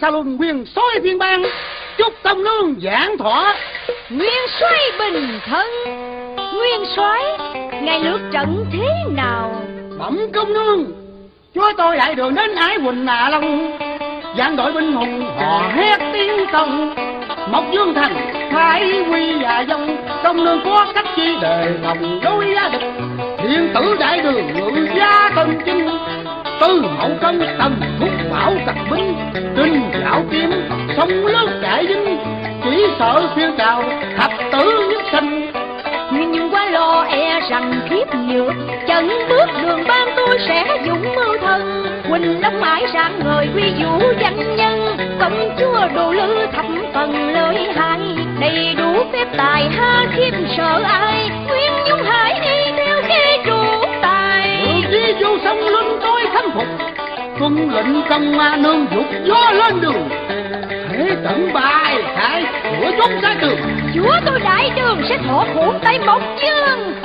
xa luân nguyên soái thiên bang, chúc công nương vạn thọ. Nguyên soái bình thân. Nguyên soái, ngài lược trận thế nào? Bẩm công nương, chúa tôi đại đường đến Ái Quỳnh Nà Long, vạn đội binh hùng hò hét tiếng công. Mộc Dương Thành thái quy và dông, công nương có cách chi đề lòng đối giá địch. Điện tử đại đường ngự gia tân chinh, tư hậu công tần thúc bảo cật binh. Kinh dạo kiếm sông lướt đại dinh, chỉ sợ phiêu trào thập tử nhất sinh. Nhưng quá lo e rằng khiếp nhược, chân bước đường ban tôi sẽ dũng mưu thân. Quỳnh Long mãi rạng ngời quy vũ danh nhân, công chúa đồ lư thập phần lợi hại. Đầy đủ phép tài ha khiếp sợ ai, Nguyên Dung Hải đi theo kế trụ tài. Đi vô sông luân tôi khâm phục, tuân lệnh công ma nương dục gió lên đường. Thế tận bài khai của chốt ra trường, chúa tôi đại đường sẽ thọ khổ tay Mộc Dương.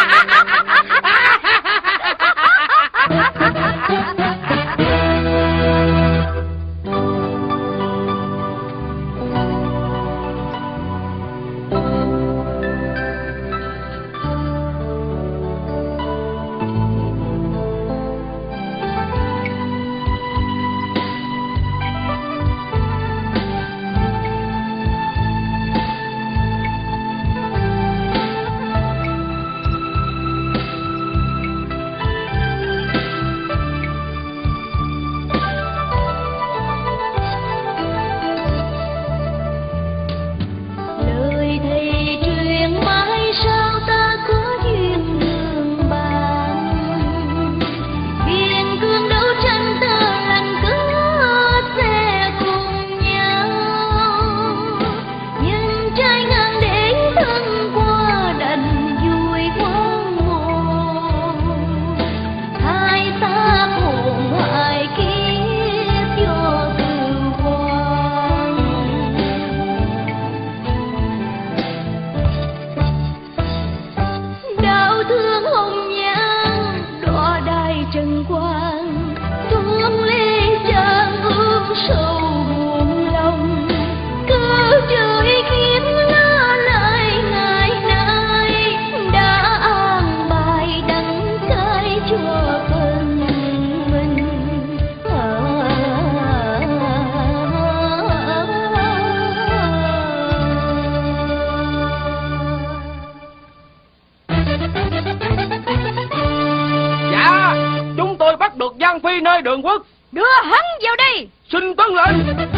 Phi nơi Đường Quốc, đưa hắn vào đây. Xin tuân lệnh.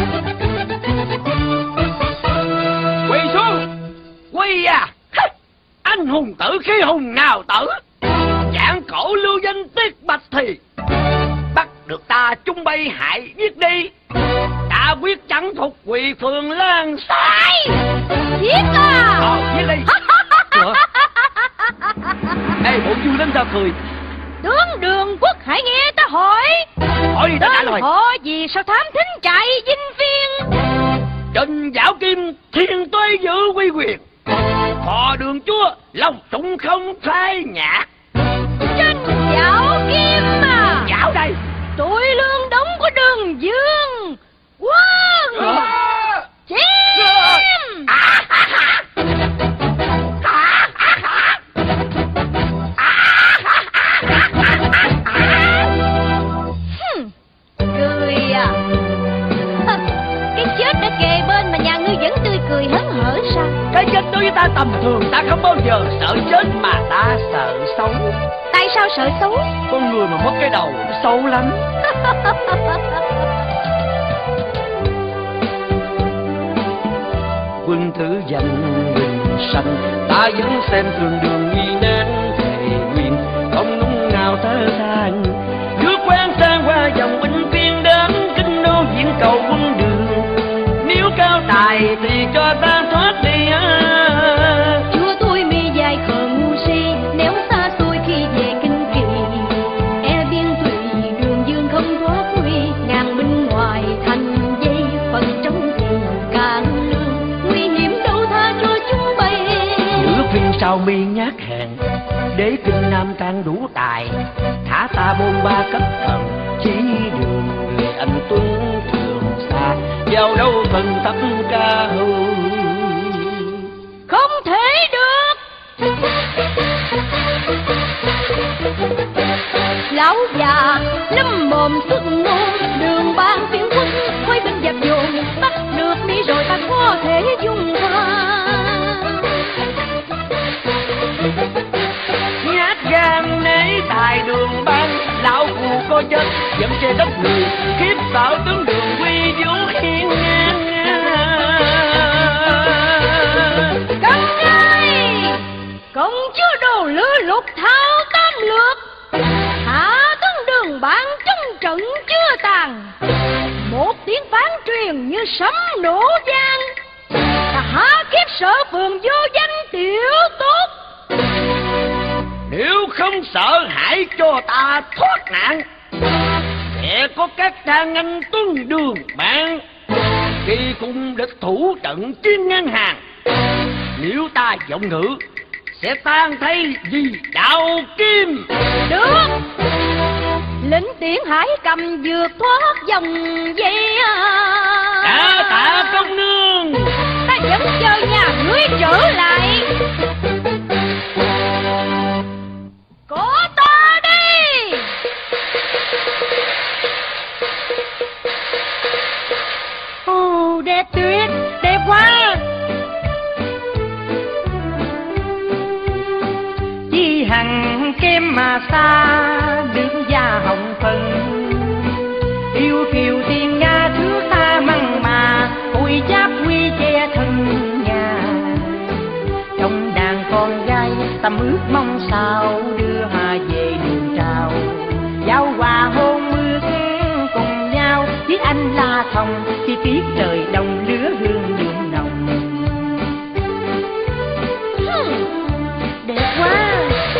Quỳ xuống. Quỳ à? Anh hùng tử khí hùng nào tử, giảng cổ lưu danh tiết bạch thì bắt được ta chung bay hại giết đi, đã quyết chẳng thuộc quỳ phường Lan Sai. Giết à? Giết đi. Ê, bộ vui lắm sao cười? Tướng Đường Quốc hãy nghe ta hỏi. Hỏi đi, ta trả lời. Họ gì sao thám thính chạy dinh phiên? Trình Dạo Kim thiên tuế giữ quy quyền, họ Đường chúa lòng trụng không phai nhạt. Trình Dạo Kim à? Dạo đây tôi lương đóng của Đường Dương Quân Chim. Cười à? Cái chết đã kề bên mà nhà ngươi vẫn tươi cười hớn hở sao? Cái chết đối với ta tầm thường, ta không bao giờ sợ chết mà ta sợ sống. Tại sao sợ xấu? Con người mà mất cái đầu xấu lắm. Quân tử danh bình sanh, ta vẫn xem thường Đường Nhi nên thề nguyện không nung nào thơ than. Nước quan sang qua dòng binh phiên đến kinh đô diễn cầu quân Đường. Nếu cao tài thì cho ta thoát đi Chúa tôi mi dài khờ ngu si, nếu xa xôi khi về kinh kỳ. E biên thủy Đường Dương không thoát nguy, ngàn binh ngoài thành dây phần trong tiền cạn lương. Nguy hiểm đâu tha cho chúng bay. Nữ phiên sau mi nhát hèn, để kinh Nam can đủ tài. Thả ta bôn ba cấp thần, chỉ đường người anh tuân thường xa. vào đâu phần thấp cao. Không thể được. Lão già lâm mồm xuất ngôn, đường ban phiên quân quay bên dập dồn, bắt được đi rồi ta có thể dung tha. Nhát gan nấy tài đường ban, lão phù có chết dẫm trên đất người, kiếp sợ tướng đường quy vũ hiên ngang. Cấm ngay, công chúa đồ lửa lục thao tam lược, hạ tướng đường ban trong trận chưa tàn. Một tiếng phán truyền như sấm nổ vang, ta há khiếp sợ phường vô danh tiểu tốt. Nếu không sợ hãy cho ta thoát nạn, sẽ có các thang anh tuân đường bạn khi cùng địch thủ trận chiến ngang hàng. Nếu ta giọng ngữ sẽ tan thay vì đạo kim. Được, lính Tiễn Hải cầm vượt thoát dòng dây. Đã tạ công nương, ta vẫn chờ nhà ngươi trở lại. Có ta đi. Ồ, đẹp tuyệt, đẹp quá. Chi hằng kem mà xa, đứng da hồng phần. Yêu kiều tiên nga thứ ta măng mà, ôi giáp quy che thân nhà. Trong đàn con gái tâm ước mong sao đưa hà về đường trào. Giao hòa hôn mưa cùng nhau với anh la thòng, khi tiết trời đông lứa hương đường nồng. Đẹp quá.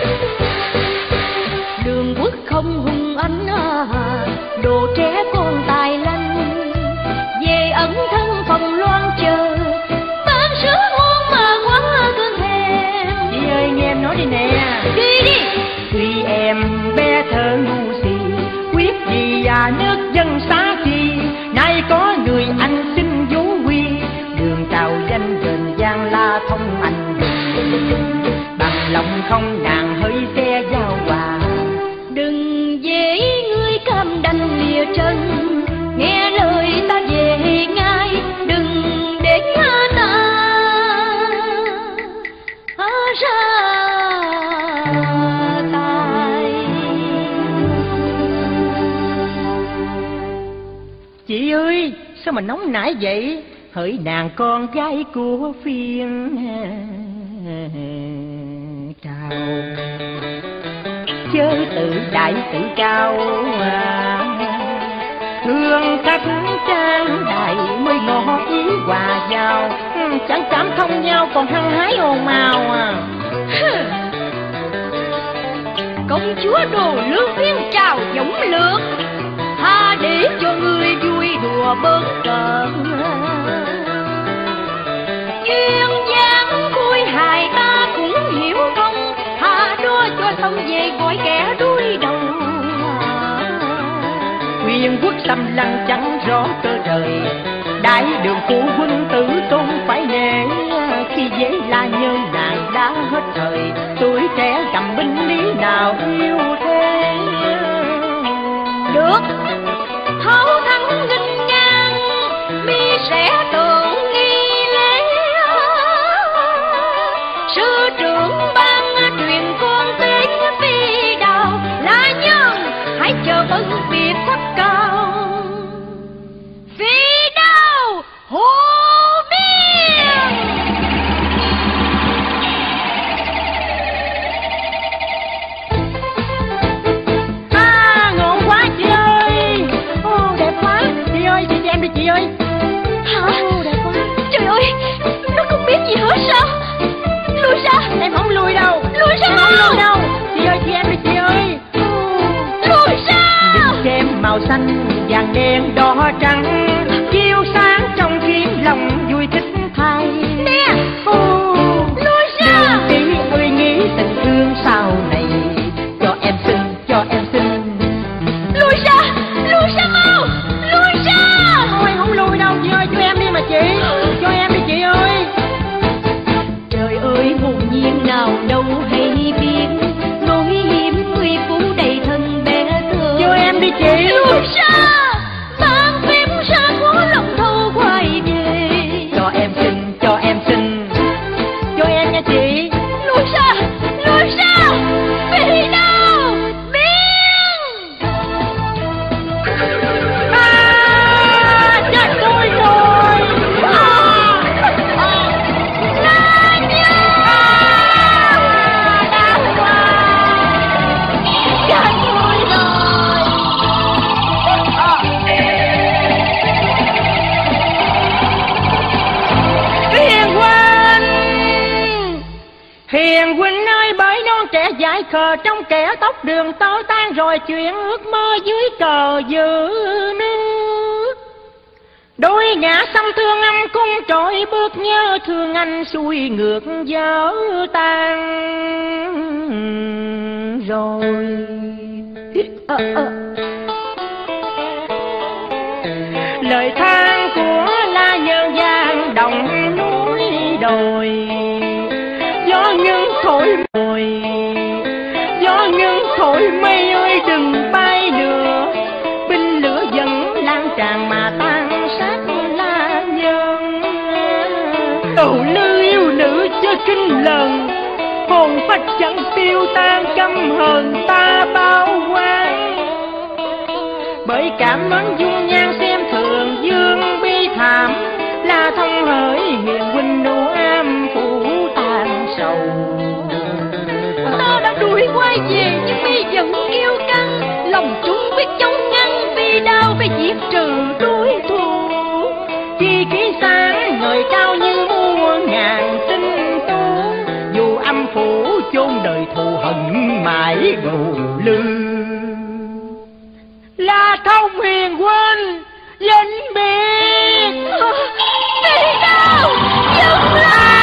Đường quốc không hung anh, đồ trẻ con tài lanh. Về ẩn thân phòng loan chờ, bán sữa ngon mà quá cơn thèm. Chị ơi nghe em nói đi nè. Đi đi. Tuy em bé thơ ngu si, quyết gì nước dân xá chi. Nay có người anh xin vú quy, đường trào danh dền gian la thông anh hùng. Bằng lòng không nàng hơi xe giao hòa. Đừng dễ ngươi cam đành lìa chân, nghe lời ta về ngay. Đừng để ta ra tay. Chị ơi sao mà nóng nảy vậy? Hỡi nàng con gái của phiên trào, chớ tự đại tự cao. Hương các trang đài mới ngỏ ý hòa vào, chẳng cảm thông nhau còn hăng hái ồn ào. Công chúa đồ lương phiên trào dũng lược, tha để cho người vui đùa bớt cợt. Duyên dáng vui hài ta cũng hiểu không, tha đua cho xong về gọi kẻ đuôi đầu. Quyền quốc xâm lăng chẳng rõ cơ trời, đại đường phụ quân tử tôn phải nể. Khi dễ la nhân nàng đã hết thời, tuổi trẻ cầm binh lý nào yêu thế. Được, thấu thắng nghênh ngang, mi sẽ tượng nghi lễ. Sư trưởng ban truyền con tế phi đào, là nhân hãy chờ phân biệt thấp cao. Phi đào hồ biên. Ngon quá chị ơi. Đẹp quá. Chị ơi, chị em đi chị ơi. Hả? Đẹp quá. Trời ơi, nó không biết gì hết sao? Lùi ra. Em không lùi đâu. Lùi ra. Em không lùi đâu. Chị ơi, chị em đi chị ơi. Lùi ra. Đừng xem màu xanh vàng đen đỏ trắng, chiếu sáng trong khiến lòng vui thích thay. Nè. Lùi ra. Đường tí ơi nghĩ tình thương sau này, cho em xin, cho em xin. Lùi ra. Lùi ra mau. Lùi ra. Thôi không lùi đâu chị ơi, dại khờ trong kẻ tóc đường tối tan rồi chuyện ước mơ dưới cờ giữ nước. Đôi ngã sông thương âm cung trội bước nhớ thương anh xuôi ngược dở tan rồi. Lời than của La Nhân Giang đồng núi đồi, gió những thổi mồi, gió những thổi mây ơi đừng bay nữa. Binh lửa vẫn lan tràn mà tan sát La Nhân. Đầu lư yêu nữ chớ kinh lần, hồn phách chẳng tiêu tan căm hờn ta bao quang. Bởi cảm mến dung nhan xem thường dương bi thảm, La Thông hỡi hiền huynh nô am phủ tàn sầu. Ta đã đuổi quay về nhưng mi vẫn yêu căng, lòng chúng biết chống ngăn vì đau phải diệt trừ đối thủ. Chi ký sáng ngời cao như muôn ngàn tinh tú, dù âm phủ chôn đời thù hận mãi gù lư. La Thông hiền huynh vĩnh biệt. Đi đâu dừng lại.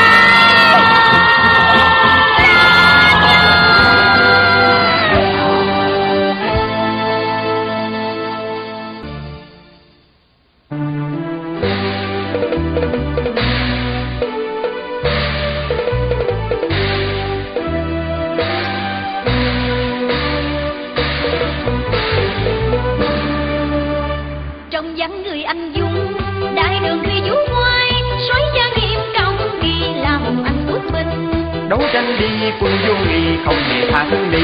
Trong vắng người anh dũng, đại đường khi vũ ngoai, sói gia nghiêm công ghi làm anh bước binh. Đấu tranh đi quân vô nghị không hề tha thứ ly.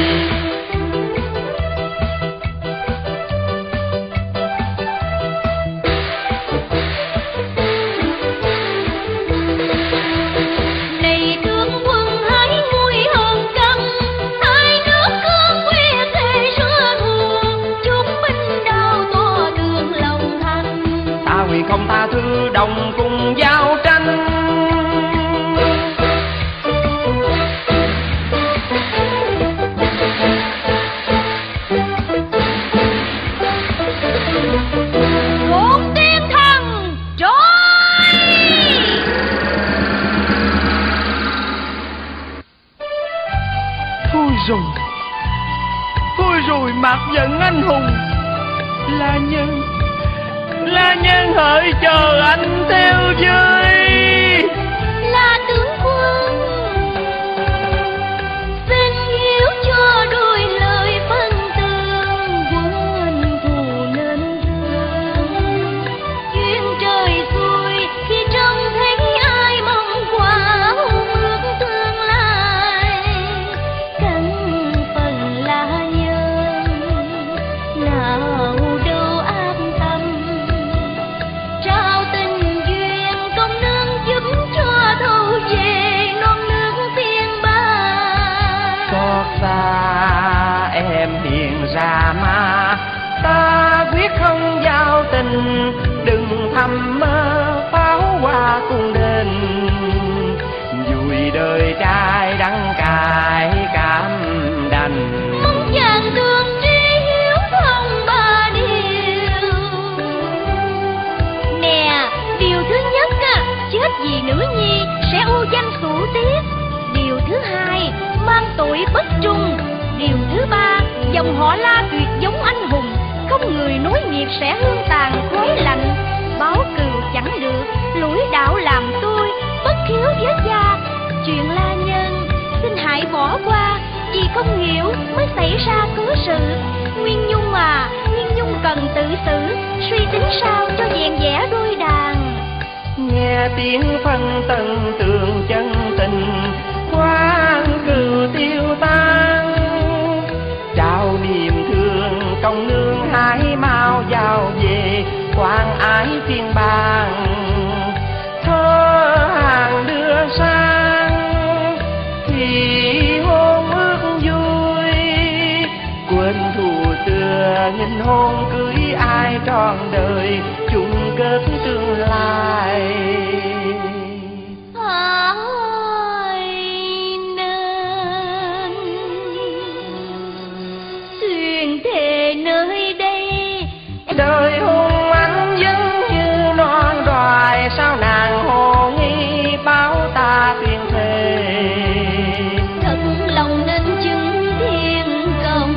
Này tướng quân hãy nguôi hơn căm, hai nước cương quy thề xưa thù, chúng binh đao to đường lòng thành. Ta nguyện không tha thứ đồng cùng giao tranh. Một tiên thần trôi. Thôi rồi mặc giận anh hùng. La Nhân hỡi chờ anh theo với. Là tướng quân, xin hiểu cho đôi lời phân tường, quân thù nên thương. Duyên trời xuôi khi trông thấy ai mong qua ước tương lai, cắn phần La Nhân nào đâu an tâm. Trao tình duyên công nương giúp cho thâu về non nước thiên bang. Xót xa em hiền ra mà ta quyết không giao tình. Đừng thầm mơ pháo hoa cung đền, vui đời trai đắng cay cảm đành. Mong chàng thương trí hiếu không ba điều. Nè, điều thứ nhất chết vì nữ nhi sẽ u danh sủ tiết. Điều thứ hai, mang tội bất trung. Điều thứ ba, dòng họ La tuyệt giống anh hùng, không người nối nghiệp sẽ hương tàn khói lạnh. Báo cừu chẳng được, lũi đạo làm tôi bất hiếu với cha. Chuyện La Nhân xin hãy bỏ qua, vì không hiểu mới xảy ra cớ sự. Nguyên Nhung à, Nguyên Nhung cần tự xử, suy tính sao cho vẹn vẽ đôi đàn. Nghe tiếng phân tân tường chân tình, quan cừu tiêu tan. Trao niềm thương công nương hãy mau giao về, quan ái phiên bang thơ hàng đưa sang. Thì hôn ước vui quên thù xưa, nghìn hôn cưới ai trọn đời, chung kết tương lai. Hãy nên nơi đây. Đời hôn anh vẫn như non đoài, sao nàng hồ nghi báo ta tuyên thề. Thật lòng nên chứng thiên công.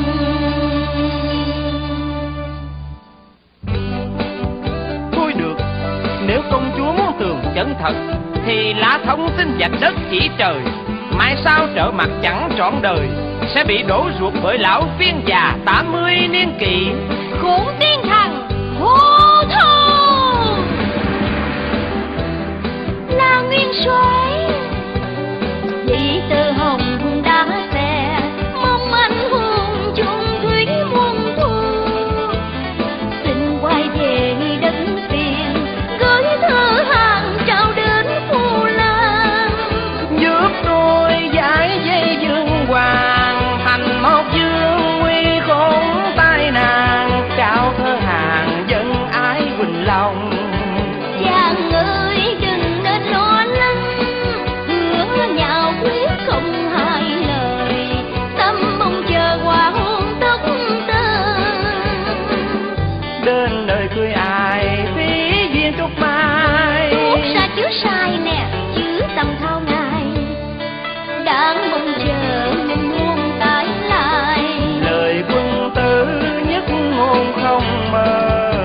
Thôi được, nếu công chúa muốn tường chân thật thì Lã Thông xin dạch đất chỉ trời. Mai sau trở mặt chẳng trọn đời, sẽ bị đổ ruột bởi lão phiên già 80 niên kỷ. Khốn tiên thần hô thô là nguyên soái, vị từ hồng cũng đã xe mong anh hùng chung thủy muôn thu. Xin quay về đất tiền, gửi thư hàng trao đến Phù Lan, Giúp tôi giải dây dương hoàng, thành một dương nguy khốn tai nạn. Trao thơ hàng dân ái quỳnh lòng. chàng ơi đừng nên lo lắng, hứa nhau quyết không hai lời, tâm mong chờ hòa hôn tất tơ. Đến nơi cưới ai phí duyên trúc mai. Thuốc ra chứ sai nè, chứ tầm thao ngài, đang mong chờ nên muôn tái lại. Lời quân tử nhất ngôn không mơ.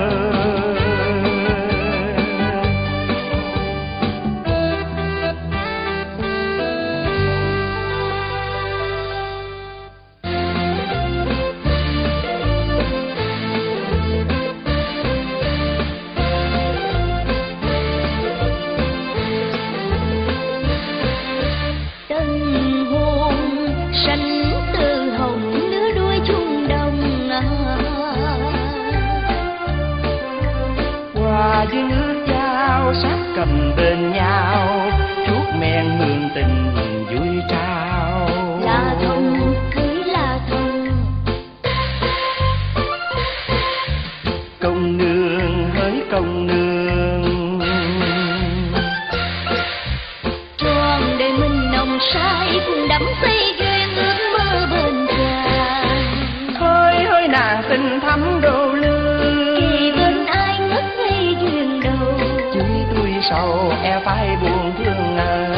Tân hôn sánh từ hồng, nửa đuôi chung đồng. Qua dưới nước giao sát cầm bên nhau, chuốt men hương tình vui trao. Là thông cưới là thông, Công nương hỡi công nương, tròn đời mình nồng say cùng đắm say duyên ước mơ bên chàng. hỡi hỡi nàng tình thắm đô lương. Kỳ bên ai ngất ngây duyên đầu, Chuối tôi sầu e phải buồn thương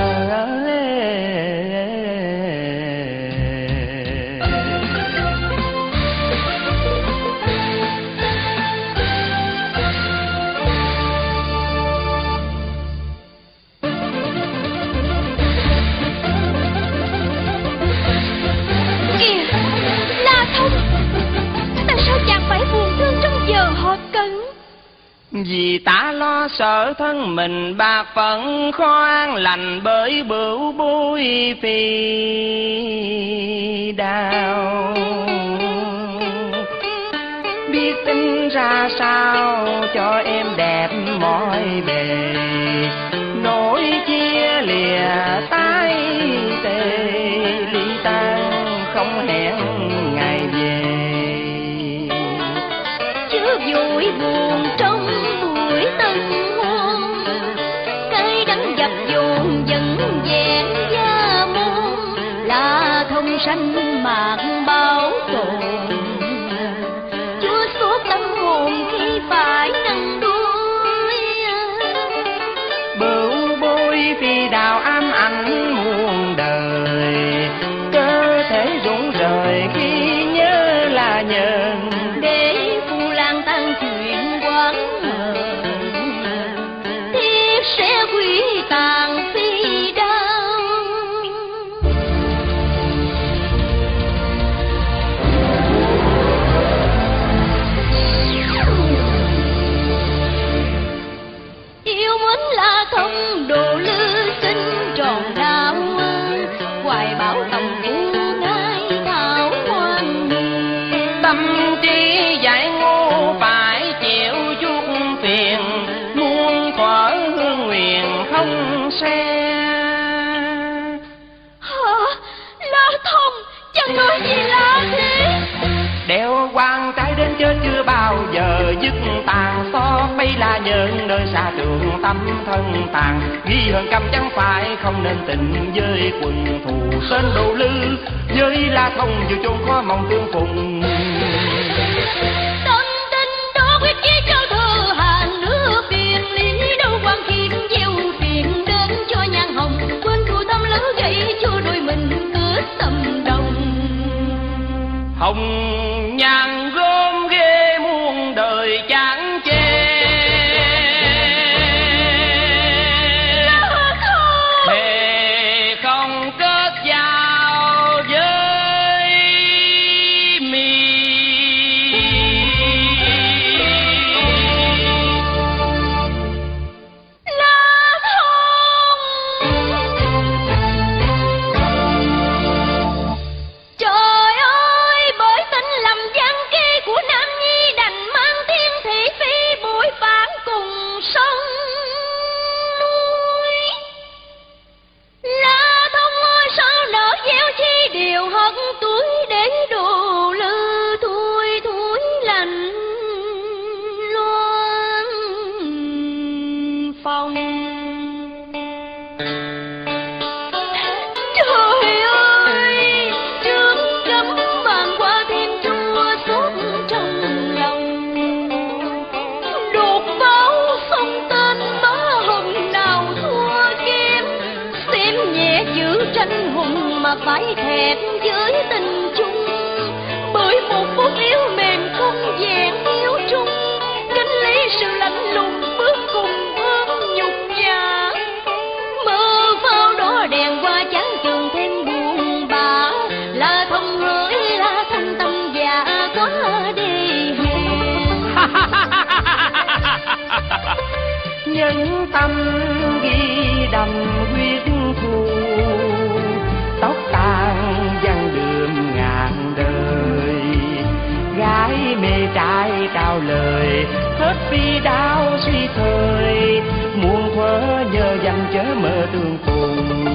kìa là thông. Tại sao chàng phải buồn thương trong giờ họ cần? Vì ta lo sợ thân mình bạc phận, khó an lành bởi bửu bối phi đao. Biết tính ra sao cho em đẹp mọi bề, nỗi chia lìa tái tê ly tan không hẹn ngày về. Chứ vui buồn trong buổi tân hôn, cây đắng dập dồn vẫn vẹn gia môn. Là thông sanh mạc bảo tồn, chúa suốt tâm hồn khi phải nâng đuôi. Bửu bối phi đào ám ảnh muôn đời, cơ thể rụng rời khi nhớ là nhân. Để Phù Lan tan chuyện quán hờn, thiếp sẽ quy tàn phi đao. Yêu mến là thông đồ lư sinh tròn đau, hoài bảo tòng vũ ngai thảo ngoan hiền. Tâm trí giải ngu phải chịu chuốc phiền, muôn thuở hương nguyện không xe. Hả? La Thông, chàng nói gì lạ thế? Đeo quan trái đến chết chưa bao giờ dứt tàn, xót bây là nhân nơi xa trường tâm thân tàn. Ghi hờn căm chẳng phải không nên tình với quần thù, tên đồ lư với La Thông vừa chôn khó mong tương phùng. hồng nhan gom ghê muôn đời chẳng chê. Thề không kết giao với mi. Trời ơi, bởi tin lầm gian kê của Nam Nhi đành mang thiên thị phi bụi phản cùng sông núi. La Thông ơi, sao nỡ gieo chi điều hận tuổi để đồ lư thui thủi lạnh loan phòng. Trời ơi, trướng cấm vàng qua thêm chua xót trong lòng. Đột báo không tên bá hồng nào thua kém, xem nhẹ chữ tranh hùng mà phải thẹn với tình chung. Bởi một phút yếu mềm không vẹn yêu chung, gánh lấy sự lạnh lùng bước cùng ôm nhục nhã. Mơ phao đó đèn qua chán trường thêm buồn bã. La Thông hỡi La Thông tâm dạ quá đi hèn. Nhân tâm ghi đầm huyết thù, tóc tàn văng đường ngàn đời. Gái mê trai cao lời, hết phi đau suy thời. Muôn thuở nhớ dành chớ mơ tương cùng.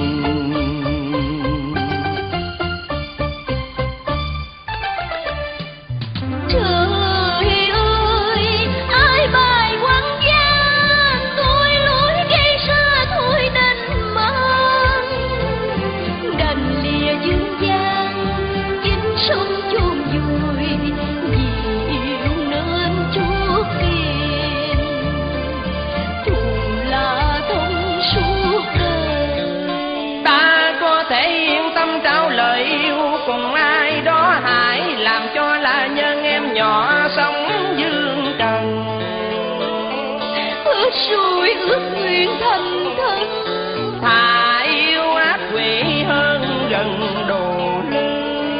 Trời ơi, ai bài quan gia, tôi lối gây ra thôi đành mang. Đành lìa dương gian, chính sông chôn vùi, vì yêu nên chúa kiên. Thù La Thông suốt đời. Ta có thể yên tâm trao lời yêu cùng ai đó, hãy làm cho là nhân em nhỏ sống dương trần. Ước rồi ước nguyện thành thân, Thà yêu ác quỷ hơn gần đồ lư.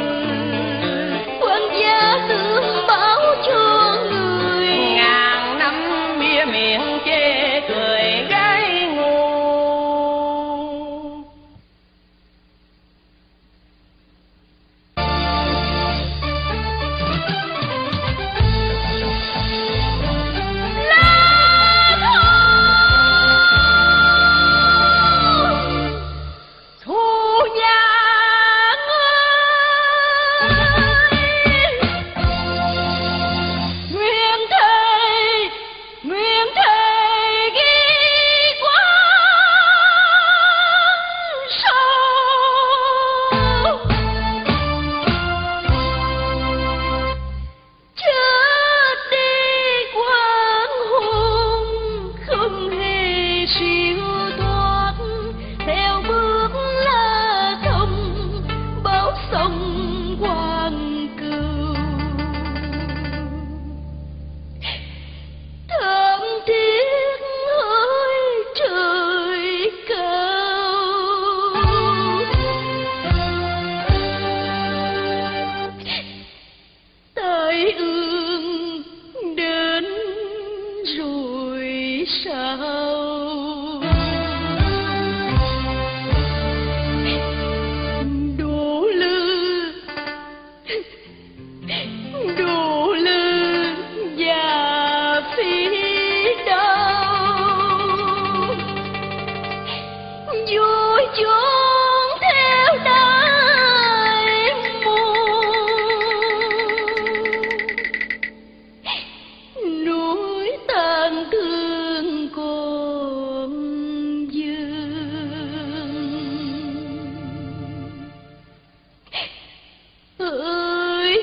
quan gia tương báo cho người. Ngàn năm bia miệng chê cười gái ngu. Thu Nhạn ơi, nguyện thề ghi quan sâu. Chết đi quang hồn không hề siêu thoát, theo bước La Thông báo sông Hoàng Cừu. Thơm thiết ơi trời cao, tai ương đến rồi sao. Đổ lư và phi đau, vui chốn theo đại môn. Núi tàn thương còn dương, ơi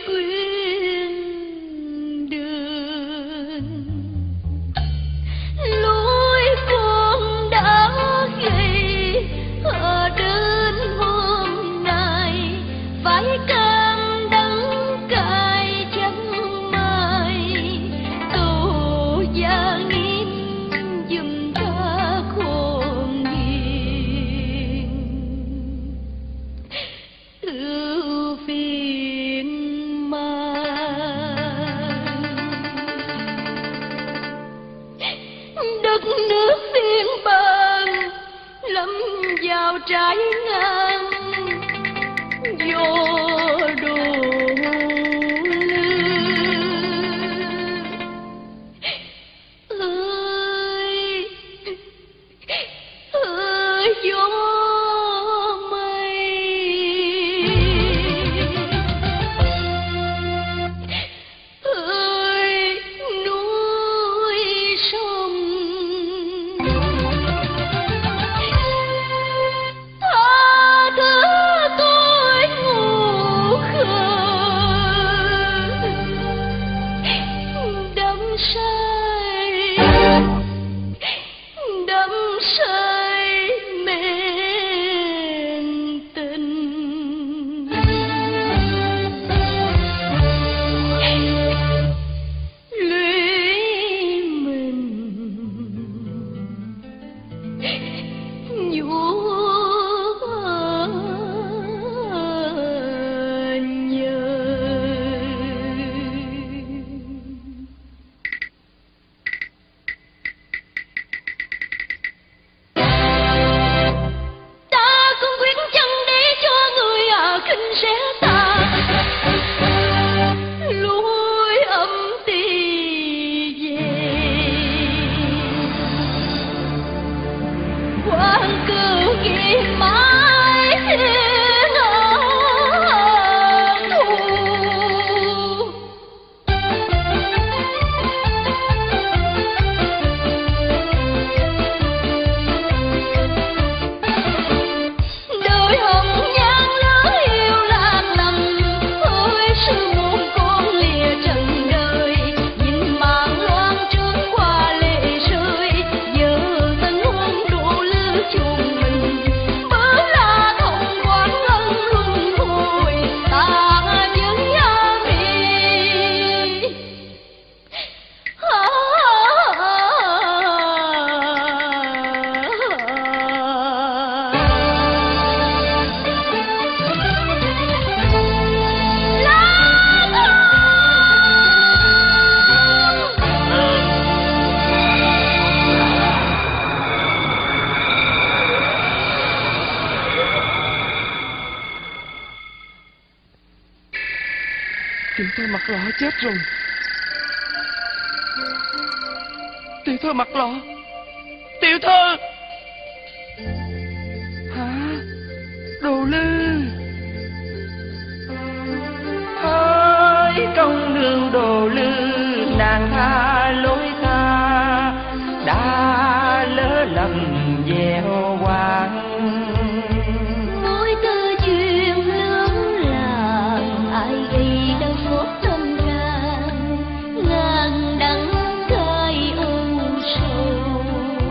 Tiểu thơ Mặt Lọ chết rồi. Tiểu thơ Mặt Lọ. Tiểu thơ. Hả? Đồ Lư. Hỡi công nương Đồ Lư, nàng tha lối ta đã lỡ lầm gieo hoang. Mối cơ duyên lớn làng ai ghi đâu phốt tâm can, ngàn đắng cay ưu sầu.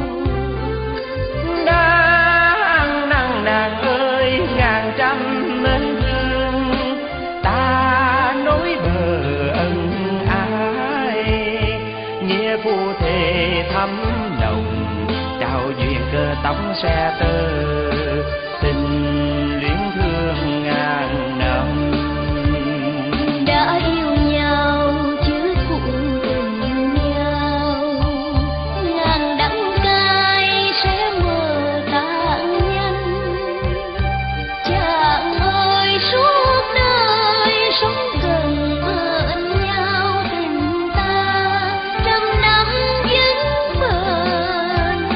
Nàng ơi, ngàn trăm mến thương ta nối bờ ân ái, nghĩa phu thề thắm nồng, trao duyên cơ tống xe tơ, tình luyến thương ngàn năm. Đã yêu nhau chứ cũng tình nhau, ngàn đắng cay sẽ mờ tan nhanh. Chàng ơi, suốt đời sống gần bên nhau, tình ta trăm năm vững bền.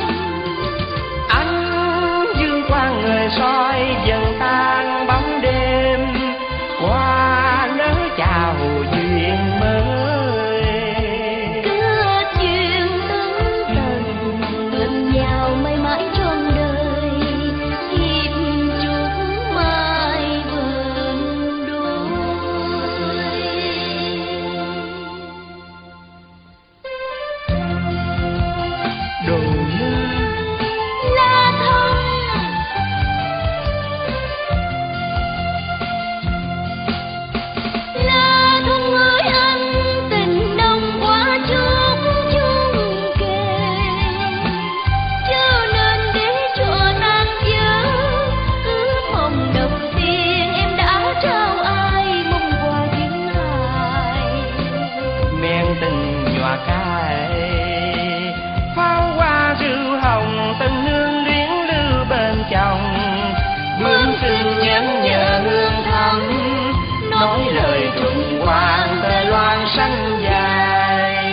Anh dương quang người soi dần tan bóng đêm, qua nỡ chào duyên mới. Kết duyên tấn tầng bên nhau mãi mãi trọn đời, hiệp chúc mai vườn đôi. Đồ Lư. La Thông, La Thông ơi, anh tình nồng quá chốn chung kề, chớ nên để cho tan vỡ. Ước mong đầu tiên em đã trao ai, mong quà duyên lại. Men tình nhòa cay, pháo hoa rượu hồng, tình nương luyến lưu bên chồng. Bướm sương nhẫn nhờ hương thắm, nói lời trùng quang tề loan xanh dài.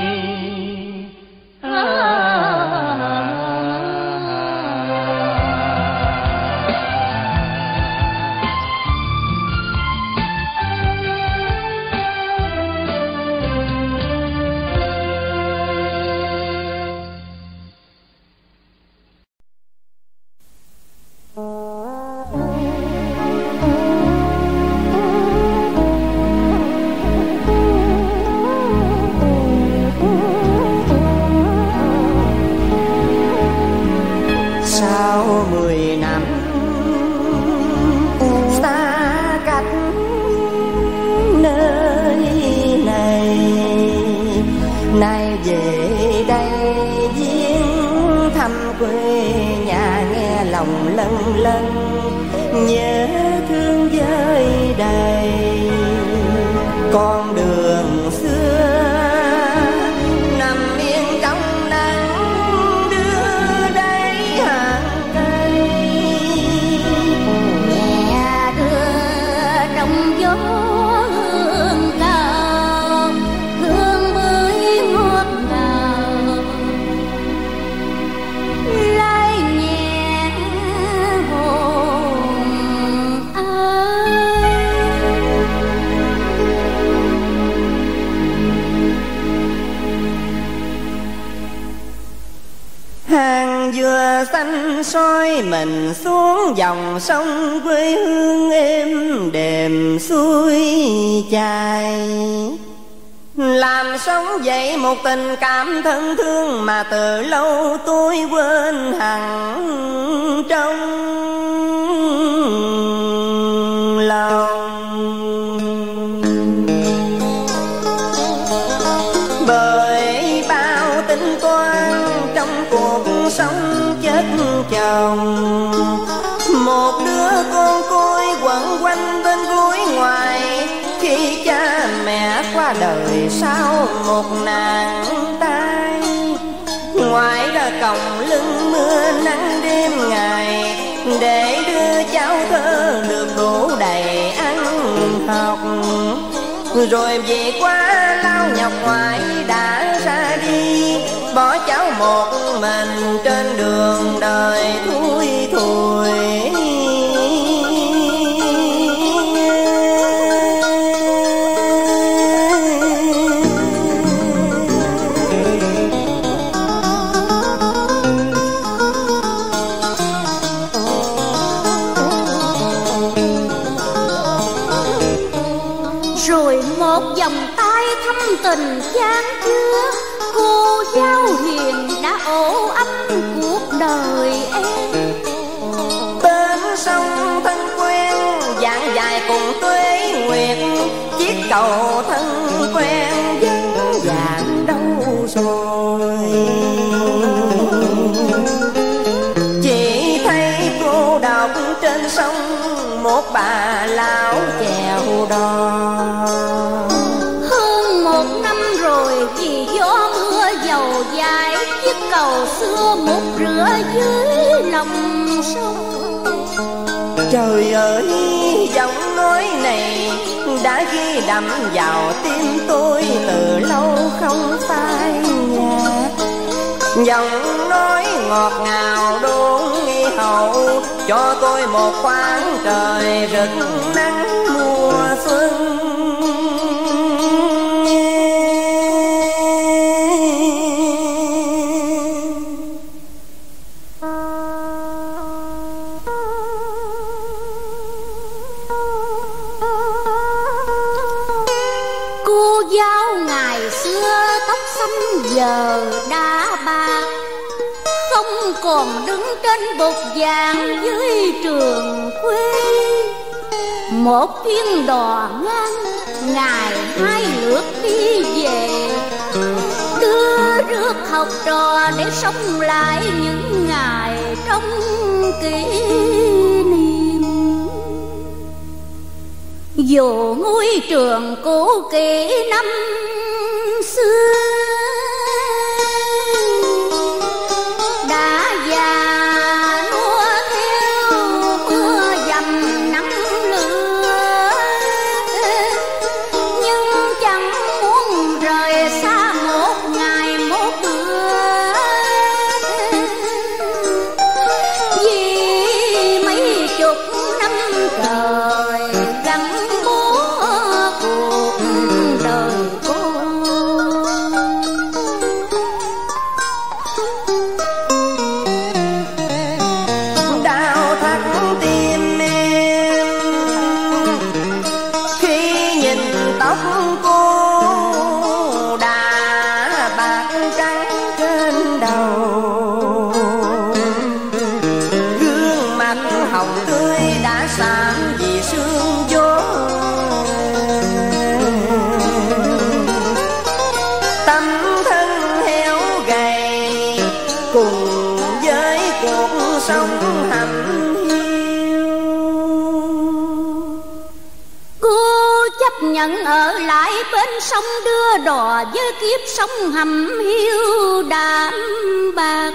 Sau 10 năm xa cách nơi này, nay về đây viếng thăm quê nhà, nghe lòng lân lân nhớ thương vơi đầy. Con đường xưa nằm yên trong nắng, đưa đây hàng cây Nhẹ đưa trong gió hương cao, hương bưởi ngọt ngào, lay nhẹ hồn ai. vừa xanh soi mình xuống dòng sông quê hương êm đềm xuôi chài, làm sống dậy một tình cảm thân thương mà từ lâu tôi quên hẳn trong lòng. Bởi bao tính toán trong cuộc sống chất chồng, một đứa con côi quẩn quanh bên núi ngoài, khi cha mẹ qua đời sau một nạn tai. Ngoài ra còng lưng mưa nắng đêm ngày, để đưa cháu thơ được đủ đầy ăn học. Rồi về qua lao nhọc ngoại đã ra đi, bỏ cháu một mình trên đường đời thui thủi. Rồi một vòng tay thâm tình chan chứa, cô giáo hiền đã ổ ấm cuộc đời em. Bên sông thân quen dạng dài cùng tuế nguyệt, chiếc cầu thân quen vẫn dạng đâu rồi. Chỉ thấy cô độc trên sông, một bà lão chèo đò. Hơn một năm rồi vì gió mưa dầu dãi, chiếc cầu xưa một rửa dưới lòng sông. Trời ơi, giọng nói này đã ghi đậm vào tim tôi từ lâu không phai nhạt. Giọng nói ngọt ngào đốn nghi hậu, cho tôi một khoảng trời rực nắng mùa xuân. Cô giáo ngày xưa tóc xanh giờ đã bạc, không còn đứng trên bục giảng dưới trường quê. Một chuyến đò ngang ngày hai lượt đi về, đưa rước học trò để sống lại những ngày trong kỷ niệm. Dù ngôi trường cũ kỹ năm xưa đã già nua theo mưa dầm nắng lửa, nhưng chẳng muốn rời xa một ngày một bữa. Vì mấy chục năm trời gắn bó cuộc đời cô. Đau thắt tim em khi nhìn tóc cô đã bạc trắng trên đầu, gương mặt hồng tươi đã xám vì sương gió. Tâm thân héo gầy cùng với cuộc sống hầm hiu. Cô chấp nhận ở lại bên sông đưa đò với kiếp sống hầm hiu đạm bạc,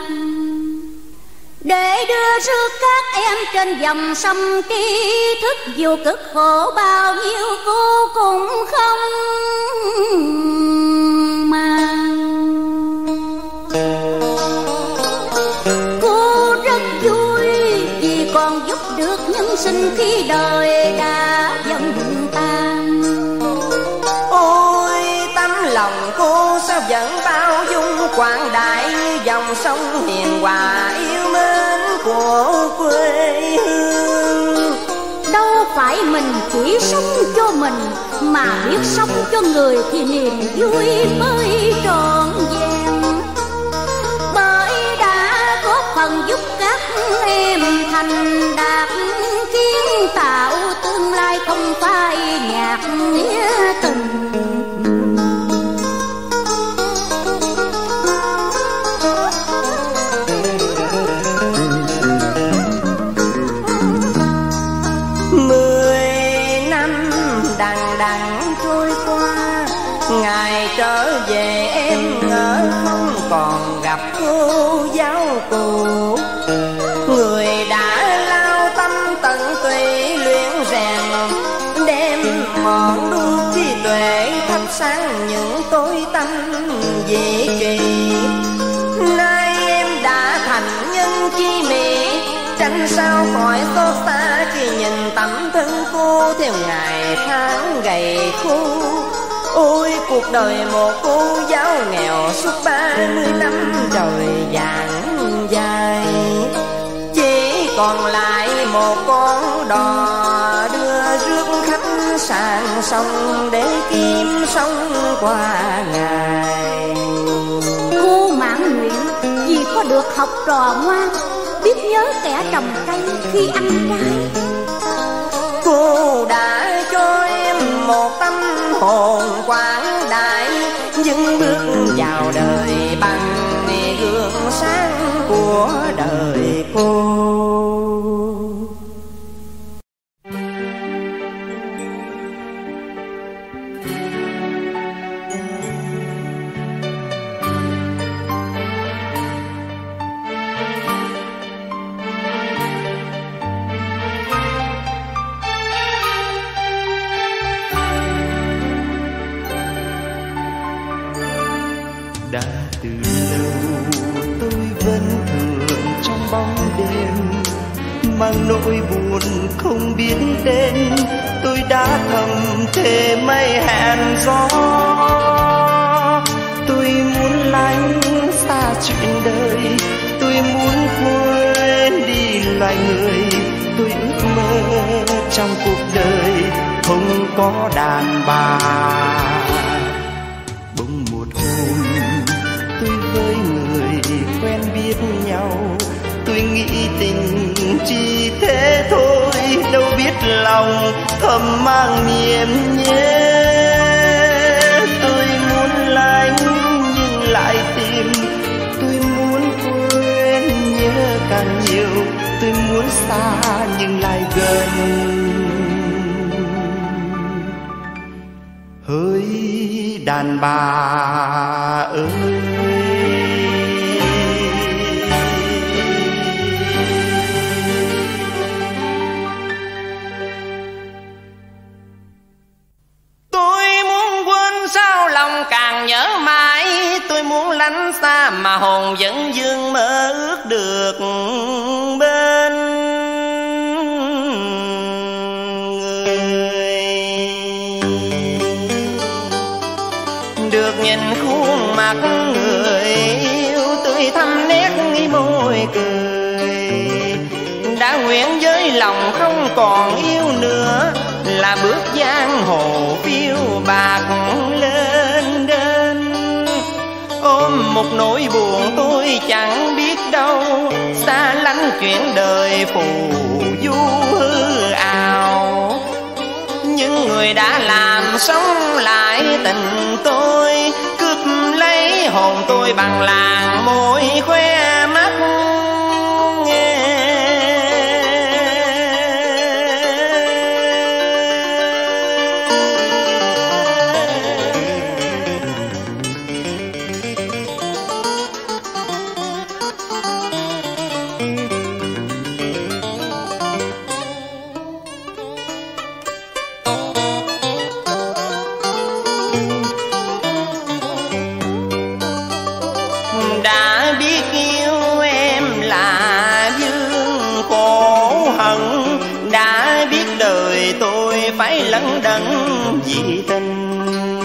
để đưa rước các em trên dòng sông tri thức. Dù cực khổ bao nhiêu cô cũng không màng. Cô rất vui vì còn giúp được nhân sinh khi đời đã dần tan. Ôi tấm lòng cô sao vẫn bao dung quảng đại như dòng sông hiền hòa yêu chỉ sống cho mình, mà biết sống cho người thì niềm vui mới trọn vẹn. Bởi đã góp phần giúp các em thành đạt, kiến tạo tương lai không phai nhạt nghĩa tình. Ngày trở về em ngỡ không còn gặp cô giáo cũ, người đã lao tâm tận tụy luyện rèn, đem ngọn đuốc trí tuệ thắp sáng những tối tâm vị trì. Nay em đã thành nhân chi mỹ, tránh sao khỏi xót xa khi nhìn tấm thân cô theo ngày tháng gầy khô. Ôi cuộc đời một cô giáo nghèo suốt 30 năm trời vàng dài, chỉ còn lại một con đò đưa rước khách sang sông để kiếm sống qua ngày. Cô mãn nguyện vì có được học trò ngoan, biết nhớ kẻ trồng cây khi ăn trái. Cô đã cho em một tâm hồn quảng đại, dừng bước vào đời bằng gương sáng của đời cô. Đã từ lâu tôi vẫn thường trong bóng đêm, mang nỗi buồn không biết đến. Tôi đã thầm thề mây hẹn gió, tôi muốn lánh xa chuyện đời, tôi muốn quên đi loài người. Tôi ước mơ trong cuộc đời không có đàn bà. Bỗng một hôm tôi với người quen biết nhau, tôi nghĩ tình chỉ thế thôi, đâu biết lòng thầm mang niềm nhớ. Tôi muốn lánh nhưng lại tìm, tôi muốn quên nhớ càng nhiều, tôi muốn xa nhưng lại gần. Hỡi đàn bà ơi, tôi muốn quên sao lòng càng nhớ mãi, tôi muốn lánh xa mà hồn vẫn vương mơ ước được bên được nhìn khuôn mặt người yêu tươi thắm nét môi cười. Đã nguyện với lòng không còn yêu nữa, là bước giang hồ phiêu bạc lên đên. Ôm một nỗi buồn tôi chẳng biết đâu, xa lánh chuyện đời phù du hư ảo. Những người đã làm sống lại tình tôi, cướp lấy hồn tôi bằng làn môi khoe mắt. Đã biết yêu em là vương khổ hận, đã biết đời tôi phải lẫn đẫn vì tình.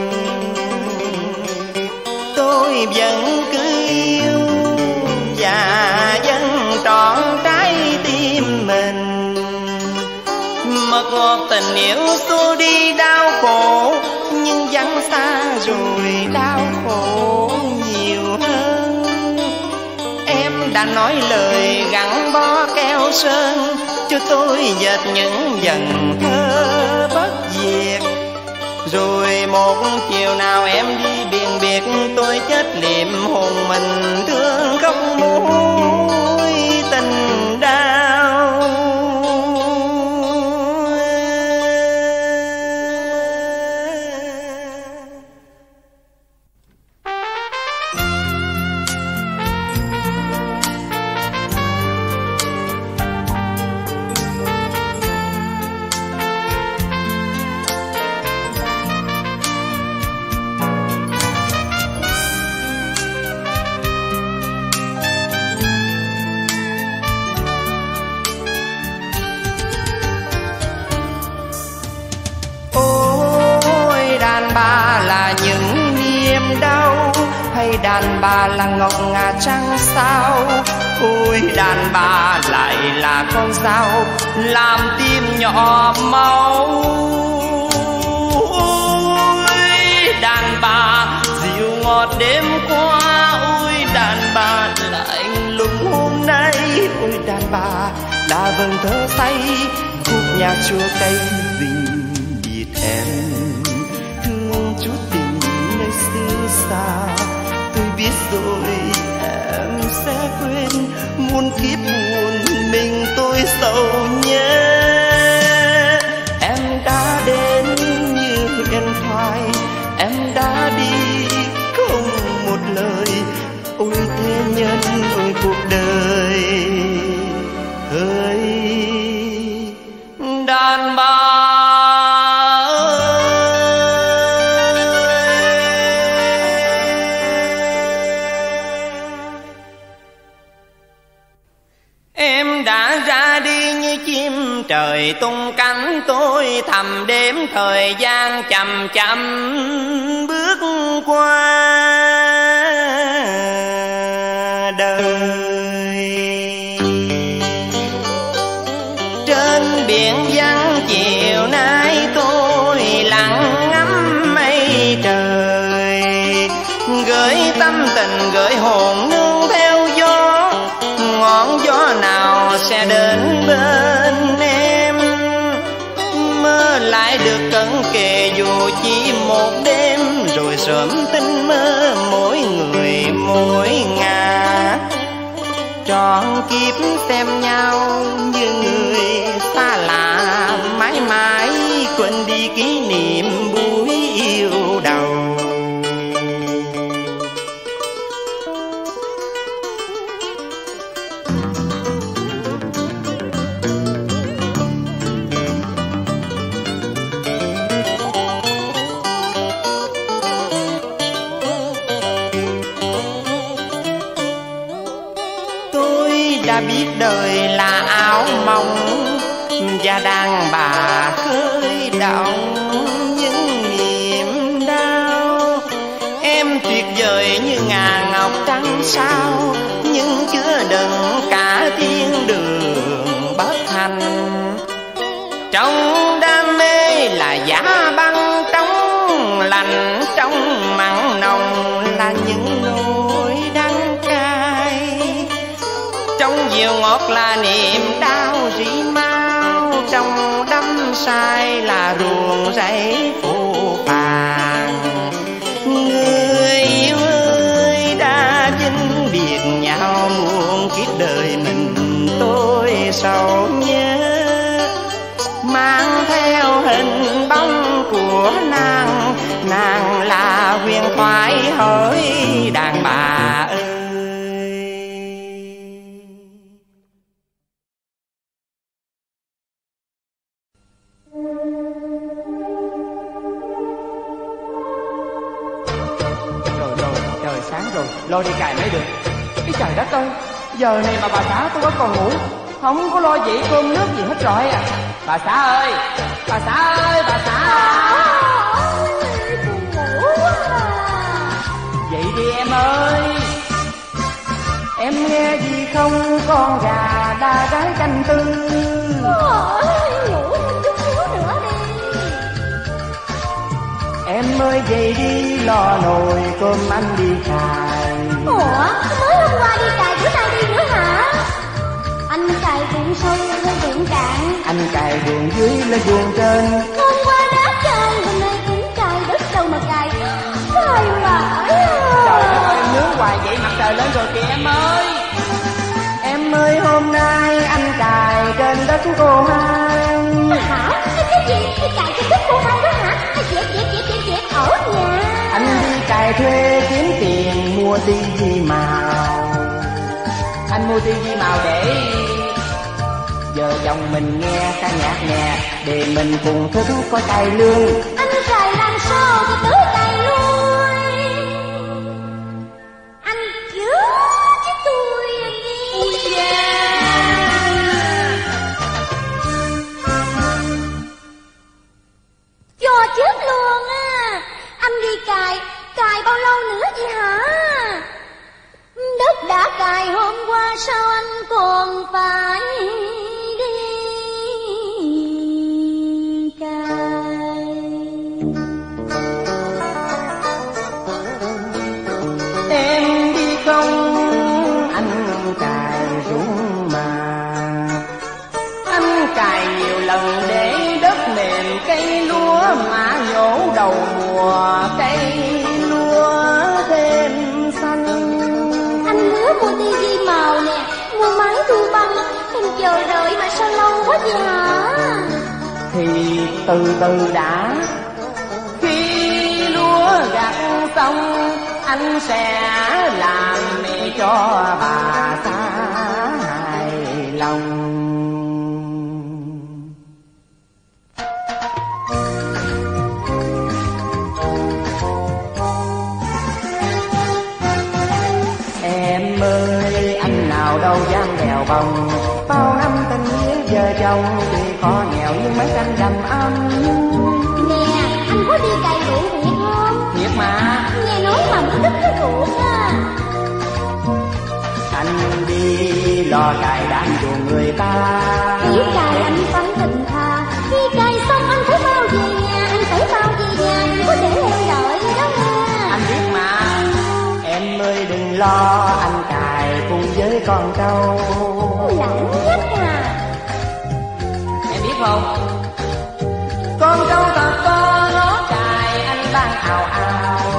Tôi vẫn cứ yêu và vẫn trọn trái tim mình, mật ngọt tình yêu xua đi đau khổ, nhưng vắng xa rồi đau khổ nhiều hơn. Em đã nói lời gắn bó keo sơn, cho tôi dệt những dần thơ bất diệt. Rồi một chiều nào em đi biển biệt, tôi chết liệm hồn mình thương không mối tình đau. Đàn bà là ngọc ngà trăng sao, ôi đàn bà lại là con dao làm tim nhỏ máu. Ôi đàn bà dịu ngọt đêm qua, ôi đàn bà lạnh lùng hôm nay. Ôi đàn bà đã vần thơ say khúc nhạc chua cay tình biệt em thương chút tình nơi xưa xa. Tôi biết rồi em sẽ quên, muôn kiếp muôn mình tôi sầu nhé. Em đã đến như huyền thoại, em đã đi không một lời. Ôi thế nhân ôi cuộc đời ơi đàn bà. Trời tung cánh tôi thầm đếm thời gian chậm chậm bước qua đời. Trên biển vắng chiều nay tôi lặng ngắm mây trời, gửi tâm tình gửi hồn nương theo gió. Ngọn gió nào sẽ đến bên em, mơ lại được cận kề dù chỉ một đêm. Rồi sớm tinh mơ mỗi người mỗi ngả, trọn kiếp xem nhau như người xa lạ. Mãi mãi quên đi kỷ niệm buổi yêu đầu. Đã biết đời là áo mong và đàn bà khơi động những niềm đau. Em tuyệt vời như ngà ngọc trắng sao, nhưng chứa đựng cả thiên đường bất thành. Trong đam mê là giá băng, trong lành trong mặn nồng là những nỗi đắng cay. Trong diệu ngọt là niềm đau rỉ mau, trong đắm say là ruồng rẫy phũ phàng. Người yêu ơi đã vĩnh biệt nhau muôn kiếp đời mình tôi sầu nhớ. Mang theo hình bóng của nàng, nàng là huyền thoại hỡi đàn bà ơi. Lo đi cài mới được. Cái trời đất ơi, giờ này mà bà xã tôi vẫn còn ngủ, không có lo dậy cơm nước gì hết rồi à. Bà xã ơi, bà xã ơi, bà xã ơi, buồn ngủ quá à. Dậy đi em ơi. Em nghe gì không, con gà đã ráng canh tư. Ôi, ngủ chút chút ơi dậy đi lo nồi cơm anh đi cài. Ủa, mới hôm qua đi cài bữa nay đi nữa hả? Anh cài ruộng sâu lên ruộng cạn, anh cài ruộng dưới lên ruộng trên. hôm qua đã cài, hôm nay cũng cài, đất đâu mà cài, cài mãi à. Trời đất ơi, nướng hoài vậy mặt trời lên rồi kìa em ơi. Em ơi hôm nay anh cài trên đất cô Hai. Hả? Cái gì? Cái cài trên đất cô Hai đó hả? Dẹp ở nhà. Anh đi cài thuê kiếm tiền mua tivi màu. Anh mua tivi màu để vợ chồng mình nghe ca nhạc nè, để mình cùng thức có cài lương. Anh cài làm sao cho tới cài lui? Anh chứa chứ tôi đi. Cho chết luôn á. Anh đi cài bao lâu nữa vậy hả? Đất đã cài hôm qua sao anh còn phải đi cài? Em đi không anh cài ruộng mà. anh cài nhiều lần để đất mềm cây lúa mà nhổ đầu mùa cây lúa thêm xanh. Anh hứa mua tivi màu nè, mua máy thu băng, em chờ đợi mà sao lâu quá vậy hả? Thì từ từ đã, khi lúa gặt xong anh sẽ làm mẹ cho bà xã hài lòng. Em ơi anh nào đâu dám đèo bồng, bao năm tình nghĩa vợ chồng tuy khó nghèo nhưng mấy canh đầm ấm. Nè, anh có đi cày ruộng thiệt không? Thiệt mà. Nghe nói mà bữa đất cái ruộng à. Anh đi lo cài đám ruộng người ta. Nếu cài anh phải tình tha, khi cài xong anh phải bao về nhà, anh phải bao về nhà, đừng có để em đợi đó nha. Anh biết mà. Em ơi đừng lo anh cài cùng với con trâu. Lãng nhất à. Em biết không, con trâu thật to nó cài anh đang ào ào.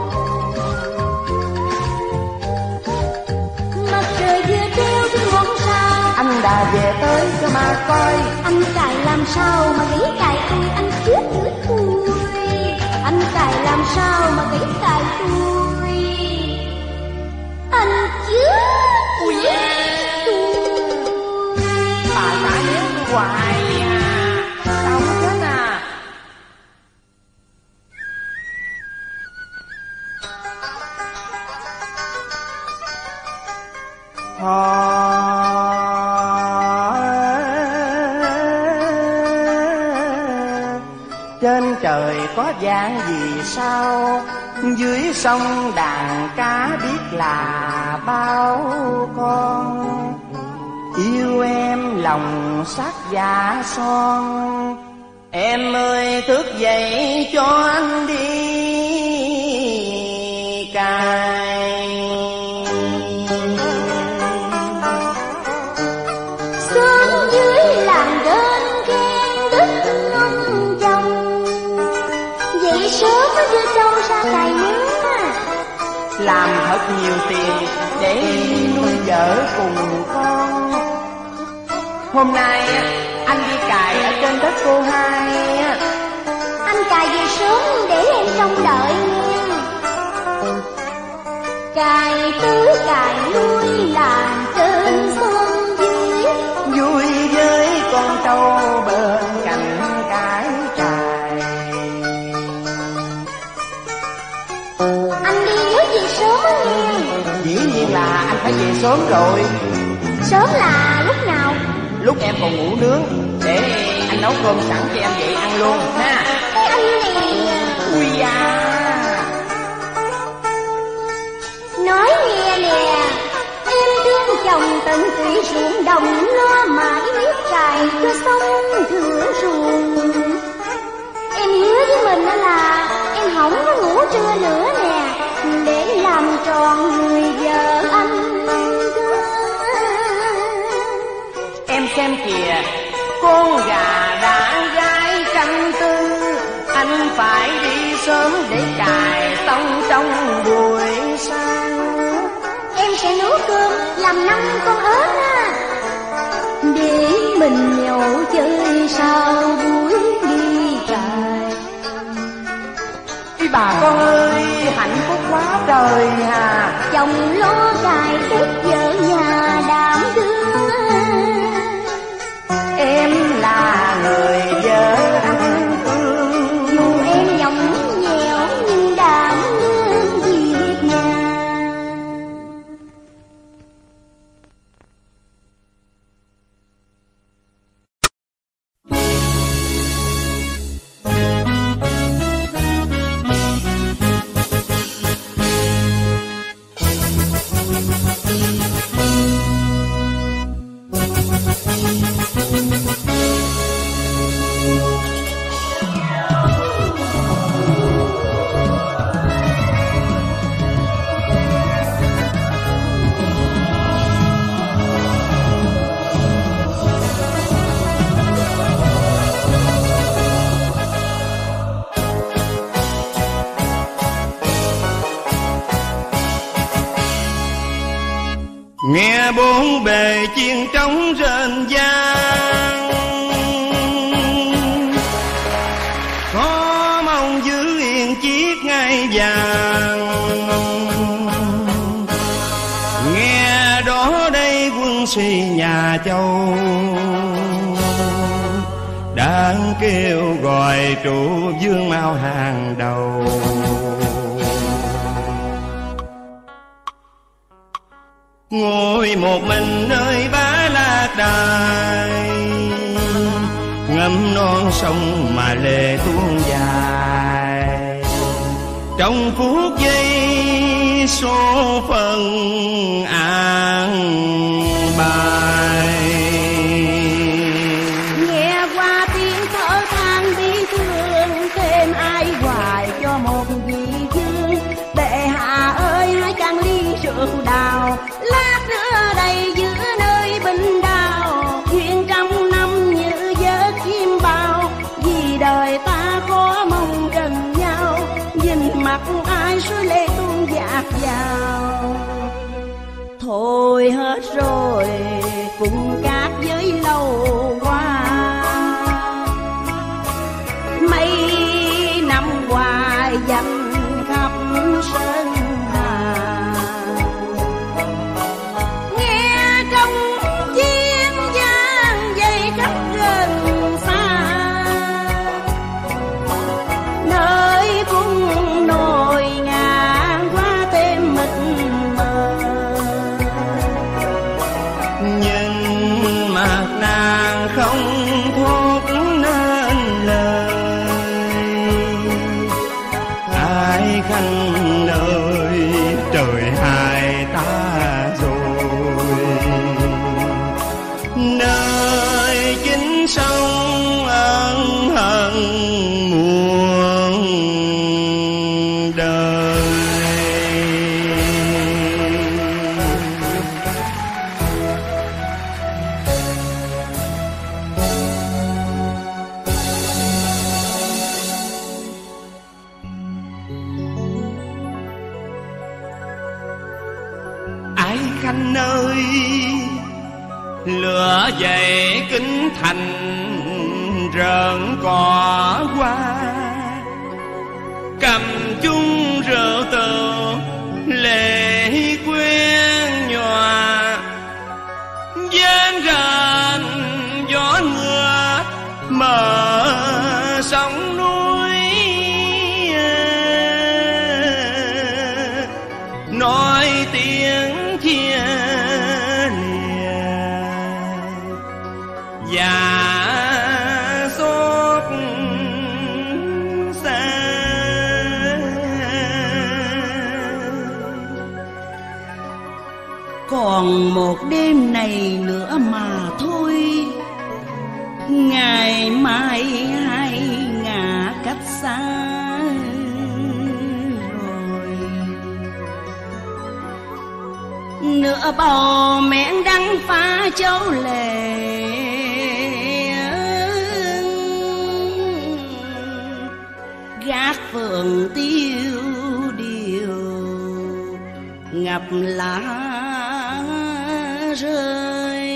Mặt trời vừa treo trên ngọn sao, Anh đã về tới cho mà coi. anh cài làm sao mà nghĩ cài tôi, anh chết nữa tôi. Anh cài làm sao mà nghĩ cài tôi, anh chết. Ui bà xã nhớ tôi hoài à, sao không chết à. Trên trời có dáng gì sao, dưới sông đàn cá biết là bao con. Yêu em lòng sắc dạ son, Em ơi thức dậy cho anh đi cài. Sớm dưới làng đơn khen đất ông chồng, dậy sớm mới đưa trâu ra cày mướn. Làm thật nhiều tiền để nuôi vợ cùng con. Hôm nay anh đi cài ở trên đất cô Hai. Anh cài về sớm để em trông đợi nha. Cài tứ cài lui làng trên sông dưới, vui với con trâu bên cạnh cái cài. anh đi nhớ về sớm á nha. Dĩ nhiên là anh phải về sớm rồi. Sớm là lúc nào? Lúc em còn ngủ nướng, để anh nấu cơm sẵn cho em dậy ăn luôn ha. Cái anh này Ui da. nói nghe nè, em thương chồng tận tụy ruộng đồng, lo mãi biết cài cho xong thừa ruộng. Em hứa với mình là em không có ngủ trưa nữa nè, để làm tròn người vợ anh. Em xem kìa, con gà đã gáy canh tư, anh phải đi sớm để cài tông trong buổi sáng. Em sẽ nấu cơm làm 5 con ớt á, để mình nhậu chơi sau buổi đi cài. Ý bà con ơi, hạnh phúc quá trời à. Chồng lo cài tết, vợ nhà đảm đương. Em là người vợ anh thương, dù em giọng nhẹo nhưng đảm đương việc nhà. Nghe bốn bề chiên trống rền vang, khó mong giữ yên chiếc ngai vàng. Nghe đó đây quân sĩ nhà Châu đang kêu gọi trụ vương mau hàng đầu. Ngồi một mình nơi bá lạc đài, ngắm non sông mà lệ tuôn dài. Trong phút giây số phận an bài, Nghe qua tiếng thở than bi thương, thêm ai hoài cho một vị vương. Bệ hạ ơi, hãy cạn ly rượu đào, lát nữa đây giữa nơi bình đào. Chuyện trăm năm như giấc chim bao, vì đời ta khó mong gần nhau. Nhìn mặt ai suối lệ tuôn dạt vào. Thôi hết rồi cùng các giới lâu qua, mấy năm qua dành khắp sơn hà. Nghe trong chiến giang dây khắp gần xa, nơi cung nồi ngàn qua thêm mịt mờ. nhưng mặt nàng không thốt nên lời. Ai khanh ơi, trời hai ta rồi, nơi chính sông ân hận muôn đời. Ái Khanh ơi, lửa dậy kính thành rợn cỏ qua, cầm chung rượu tường lệ quen nhòa. Gian rền gió mưa mở sóng núi, nói tiếng chia lìa và xót xa. Còn một đêm này nữa mà thôi, ngày mai hai ngả cách xa. nửa bầu mẹn đắng phá châu lệ, gác phượng tiêu điều ngập lá rơi.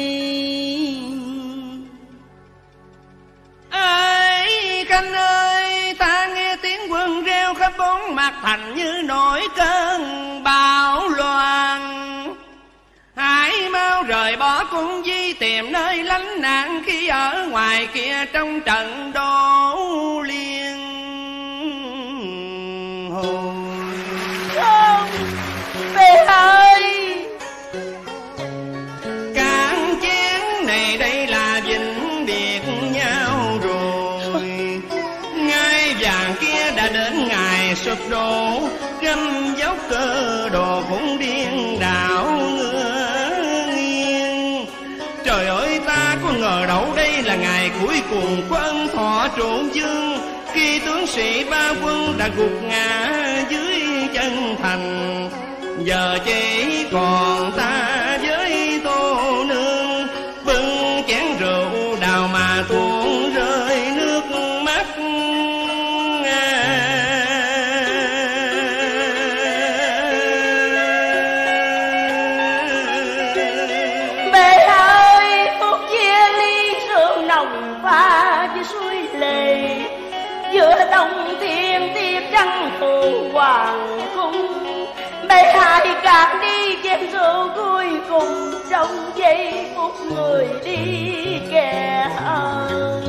Ơi Khanh ơi, ta nghe tiếng quân reo khắp bốn mặt thành như nổi cơn bão loạn. Hãy mau rời bỏ cung di tìm nơi lánh nạn, khi ở ngoài kia trong trận đổ liên hồn. Không, bệ ơi, Cạn chén này đây là vĩnh biệt nhau rồi. Ngai vàng kia đã đến ngày sụp đổ, găm dốc cơ đồ cũng điên đảo ngựa nghiêng. Trời ơi, ta có ngờ đâu đây là ngày cuối cùng của ân thọ trộn dương, khi tướng sĩ ba quân đã gục ngã dưới chân thành. Giờ chỉ còn ta với Tô Nương, bưng chén rượu đào mà tuôn rơi nước mắt. bệ ơi, một chia ly rượu nồng pha với suối lệ, giữa đông thiên tiếp trăng phượng hoàng cung. Bệ hãy cạn đi chén rượu cuối cùng, trong giây phút người đi kẻ ở.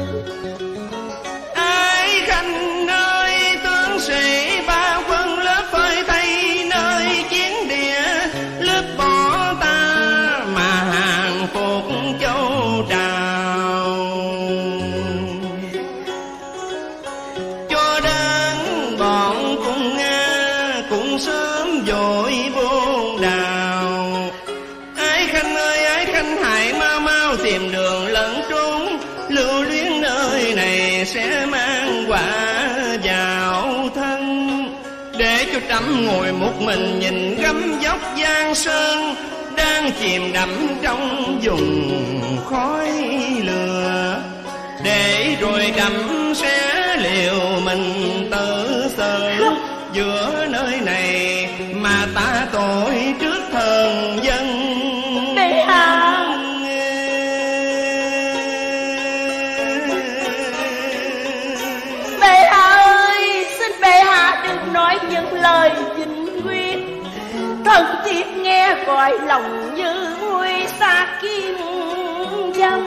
Ai Khanh ơi, tướng sĩ ba quân lớp phơi thay nơi chiến địa, lớp bỏ ta mà hàng phục châu Trào. Cho đến bọn cung Nga cũng sớm vội vô đào. Ái Khanh ơi, Ái Khanh hãy mau mau tìm đường lẫn trốn, lưu luyến nơi này sẽ mang quả vào thân. Để cho trẫm ngồi một mình nhìn gấm dốc Giang Sơn, đang chìm đắm trong vùng khói lửa. Để rồi trẫm sẽ liều mình tự tử giữa nơi này mà ta tội trước thần dân. Bệ hạ, bệ hạ ơi, xin bệ hạ đừng nói những lời chính quyết. Thần thiếp nghe gọi lòng như nguy xa kim dâm.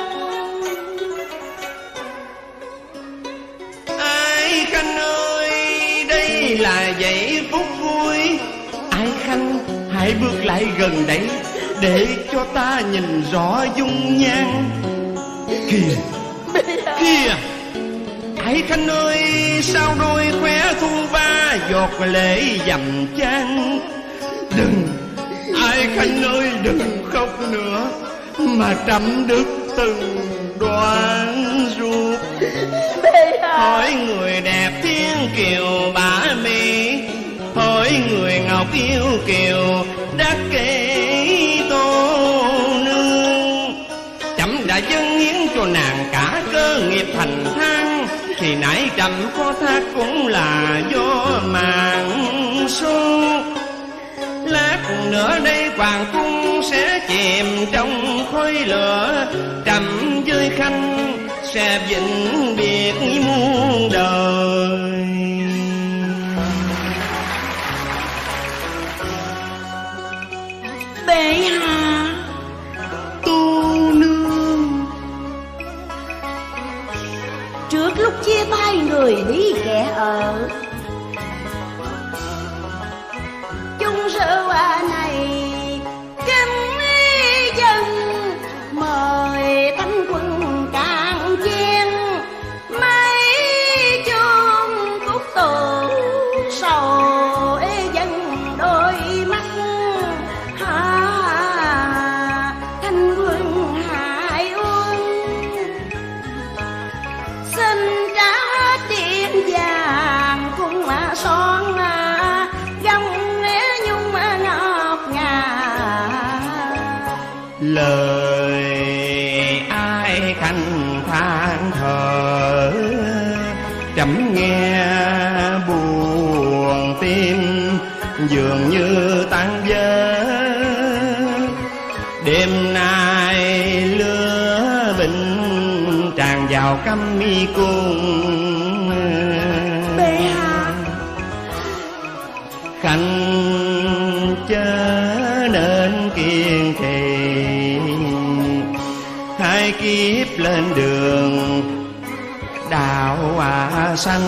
Ái Khanh ơi, đây là giây phút vui. Ái Khanh hãy bước lại gần đây để cho ta nhìn rõ dung nhan. Kìa, kìa, Ái Khanh ơi, sao đôi khóe thu ba giọt lệ dầm chan. Đừng, Ái Khanh ơi, đừng khóc nữa, mà trẫm đứt từng đoạn ruột. Hỏi người đẹp thiên kiều bá mi, hỏi người ngọc yêu kiều đắc kỷ Tô Nương. Trẫm đã dâng hiến cho nàng cả cơ nghiệp thành thang, thì nãy trẫm có thác cũng là do màn xuân. Lát nữa đây hoàng cung sẽ chìm trong khói lửa, trẫm với Khanh sẽ vĩnh biệt muôn đời. Bệ hạ, Tô Nương, trước lúc chia tay người đi kẻ ở, chung rượu này kính dân mời thánh quân cạn chén, mấy chuông cúc tổ sầu dân đôi mắt. Thanh quân Hải Uông xin trả tiền vàng lời ai khanh than thở, trẫm nghe buồn tim dường như tan vỡ. Đêm nay lửa bình tràn vào căm mi cung. Bệ hạ, khanh chớ nên kiên trì, hai kiếp lên đường đạo sanh.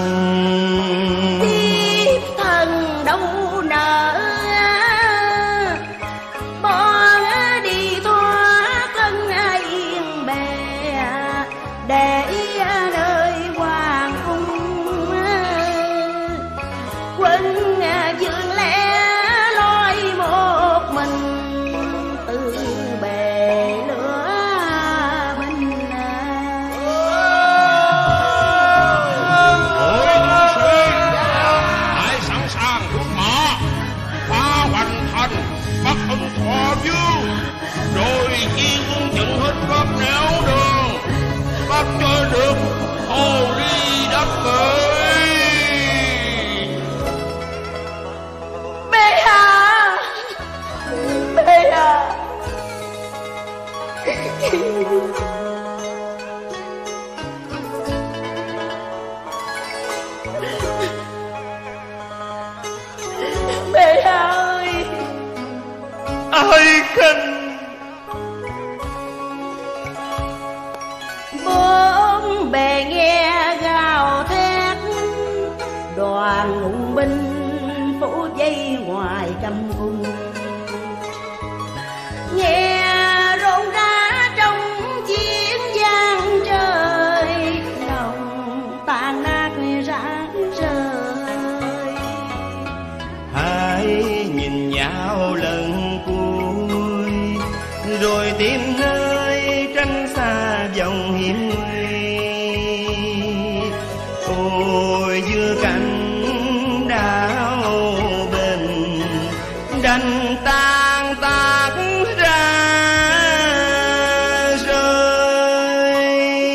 thiếp thần đâu nỡ bỏ đi thoát thân yên bề, để nơi hoàng cung quân dương lẽ loi một mình từ bề lửa binh. Hãy sẵn sàng rút mã, phá hoành thành bắt ông Thọ Vương, rồi chia quân trận hết các nẻo đường, bắt cho được hồ ly đất bể. Bệ hạ, bệ hạ, bệ hạ ơi. Ai khanh? Bốn bề nghe gào thét, đoàn ngũ binh phủ dây ngoài cấm cung. Nghe rộn rã trong chiến giang trời, lòng tan nát rã rời. Hãy nhìn nhau lần cuối, rồi tìm nơi tránh xa dòng hiểm nguy. Ôi giữa cảnh đảo bình, đành tan tác ra rơi.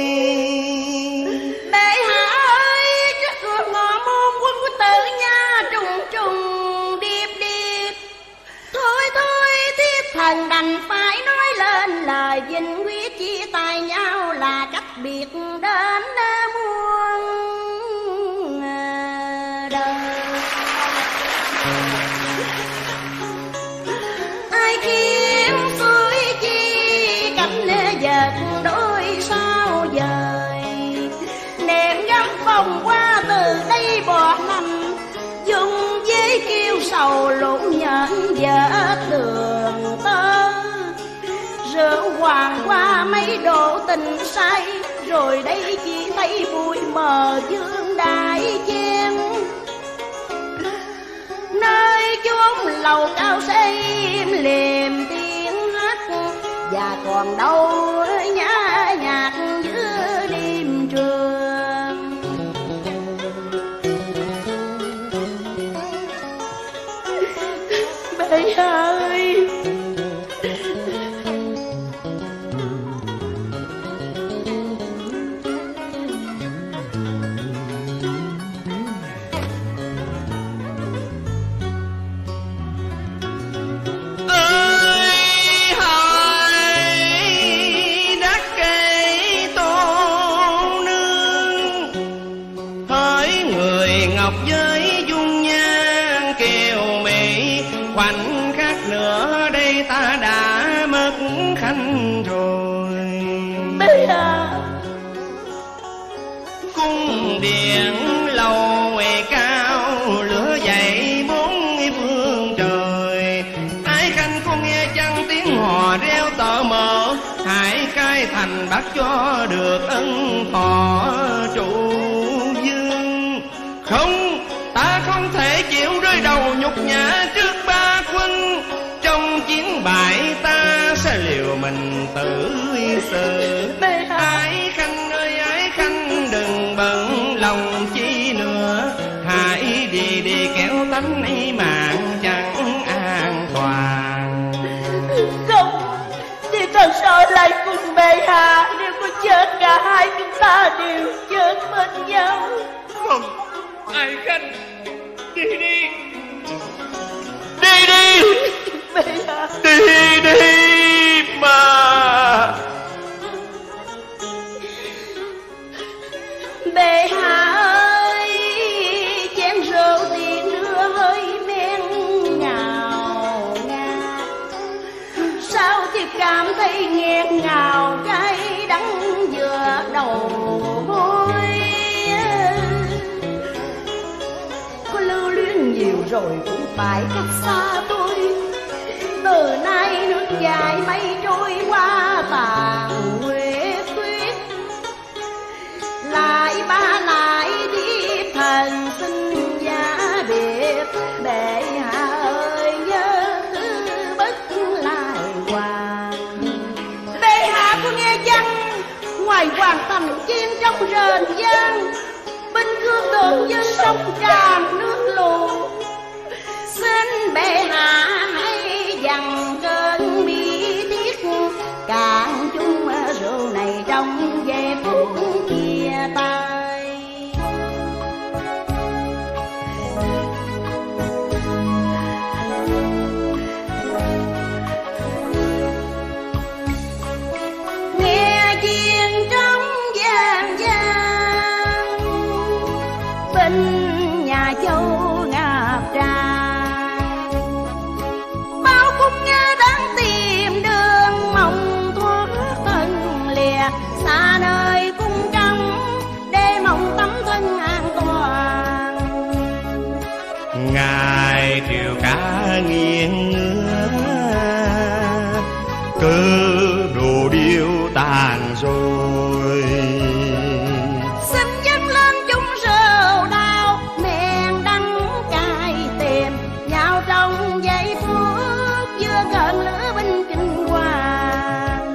Bệ hạ ơi, trước cửa ngõ môn quân của Tử Nha trùng trùng điệp điệp. Thôi thôi, thiếp thần đành phải nói lên lời vinh quyết, chia tay nhau là cách biệt đến muôn đời. Ai kiếm suối chi cảnh vật đôi sao dời, nệm gấm vòng qua từ đây bỏ năm, dùng giấy kêu sầu lũ nhện vỡ đường tơ. Rượu hoàng qua mấy độ tình say, rồi đây chỉ thấy bụi mờ dương đại chen. Nơi chốn lầu cao xây im lìm tiếng hát, và còn đâu nhã nhạc giữa đêm trường. Bệ hạ ơi, ngọc với dung nhan kiều mỹ, khoảnh khắc nữa đây ta đã mất khanh rồi. Bệ hạ, cung điện lầu cao lửa dậy bốn phương trời, ái khanh có nghe chăng tiếng hò reo tợ mờ, hãy cai thành bắt cho được ân thọ trụ dương. Không, ta không thể chịu rơi đầu nhục nhã trước ba quân, trong chiến bại ta sẽ liều mình tử sự. Ái khanh ơi ái khanh, đừng bận lòng chi nữa, hãy đi kéo tánh ấy mạng chẳng an toàn. không, thì thần bệ hạ, nếu có chết cả hai chúng ta đều chết bên nhau. Không, Ái Khanh, đi đi. Đi đi. Bệ hạ. Đi đi mà. Bệ hạ ơi, chén rượu tiền đưa hơi men ngào ngạt, sao thì cảm thấy nghẹn ngào cay đắng vừa đầu môi. Có lưu luyến nhiều rồi cũng phải cách xa tôi, từ nay nước dài mây trôi qua tàn nguyệt tuyết. Lại ba lại đi thần xin giá biệt, bệ hạ ơi nhớ cứ bất lại hoàng. Bệ hạ có nghe chăng, ngoài hoàng thành chiến trong rền vang, binh cương đường dân sông tràn nước lũ. Xin bệ hạ hãy dằn cơn bi thiết, cạn chung rượu này trong về phút chia tay. Nghe chiêng trống vang vang, bên nhà Châu ngập tràn, bao cung nghe đang tìm đường mong thoát thân lìa xa nơi cung trống để mong tấm thân an toàn. Ngài triều ca nghiêng ngửa, cơ đồ điêu tàn rồi. Xin dâng lên chung rượu đào, men đắng cay tìm nhau trong giây phút vừa gần lửa binh kinh hoàng.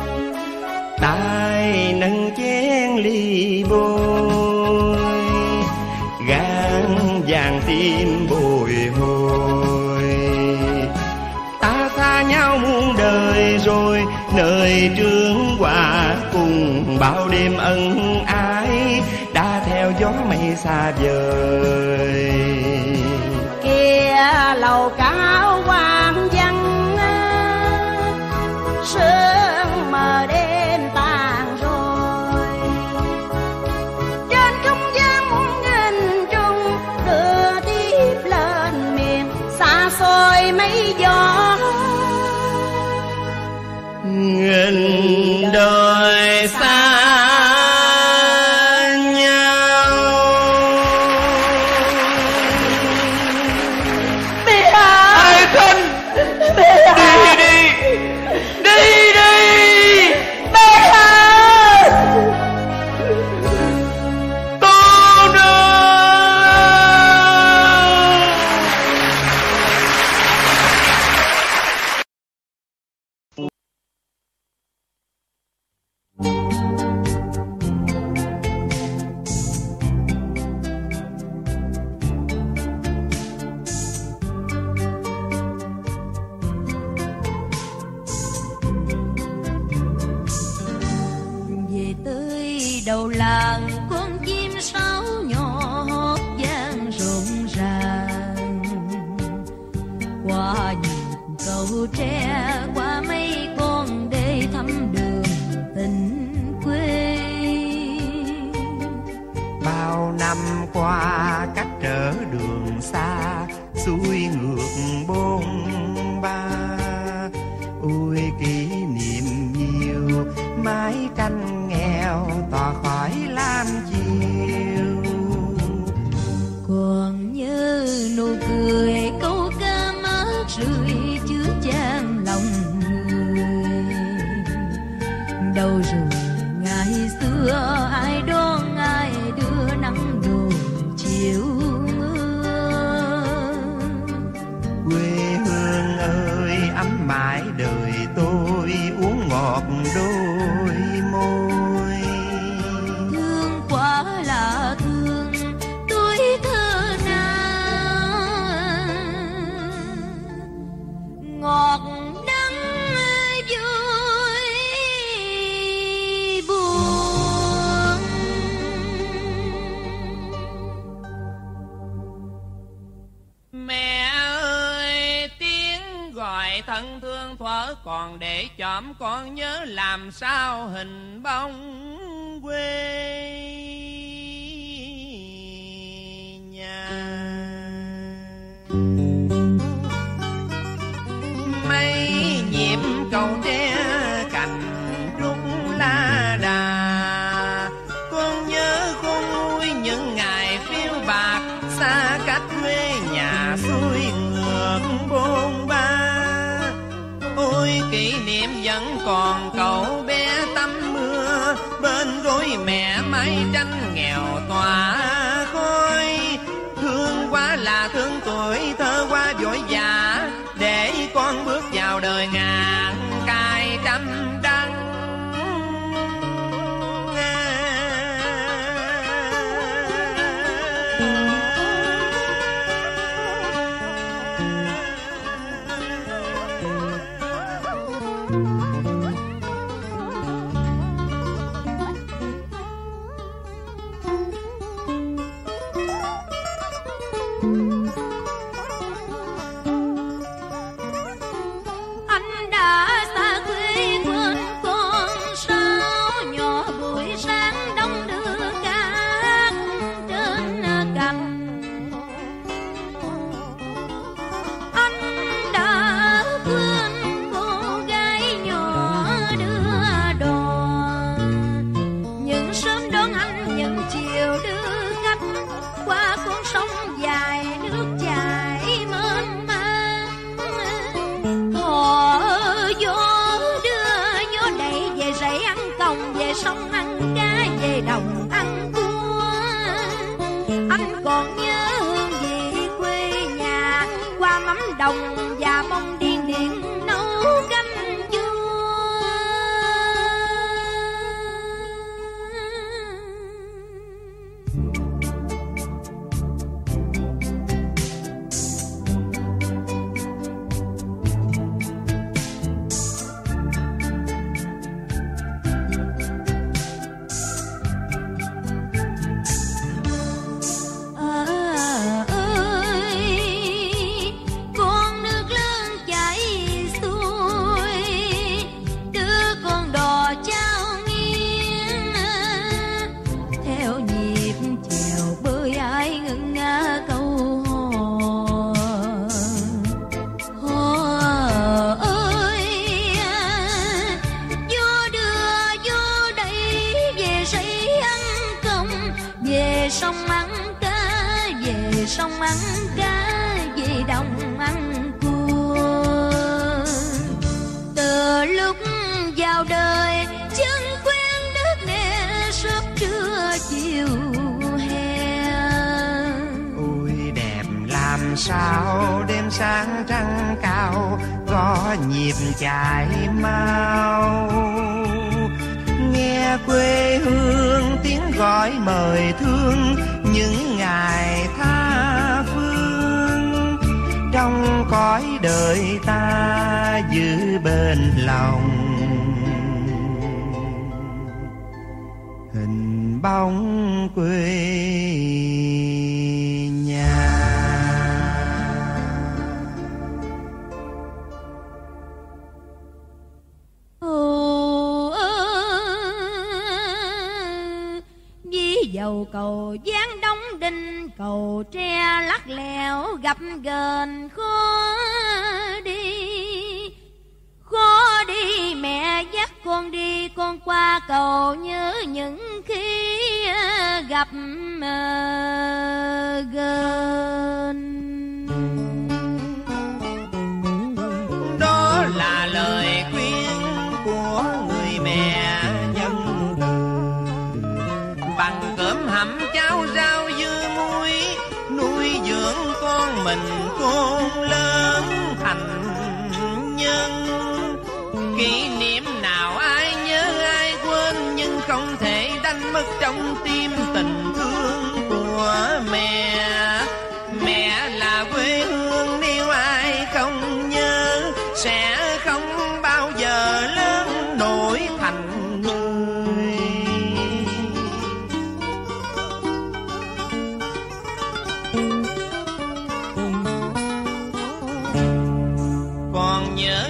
Tai nâng chén ly bôi, gan vàng tim bồi hồi. Ta xa nhau muôn đời rồi, nơi trướng hòa cùng bao đêm ân ái đã theo gió mây xa vời. Kia lầu cao hoàng văn, sương mờ đêm tàn rồi. Trên không gian muôn nghìn trùng đưa tiếp lên miền xa xôi mây gió. Nghìn đời xa nhau. Bệ hạ, Ái Khanh, bệ hạ, đi đi. Đi đi. bệ hạ. Cô nương. Về tới đầu làng, con chim sáo nhỏ hót vang rộn ràng. Qua nhiều cầu tre, qua mấy con để thăm đường tình quê. Bao năm qua cách trở đường xa, xuôi ngược bôn ba. Ôi kỷ niệm nhiều, mái tranh nghèo tỏa khỏi lam chiều. Còn nhớ nụ cười câu ca mát rượi chứa chan lòng người. Đâu rồi ngày xưa ai đón ai đưa nắng đổ chiều mưa. Quê hương ơi ấm mãi đời tôi, uống ngọt đôi môi. Thương quá là thương, tuổi thơ nào ngọt đắng vui thân thương thuở còn để chỏm còn nhớ làm sao hình bóng quê nhà. Mấy nhịp cầu tre cành rung la đà, con nhớ con nuôi những ngày phiêu bạc xa cách quê nhà xuôi ngược bôn ba. Ôi kỷ niệm vẫn còn cậu bé tắm mưa bên gối mẹ mái tranh nghèo tỏa khói. Thương quá là thương tuổi thơ qua vội vã, để con bước vào đời ngàn cay trăm đắng. Sông ăn cá về đồng ăn cua. Anh còn nhớ hương vị quê nhà, qua mắm đồng và bông điên điển nấu canh chua. Sông ăn cá về đồng ăn cua. Từ lúc vào đời chân quen đất nè sớm trưa chiều hè. Ôi đẹp làm sao đêm sáng trăng cao có nhịp chạy mau. Nghe quê hương tiếng gọi mời thương những ngày tha phương. Trong cõi đời ta giữ bên lòng hình bóng quê nhà. Dầu cầu giáng đóng đinh, cầu tre lắc lẻo gặp ghềnh khó đi mẹ dắt con đi, con qua cầu nhớ những khi gặp ghềnh. Đó là lời khuyên của người mẹ nhân từ, bằng cơm hầm cháo rau dưa muối nuôi dưỡng con mình khôn lớn thành nhân. Kỷ niệm nào ai nhớ ai quên, nhưng không thể đánh mất trong tim tình thương của mẹ. Mẹ là quê hương, nếu ai không nhớ sẽ không bao giờ lớn nổi thành người. Còn nhớ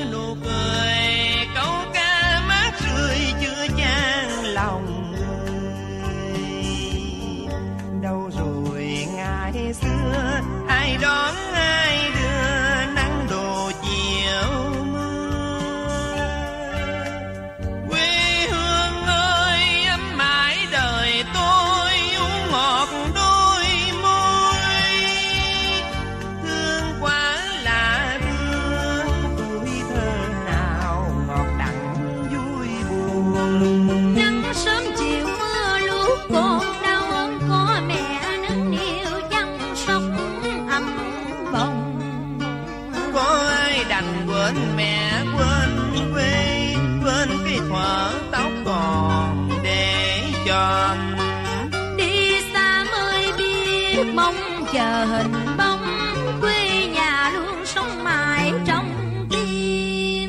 có ai đành quên mẹ quên quê, quên cái thuở tóc còn để cho. Đi xa mới biết mong chờ hình bóng, quê nhà luôn sống mãi trong tim.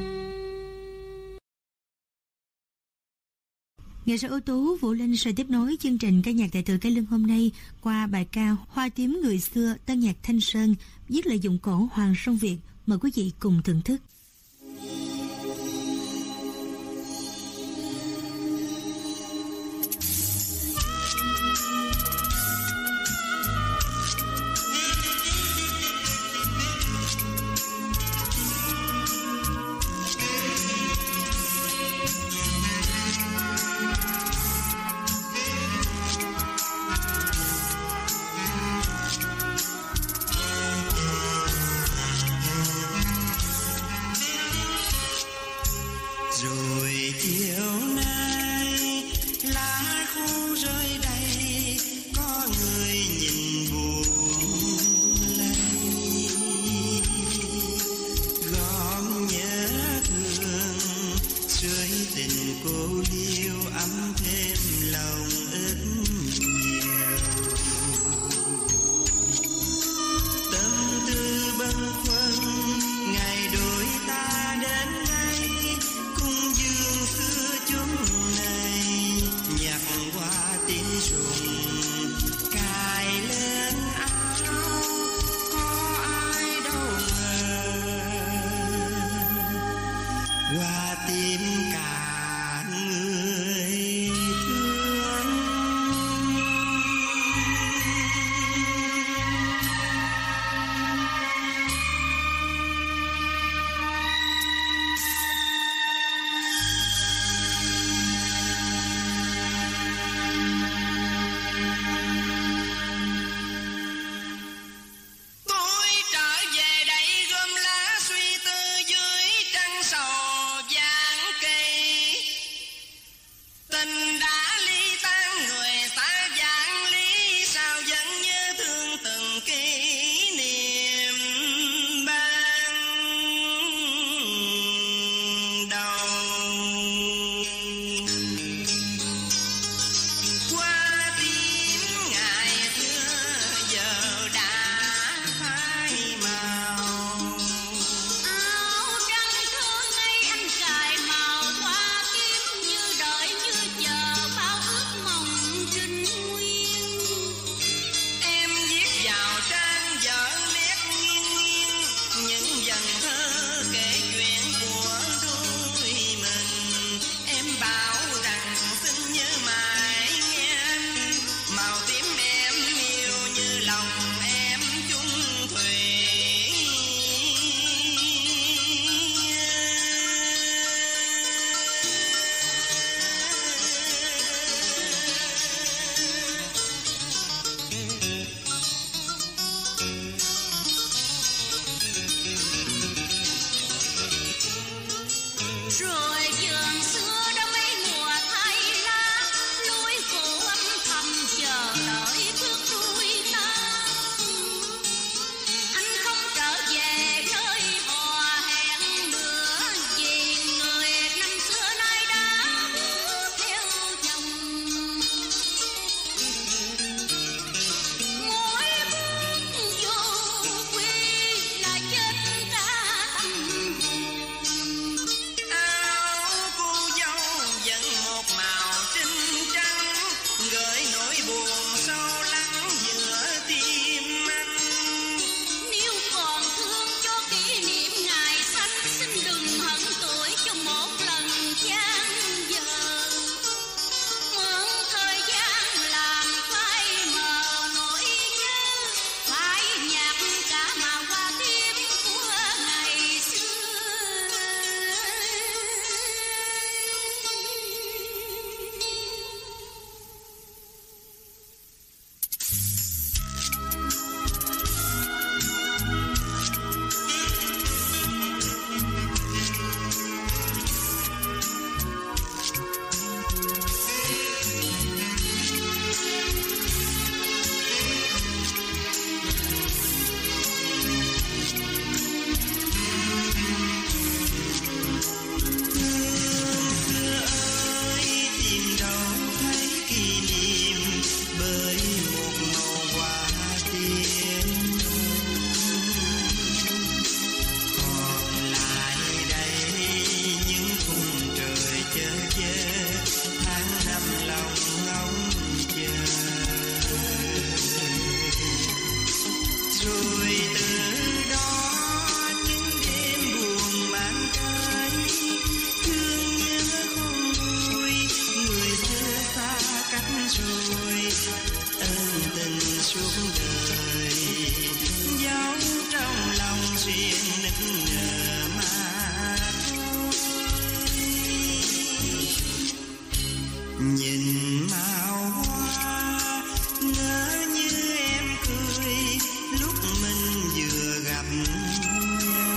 Nghệ sĩ ưu tú Vũ Linh sẽ tiếp nối chương trình ca nhạc đại tự cải lương hôm nay qua bài ca Hoa tím người xưa, tân nhạc Thanh Sơn, viết lời dụng cổ Hoàng Sông Việt. Mời quý vị cùng thưởng thức. Rồi chiều nay lá khô rơi đầy, có người nhìn buồn lây, gom nhớ thương suối tình cô liêu ấm thêm lòng ước nhiều. Tâm tư bâng khuâng ngày đôi ta đến nay, cung dương xưa chúng này nhặt qua tím rụng cài lên áo, có ai đâu ngờ qua tim cả người thương. Tôi trở về đây gom lá suy tư dưới trăng sầu vàng cây, tình đã ly tan người ta vạn lý, sao vẫn nhớ thương từng kỷ niệm ban đầu. Qua tím ngày xưa giờ đã phai màu, Áo trắng thương ngây anh cài màu, hoa tím như đợi như chờ bao ước mộng trinh nguyên. em viết vào trang vở nét nghiêng nghiêng những dòng thơ kể chuyện của đôi mình. Em bảo rằng xin nhớ mãi nghe anh, màu tím em yêu như lòng em chung thủy. Rồi vườn xưa đã mấy mùa thay lá, núi cổ âm thầm chờ đợi bước đuôi ta. Anh không trở về nơi hò hẹn nữa, vì người năm xưa nay đã bước theo chồng. Mỗi bước vô quy là chết cả tâm hồn. Áo xuyên nức nở má nhìn màu hoa ngỡ như em cười lúc mình vừa gặp nhau.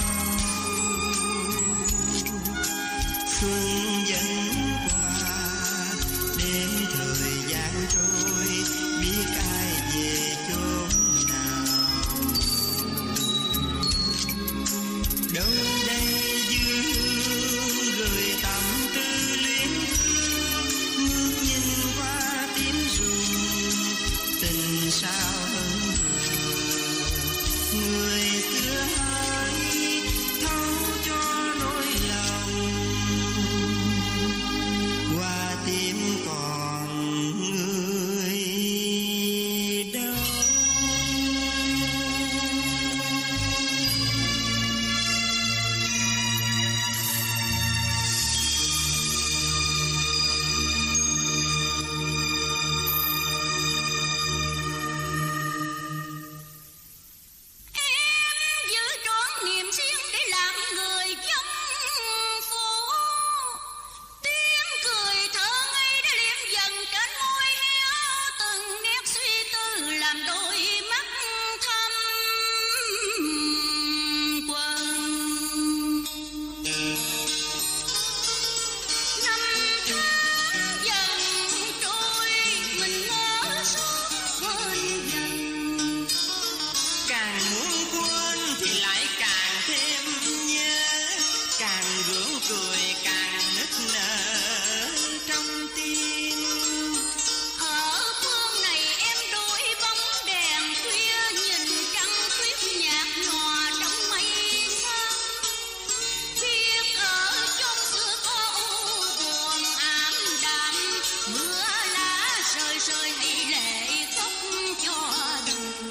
Phương dẫn qua đêm thời gian trôi biết ai về chốn nào. Đâu đây dương gửi tâm tư luyến thương ngước nhìn qua tím rừng tình sao hững hờ. Người xưa hãy thấu cho nỗi lòng qua tim còn người đâu. Em giữ trọn niềm riêng để làm người trong phố. Tiếng cười thơ ngây đã liệm dần trên môi héo, từng nét suy tư làm đôi mắt thâm quầng. Năm tháng dần trôi, mình ngỡ suốt quên dần. Càng muốn quên thì lại càng thêm nhớ, càng gượng cười càng nức nở trong tim. Ở phương này em đôi bóng đèn khuya, nhìn trăng khuyết nhạt nhòa trong mây xanh. Biết ở chốn xưa có u buồn ảm đạm, mưa lá rơi rơi hãy lệ khóc cho đời.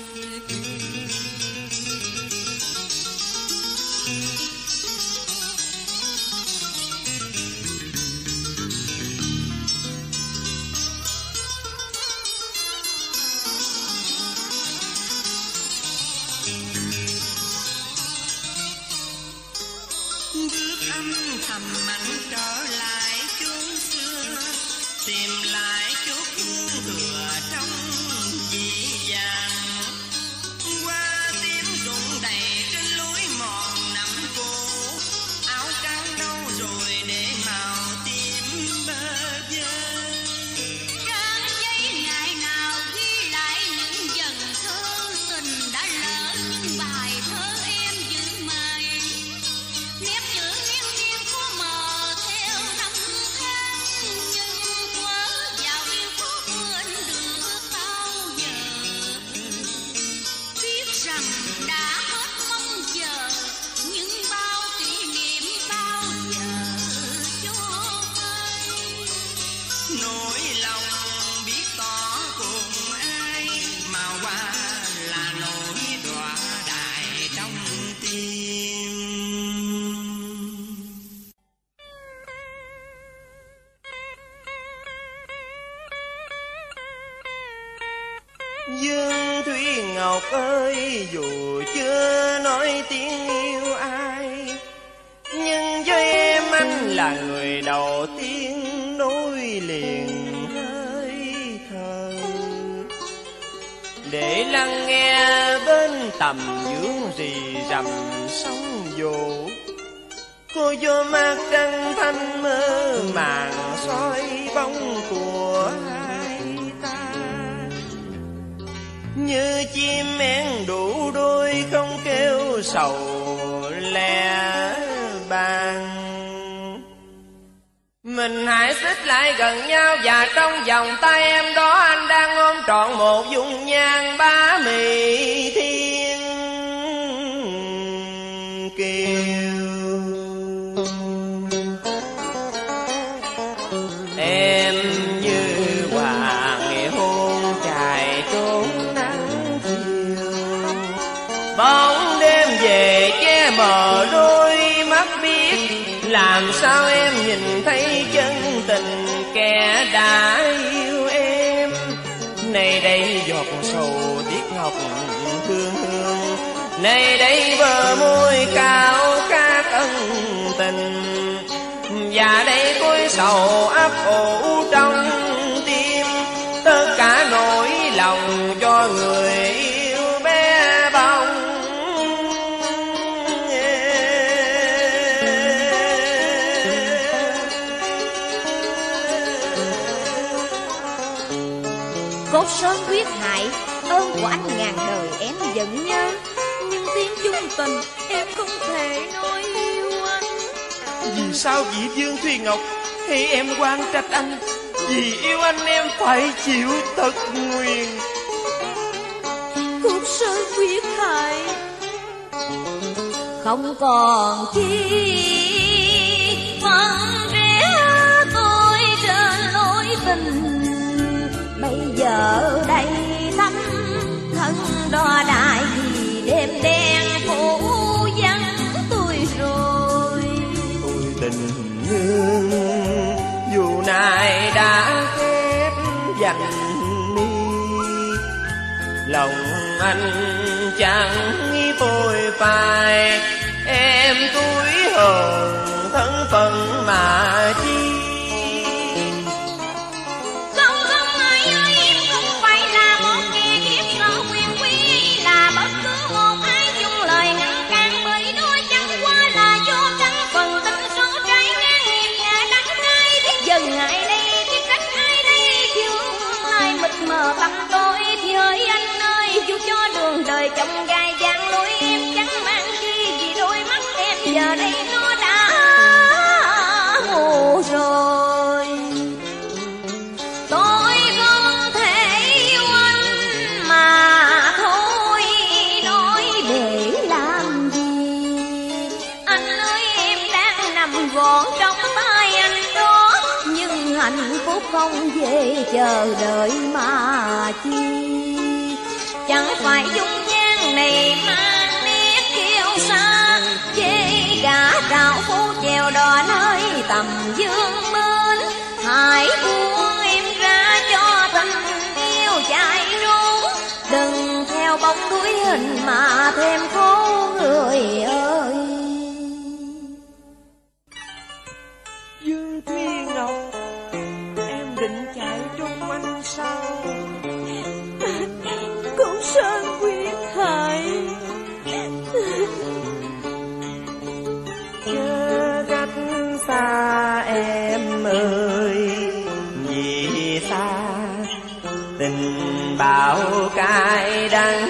Bước âm thầm mạnh trở lại chốn xưa, tìm lại chút hương thừa trong dĩ vãng. Qua tiếng rụng đầy trên lối mòn nằm cô, áo trắng đâu rồi để màu tím bơ vơ. Trang giấy ngày nào ghi lại những dần thơ tình đã lỡ, những bài thơ em giữ mãi. Nét chữ nghiêng nghiêng có mờ theo năm tháng, nhưng quớ vào yêu khúc quên được bao giờ. Biết rằng đã hết mong chờ, nhưng bao kỷ niệm bao giờ cho phai. Nỗi lòng biết tỏ cùng ai, mà qua là nỗi đọa đại trong tim. Dương Thúy Ngọc ơi, dù chưa nói tiếng yêu ai, nhưng với em anh là người đầu tiên nối liền hơi thở. Để lắng nghe bên tầm dưỡng rì rầm sóng vỗ, cô vô mắt trăng thanh mơ màng soi bóng của hai ta. Như chim én đủ đôi không kêu sầu lẻ bàn. Mình hãy xích lại gần nhau, và trong vòng tay em đó anh đang ôm trọn một dung nhan bá mị thiên kiều. Em như hoàng hôn trải trốn nắng chiều, bóng đêm về che mờ đôi mắt biết, làm sao em nhìn thấy chân tình kẻ đã yêu em. Nay đây giọt sầu tiếc ngọc hương hương, Nay đây bờ môi cao khát ân tình, và đây cối sầu ấp ủ trong tim, tất cả nỗi lòng cho người yêu bé bỏng. Cốt sơn quyết hại, ơn của anh ngàn đời em vẫn nhớ, nhưng tiếng chung tình em không thể nói yêu anh. Vì sao vị Dương Thùy Ngọc hay em oan trách anh? Vì yêu anh em phải chịu tật nguyền. Cốt sơn quyết hại, không còn chi phân rẽ tôi trên lối tình. Bây giờ đây thắm thân đo đại vì đêm đen phủ vắng tôi rồi. Tôi tình nương dù nay đã khép dành mi, lòng anh chẳng nghĩ tôi phải em túi hờn thân phận mà chi. Mờ tâm tôi thì hỡi anh ơi, dù cho đường đời chông gai gian lối em chẳng mang chi, vì đôi mắt em giờ đây nó đã mù rồi. Tôi không thể yêu anh mà thôi, nói để làm gì? Anh ơi em đang nằm gọn trong tay anh đó, nhưng hạnh phúc không về chờ đợi mà chi. Chẳng phải dung nhan này mang nét kiêu sa, chê gã trào phu chèo đò nơi tầm dương bên. Hãy buông em ra cho tình yêu chạy trốn, đừng theo bóng đuổi hình mà thêm khổ người ơi. Dương Thùy Ngọc, em định chạy trốn anh sao? Cũng sơn quyết hại, chớ cách xa em ơi, vì xa tình bão cay đắng.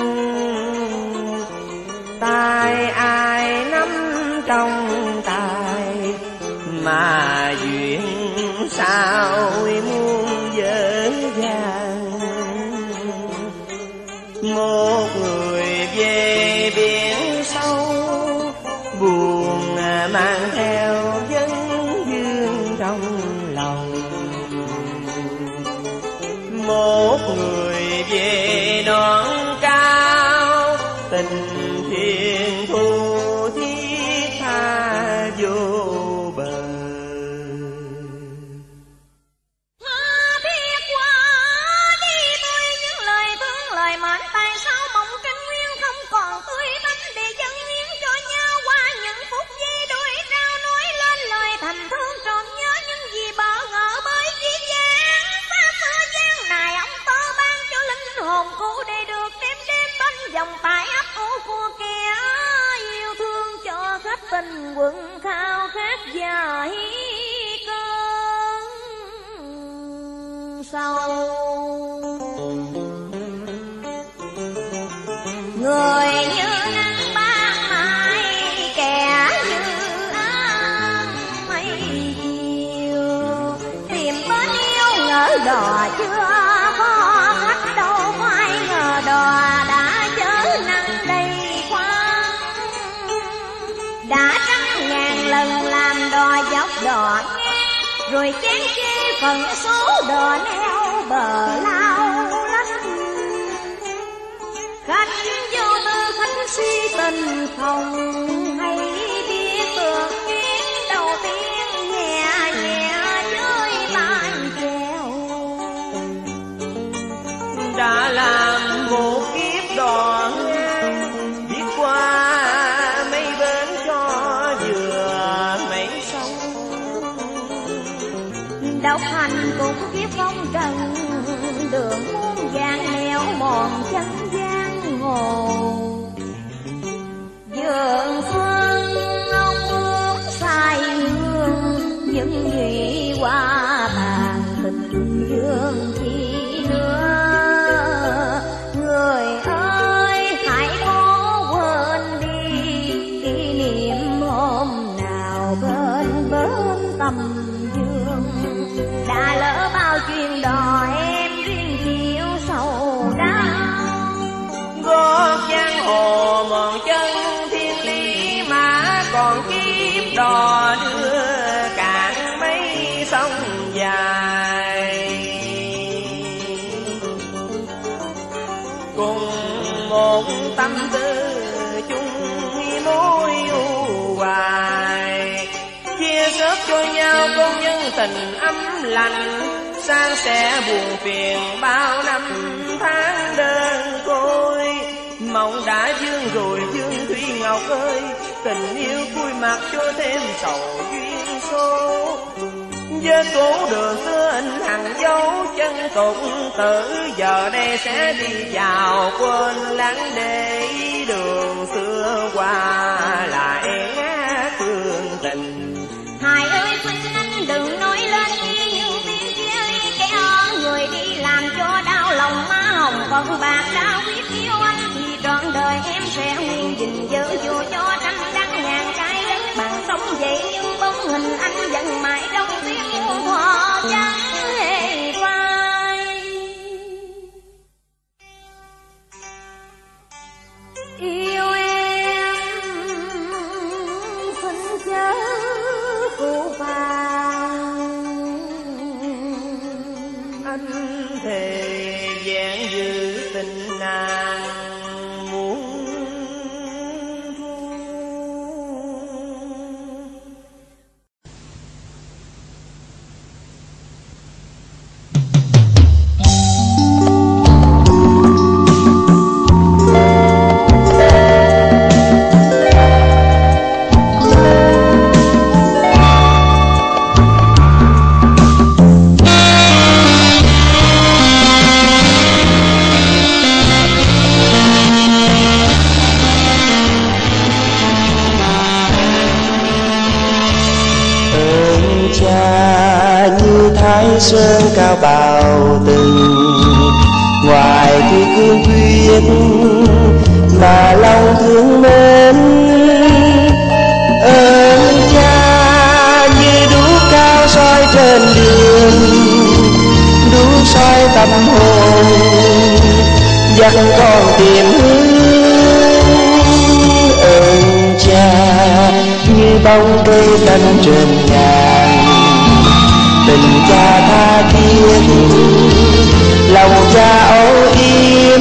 Tai ai nắm trong tay mà duyên sao muôn dở dàng. Một người về biển sâu buồn mang theo vấn vương trong lòng. Một người về non cao tình thiên thu thiết tha vô bờ. Dòng tay ấp ủ của kẻ yêu thương cho khách tình quần khao khát dài cơn sâu. Người như nắng ban mai, kẻ như áng mây chiều, tìm bên yêu ngỡ đò chưa có khách đâu phải ngờ đò đã chớ năng đầy khoan. Đã trăm ngàn lần làm đò dốc đò ngang, rồi chán chê phần số đò neo bờ lao lách. Khách vô tư khách si tình không hay biết được chuyến đầu tiên nhẹ nhẹ với bàn chèo. Đã làm một kiếp đò ngang, biết độc hành cũng kiếp phong trần, đường muôn vàng nẻo mòn chân gian ngồ. Dường phân ông muốn sai hương, những nhụy qua bàn tình dương chi nữa. Người ơi hãy cố quên đi kỷ niệm hôm nào bên tâm dương. Đã lỡ bao chuyện đò em riêng chịu sầu đau. Gót giang hồ mòn chân thiên lý mà còn kiếp đò đưa cạn mấy sông dài. Cùng một tâm tư chung mối u hoài, chia sớt cho nhau con nhân tình ấm lành, san sẻ buồn phiền bao năm tháng đơn côi. Mộng đã dương rồi Dương Thủy Ngọc ơi, tình yêu vui mặt cho thêm sầu duyên số. Vết cũ đường xưa in hằn dấu chân tục tử, giờ đây sẽ đi vào quên lãng để đường xưa qua lại ngát thương tình. Hài ơi khuyên anh đừng nói lên những tiếng chia ly kẻ người đi làm cho đau lòng má hồng. Còn bạc đã quyết yêu anh thì trọn đời em sẽ nguyên gìn giữ, dù cho trăm đắng ngàn cái đất bằng sông vậy, nhưng bóng hình anh vẫn mãi trong tiếng muôn hoa trắng hề phai. Yêu em xin chớ phụ vàng, anh thề vẹn giữ tình nàng muốn sơn cao bào tình. Ngoài thì cương quyết mà lòng thương mến, ơn cha như đuốc cao soi trên đường, đuốc soi tâm hồn dắt con tìm hướng. Ơn cha như bóng cây xanh trên ngàn, tình cha tha thiết lòng cha âu yếm.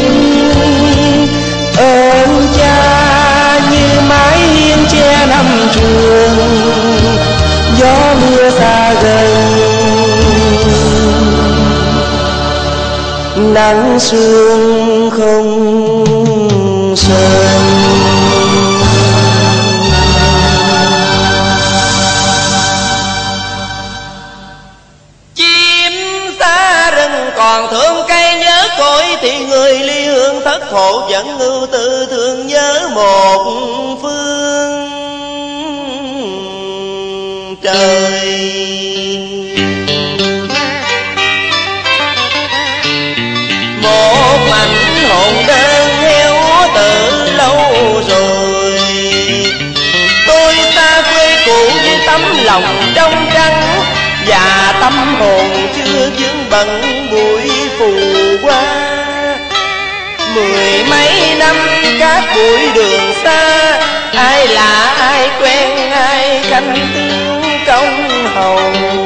Ơn cha như mái hiên che năm trường, gió mưa xa gần nắng sương không sờn. Còn thương cây nhớ cội thì người ly hương thất khổ vẫn ưu tư thương nhớ một phương trời. Một mảnh hồn đơn héo từ lâu rồi, tôi xa quê cũ với tấm lòng trong trắng, và tâm hồn chưa vướng bận bụi phù qua. Mười mấy năm các bụi đường xa, ai lạ ai quen ai khanh thương công hầu.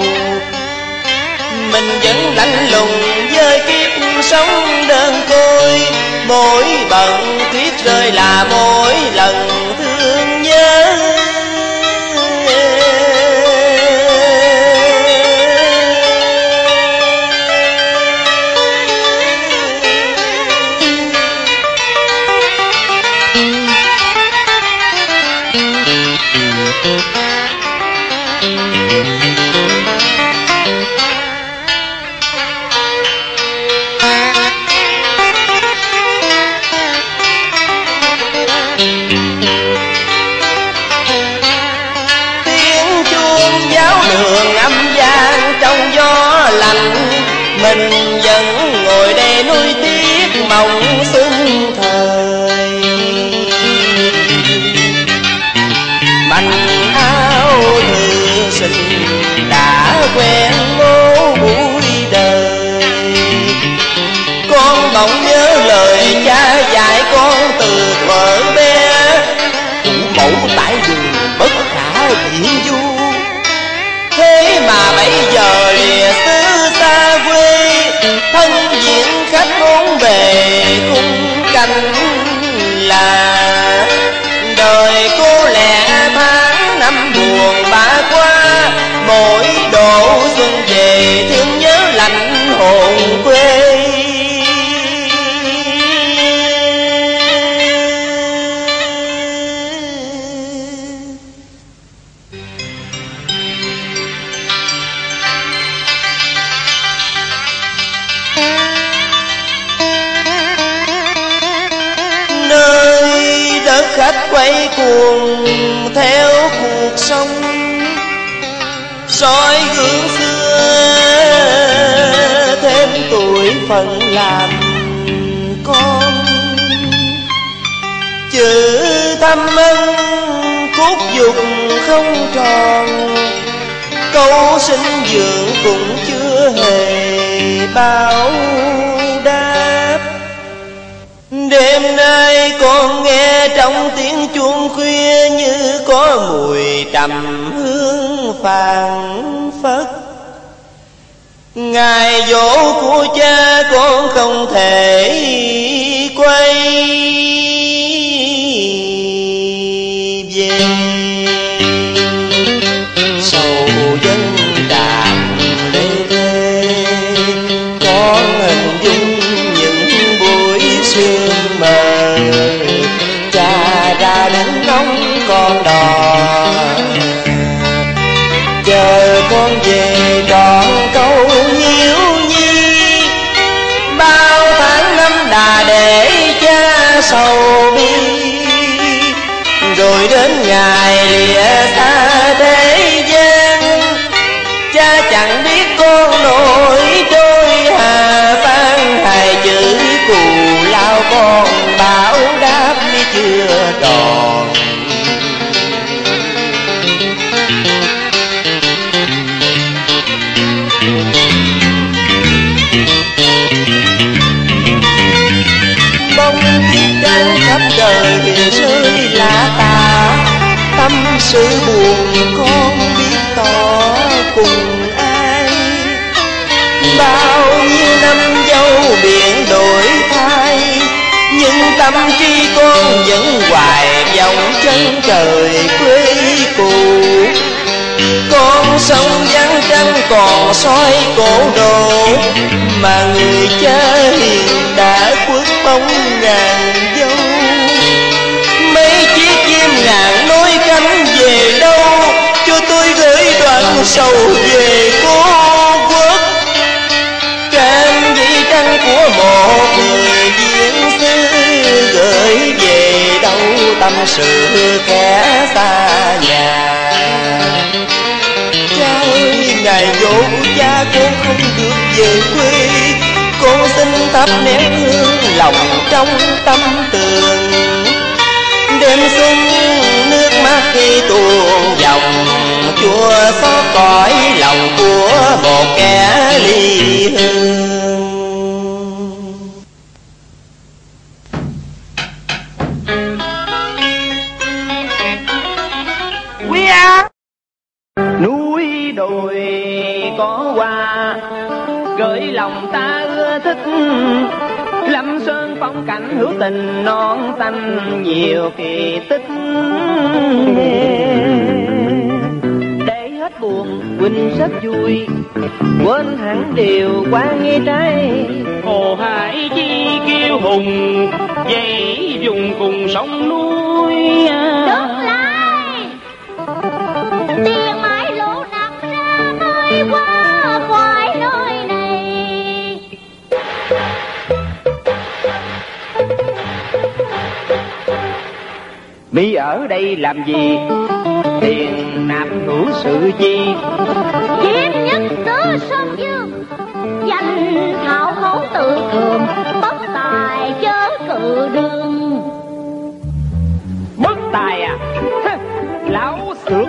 Mình vẫn lạnh lùng với kiếp sống đơn côi, mỗi bận tuyết rơi là mỗi lần thương nhớ. đường âm gian trong gió lạnh, mình vẫn ngồi đây nuối tiếc mộng xuân thời. Manh áo thư sinh đã quen ngô bụi đời, con bỗng nhớ lời cha dạy con từ thuở bé, phụ mẫu tại đường bất khả viễn du. Thế mà bây giờ lìa xứ xa quê, thân diện khách muốn về khung cảnh là đời cô lẻ tháng năm buồn bã qua. Mỗi độ xuân về thương nhớ lạnh hồn quê. Khách quay cuồng theo cuộc sống, soi gương xưa thêm tuổi phận làm con. Chữ thăm ân cốt dục không tròn, câu sinh dưỡng cũng chưa hề báo đáp. Đêm nay con nghe trong tiếng chuông khuya như có mùi trầm hương phảng phất. Ngày dỗ của cha con không thể quay về, sầu dân đàn lê thê. Con hình dung những buổi sương mờ, cha ra đến nóng con đò, chờ con về trọn câu hiếu nhi. Bao tháng năm đà để cha sầu bi, rồi đến ngày lìa xa thế gian. Cha chẳng biết con nổi trôi hà vang, hai chữ cù lao con báo đáp chưa tròn. Bông tuyết trắng khắp trời rơi lá tả, tâm sự buồn con biết tỏ cùng ai. Bao nhiêu năm dâu biển đổi thay, nhưng tâm trí con vẫn hoài vọng chân trời quê cũ. Con sông vắng trăng còn soi cổ đồ, mà người cha hiền đã khuất bóng ngàn dâu. Mấy chiếc chim ngàn nối cánh về đâu, cho tôi gửi đoạn sầu về cố quốc. Trang dĩ trăng của một người diễn xứ, gửi về đâu tâm sự kẻ xa nhà. Cha ơi, ngày dỗ của cha con không được về quê, con xin thắp nén hương lòng trong tâm tường. Đêm xuân nước mắt khi tuôn dòng, chua xót cõi lòng của một kẻ ly hương. Quý á, núi đồi có hoa gợi lòng ta ưa thích, Lâm Sơn phong cảnh hữu tình non xanh nhiều kỳ tích. Để hết buồn huynh rất vui, quên hẳn điều quan nghi trái. Hồ Hải chi kiêu hùng, dậy dùng cùng sông núi. Đứng lại, tiền mãi lộ nặng ra nơi qua khỏi nơi này. Mi ở đây làm gì? Tiền nạp thù hữu sự gì. Diệp nhất tứ Sơn Dương, danh thảo hấu tự cường, bất tài chớ cự đường. Bất tài à? Lão xược.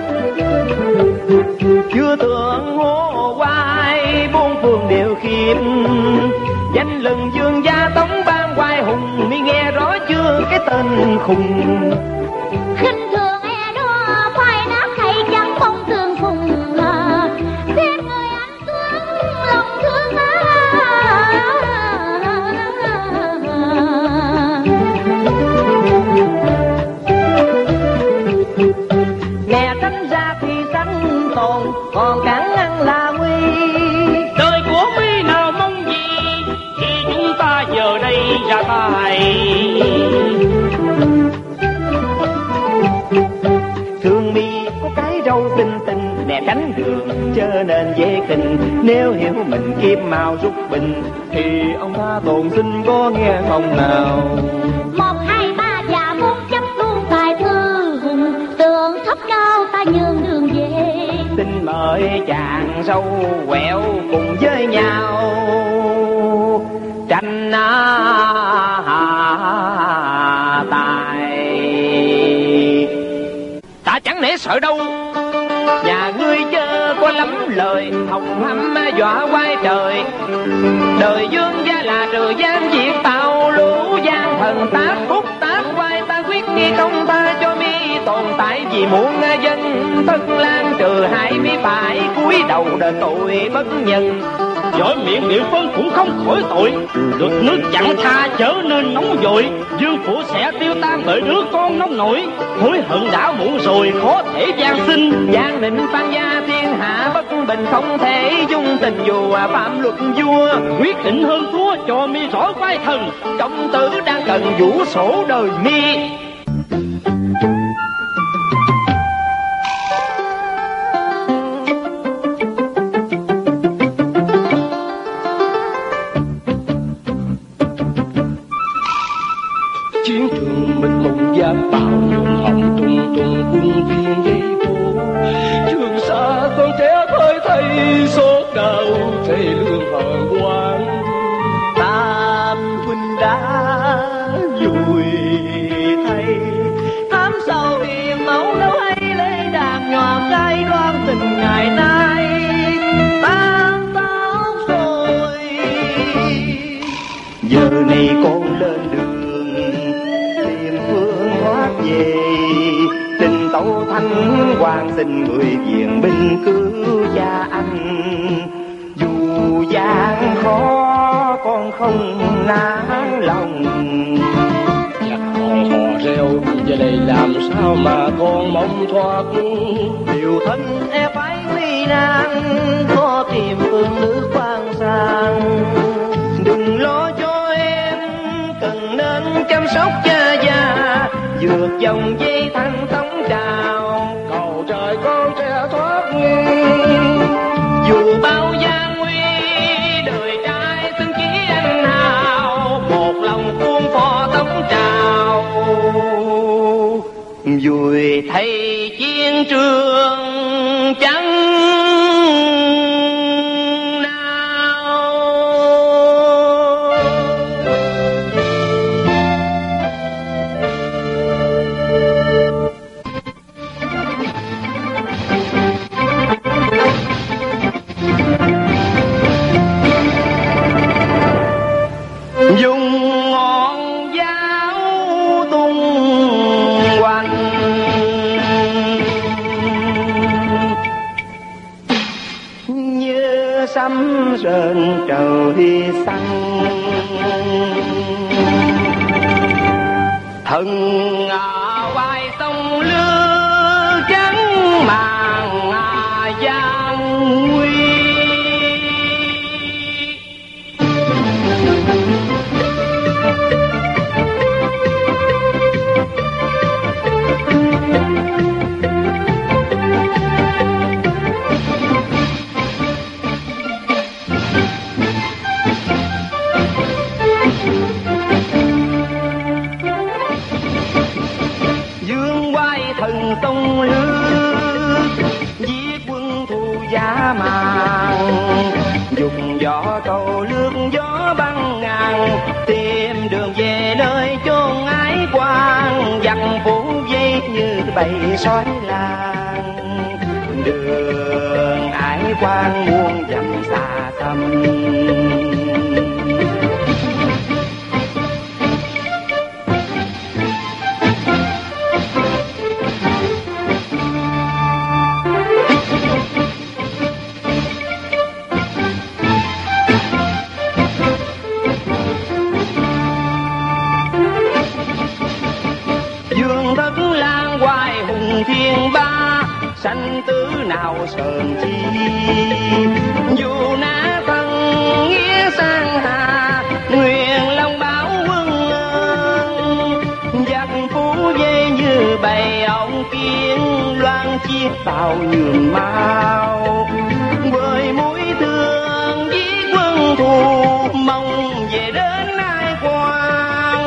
Chưa tưởng ngô hoài bốn phương đều khiếp, danh lừng dương gia tống ban hoài hùng, mi nghe rõ chưa cái tên khùng. Khinh thường e đua phai nát hay chẳng bông tường phùng, xem người anh tướng lòng thương Nghe tránh ra thì tránh tồn, còn cản ăn là nguy. Đời của mi nào mong gì khi chúng ta giờ đây ra tay. Thương mi có cái râu tinh tinh, nè cánh đường cho nên dễ khinh. Nếu hiểu mình kim màu rút bình, thì ông ta tồn sinh có nghe không nào. 1, 2, 3 và 4 chấp luôn tài thư hùng, tượng thấp cao ta nhường đường về. Xin mời chàng sâu quẹo cùng với nhau tranh tài. Ta chẳng nể sợ đâu, nhà ngươi chớ có lắm lời, hồng hăm dọa quay trời. Đời dương gia là trừ gian diệt tạo, lũ gian thần tác phúc tác quay. Ta quyết nghi công ta cho mi tồn tại, vì muốn dân thân lan trừ hại mi phải cúi đầu đền tội bất nhân. Giỏi miệng điệu phân cũng không khỏi tội, được nước chẳng tha trở nên nóng vội. Dương phủ sẽ tiêu tan bởi đứa con nông nổi, hối hận đã muộn rồi khó thể gian sinh. Giang định phan gia thiên hạ bất bình, không thể dung tình dù phạm luật vua. Quyết định hơn thua cho mi rõ vai thần, Công tử đang cần vũ sổ đời mi. Chiến trường mình mộng giam bạo nhuộm hồng tung tung quân viên dây phố. Trường xa con trẻ thôi thay số đầu thề lương hờn quan. Tam huynh đã vùi thay, tám sau hiền mẫu đâu hay lê đàn nhòa cay đoan tình ngày nay. Tan tóc rồi, giờ này con lên đường tìm phương thoát về. Tình tấu thanh hoàng xin người viện binh cứu cha anh. Dù gian khó con không nản lòng, Chắc con hò reo giờ đây làm sao mà con mong thoát. điều thân e phải nguy nan, khó tìm phương nữ khoan sang. Đừng lo cho em, cần nên chăm sóc cha già, vượt dòng dây thăng tống trào. Cầu trời con sẽ thoát nguy, Dù bao gian nguy, đời trai xứng chí anh hào, một lòng cuốn phò tống trào. Vùi thay chiến trường chẳng nào. Dùng ngọn giáo tung hoành, như sấm rền trời xanh. Thần ở vai sông lư trắng màng gian nguy. màng. Dục gió cầu lướt gió băng ngàn, tìm đường về nơi chốn ái quan. Dặn phủ dây như bầy sói làng, đường ái quan muôn dặm xa xăm. Dương thất lang hoài hùng thiên ba, sanh tứ nào sờn chi. Dù ná thân nghĩa sang hà, nguyện long báo quân ơn. Giặc phú dê như bầy ong kiến, loan chiếc tàu nhường mau. Với mũi thương giết quân thù, mong về đến ai quan.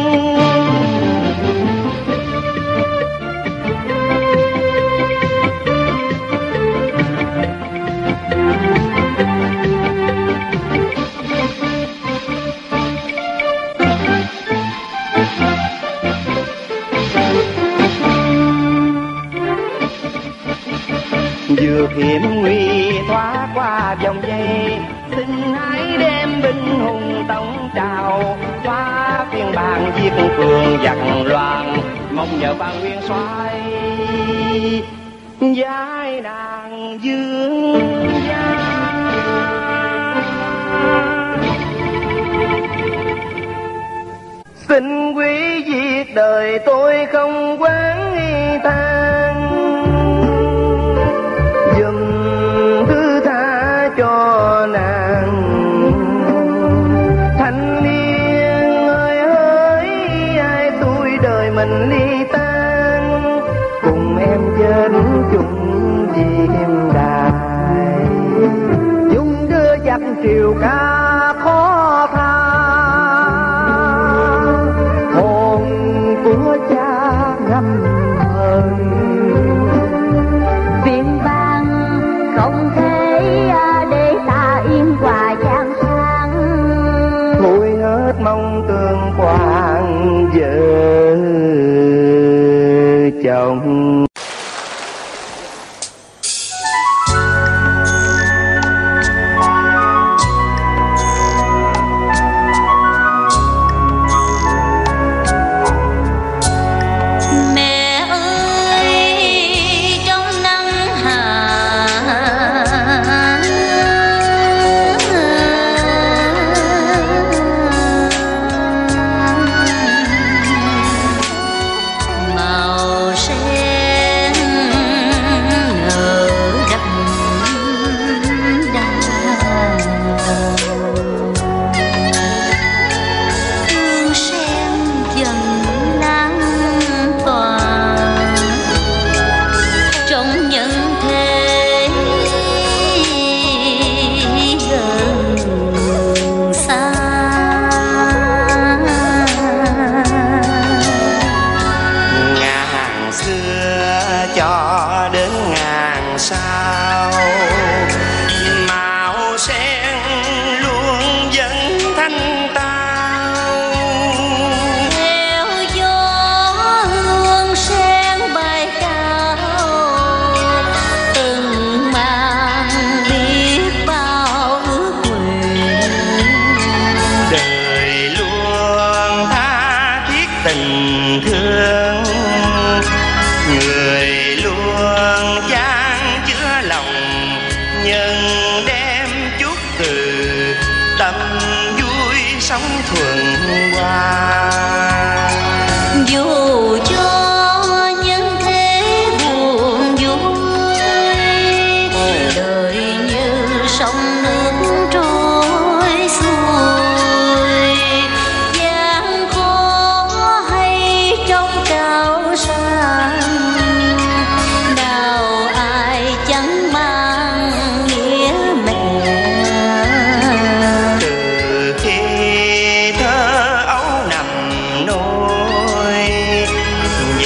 Vượt hiểm nguy thoát qua dòng dây, xin hãy đem binh hùng tống trào. Thoát phiên bản giết phường giặc loạn, mong nhờ ban nguyên soái giải nàng dương gian. Xin quý diệt đời tôi không quán than, dùm thứ tha cho nàng. Thanh niên ơi hỡi, ai tôi đời mình ly tan, cùng em chết chung diêm đài. Chúng đưa giặc triều ca khó tha, hồn của cha ngâm hờn. Viên bang không thể để ta yên hòa giang sang. Thôi hết mong tương quan vợ chồng.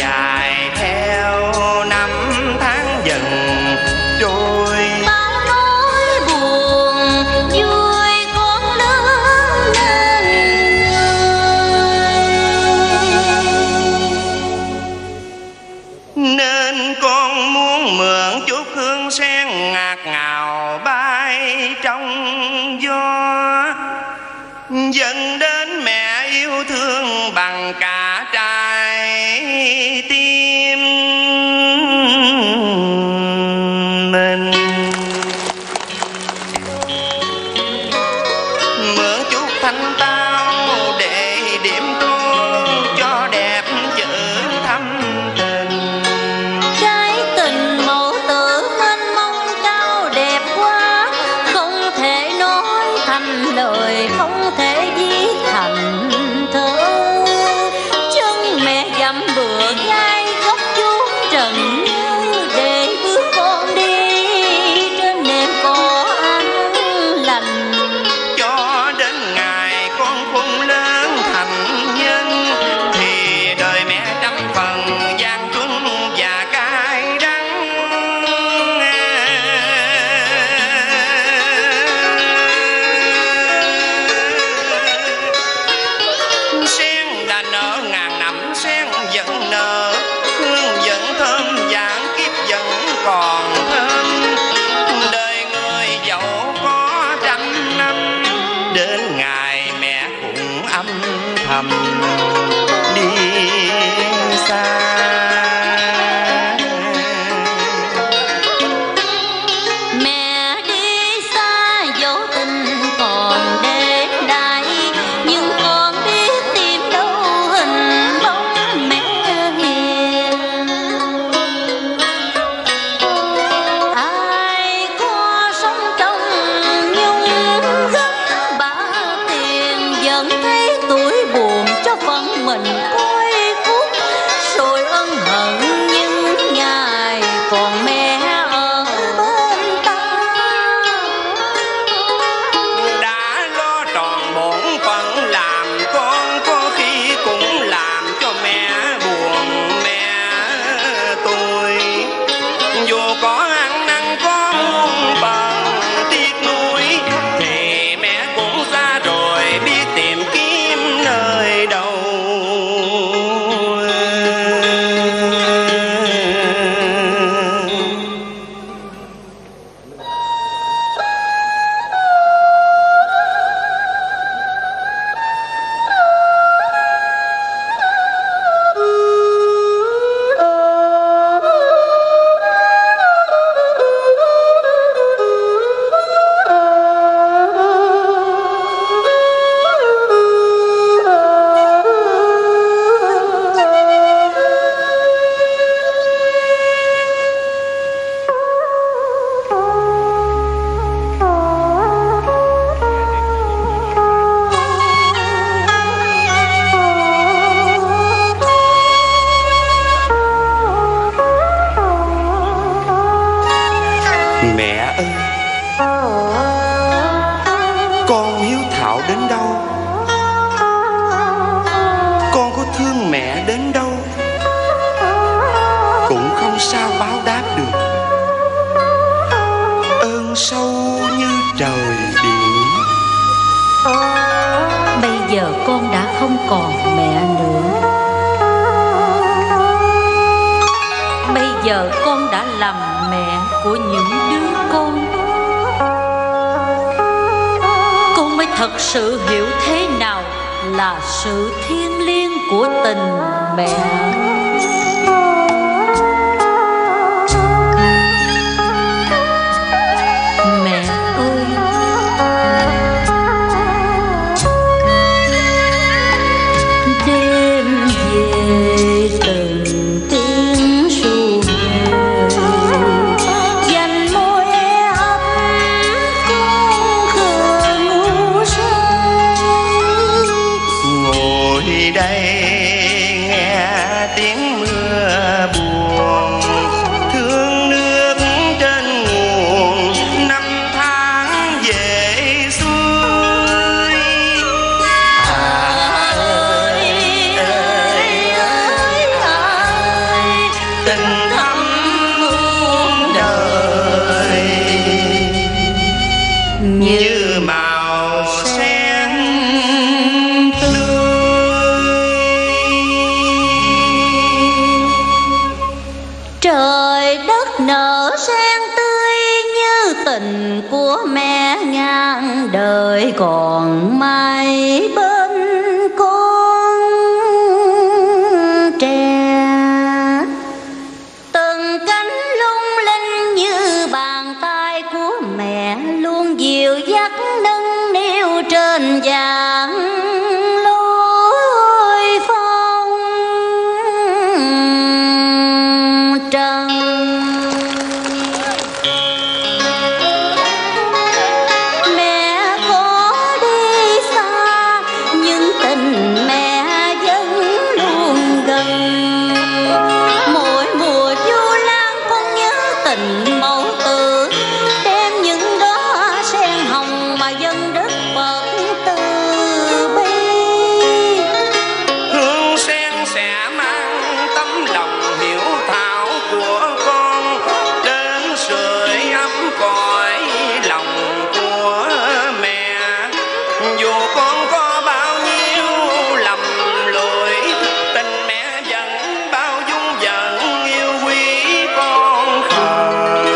Bao chút hương sen ngạt ngào bay trong gió, dẫn đến mẹ yêu thương bằng cả trái tim mình. Mượn chút thanh tao để điểm tô cho đẹp chữ thắm tình. Cái tình mẫu tử mênh mông cao đẹp quá, không thể nói thành lời, không thể viết thành thơ. Chân mẹ dặm bừa gai khóc chuốt trần như để bước con đi trên nệm cỏ an lành. Cho đến ngày con khôn lớn thành nhân thì đời mẹ trăm phần gian truân và cay đắng. Sen đã nở ngàn năm sen vẫn nở, hương vẫn thơm vàng kiếp vẫn còn thơm. Đời người giàu có trăm năm, đến ngày mẹ cũng âm thầm đi xa. Mẹ đi xa dấu tình còn để lại, nhưng con biết tìm đâu hình bóng mẹ hiền. Ai có sống trong nhung gấm bả tiền, vẫn thấy tuổi buồn cho phận mình côi cút. Rồi ân hận những ngày còn mẹ ở bên ta. Đã lo tròn bổn phận làm con, có khi cũng làm cho mẹ buồn mẹ tôi. Dù có ăn năn có muôn phần tiếc nuối, thì mẹ cũng xa rồi biết tìm kiếm nơi đâu. Mẹ ơi, con hiếu thảo đến đâu, con có thương mẹ đến đâu, cũng không sao báo đáp được ơn sâu như trời biển. Bây giờ con đã không còn mẹ nữa. Bây giờ con đã làm mẹ của những đứa con. Con mới thật sự hiểu thế nào là sự thiêng liêng của tình mẹ. Mẹ ơi, đêm về từng tiếng ru về, dành môi ấm con khờ ngủ say. Ngồi đây nghe tiếng nở sen tươi như tình của mẹ ngàn đời còn mãi bên con trẻ. Từng cánh lung linh như bàn tay của mẹ luôn dìu dắt nâng niu trên vàng lối phong trần. Mẹ có đi xa nhưng tình mẹ vẫn luôn gần. Mỗi mùa vu lan con nhớ tình mẫu tử, đem những đóa sen hồng mà dân đất Phật từ bi. Hương sen sẽ mang tấm lòng hiểu thảo của con đến sưởi ấm cõi lòng của mẹ. Dù con có bao nhiêu lầm lỗi, tình mẹ vẫn bao dung vẫn yêu quý con không.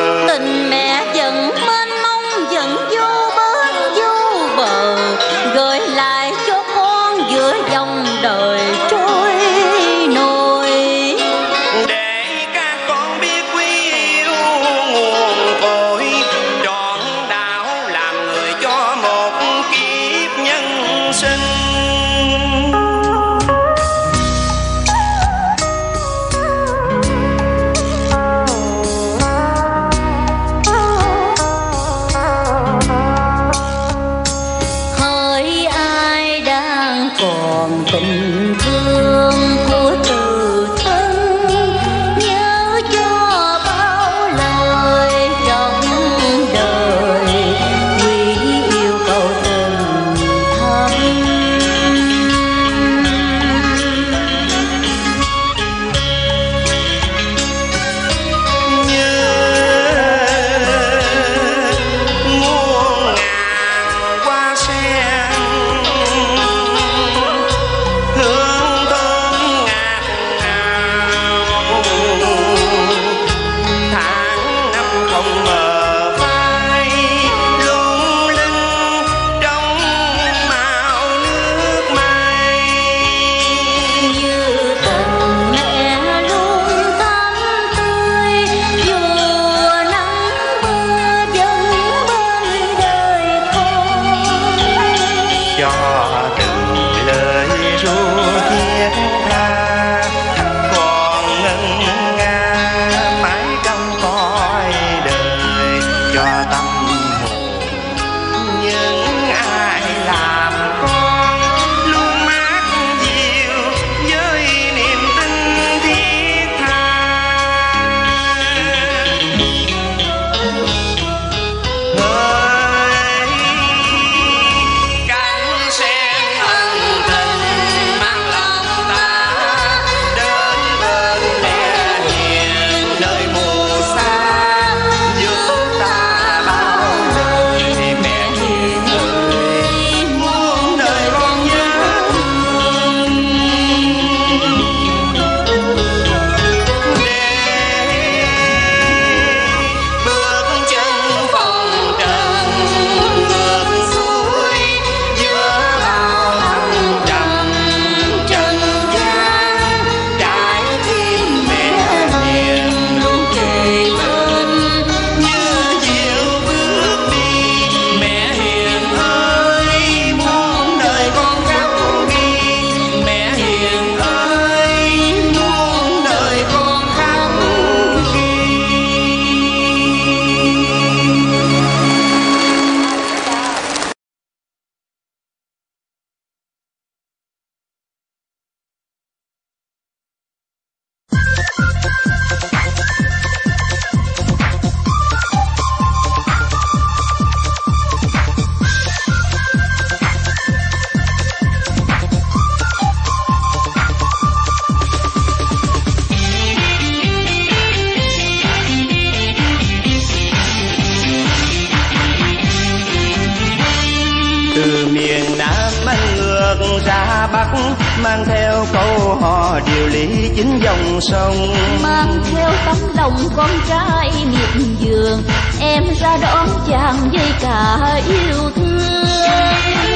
ngược ra bắc, mang theo câu hò điều lý chính dòng sông. Mang theo tấm lòng con trai miệt vườn, em ra đón chàng với cả yêu thương.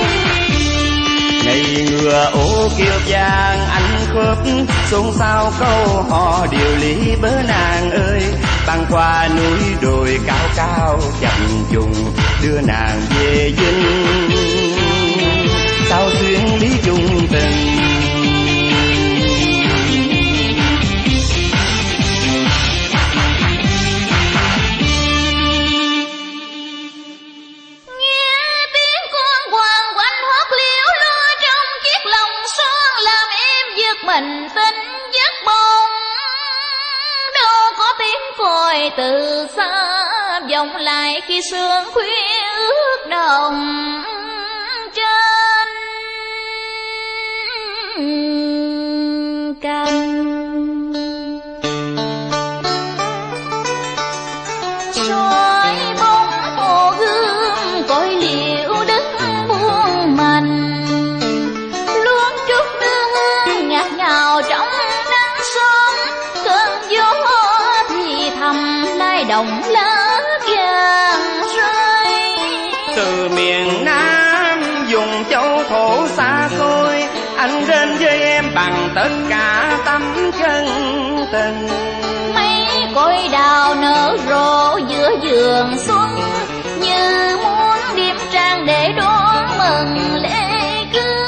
Ngày ngựa ô kiêu vàng anh khớp, xôn xao câu hò điều lý bớ nàng ơi. Băng qua núi đồi cao cao chập trùng, đưa nàng về dinh sao xuyên lý chung tình. Mình tính giấc bóng, đâu có tiếng còi từ xa vọng lại khi sương khuya ướt đồng trên cành. Soi bóng hồ gương cõi liễu đất buông mành, ngào trong nắng sớm, cơn gió thì thầm lay động lá vàng rơi. Từ miền Nam dùng châu thổ xa xôi, anh đến với em bằng tất cả tấm chân tình. Mấy cội đào nở rộ giữa vườn xuân, như muốn điệp trang để đón mừng lễ cưới.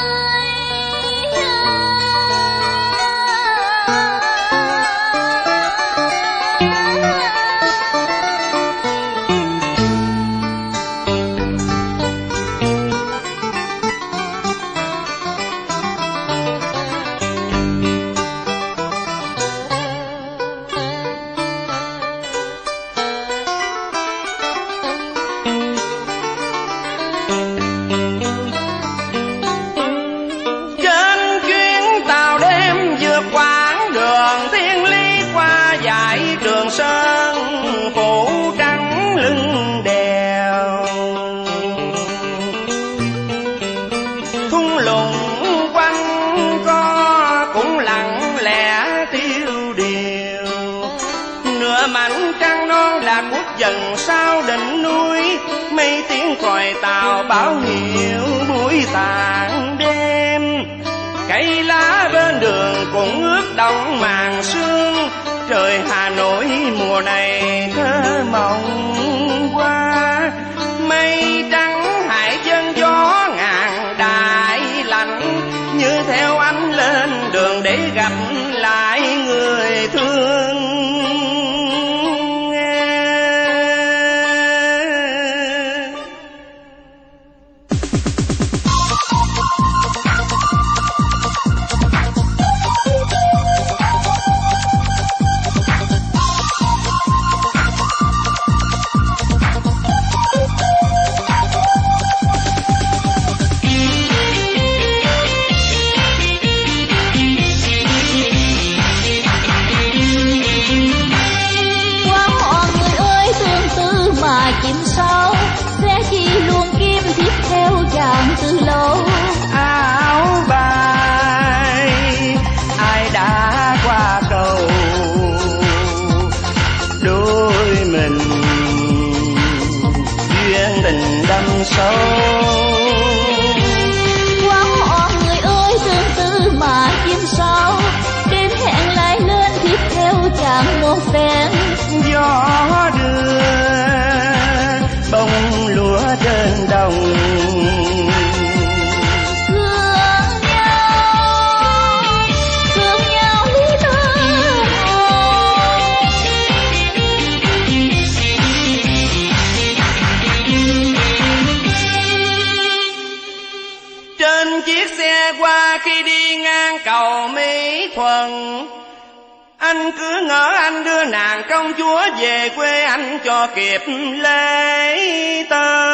Dần sau đỉnh núi, mấy tiếng còi tàu báo hiệu buổi tàn đêm. Cây lá bên đường cũng ướt đọng màn sương, trời Hà Nội mùa này thơ mộng qua. Mây trắng hải dân gió ngàn đại lạnh, như theo anh lên đường để gặp lại người thương. Áo bay ai đã qua cầu, đôi mình duyên tình đâm sâu. Quá họ người ơi tương tư mà chim sao, đêm hẹn lại lên tiếp theo chàng một phen. Gió đưa bông lúa trên đồng, khi đi ngang cầu Mỹ Thuận. Anh cứ ngỡ anh đưa nàng công chúa về quê anh cho kịp lễ tơ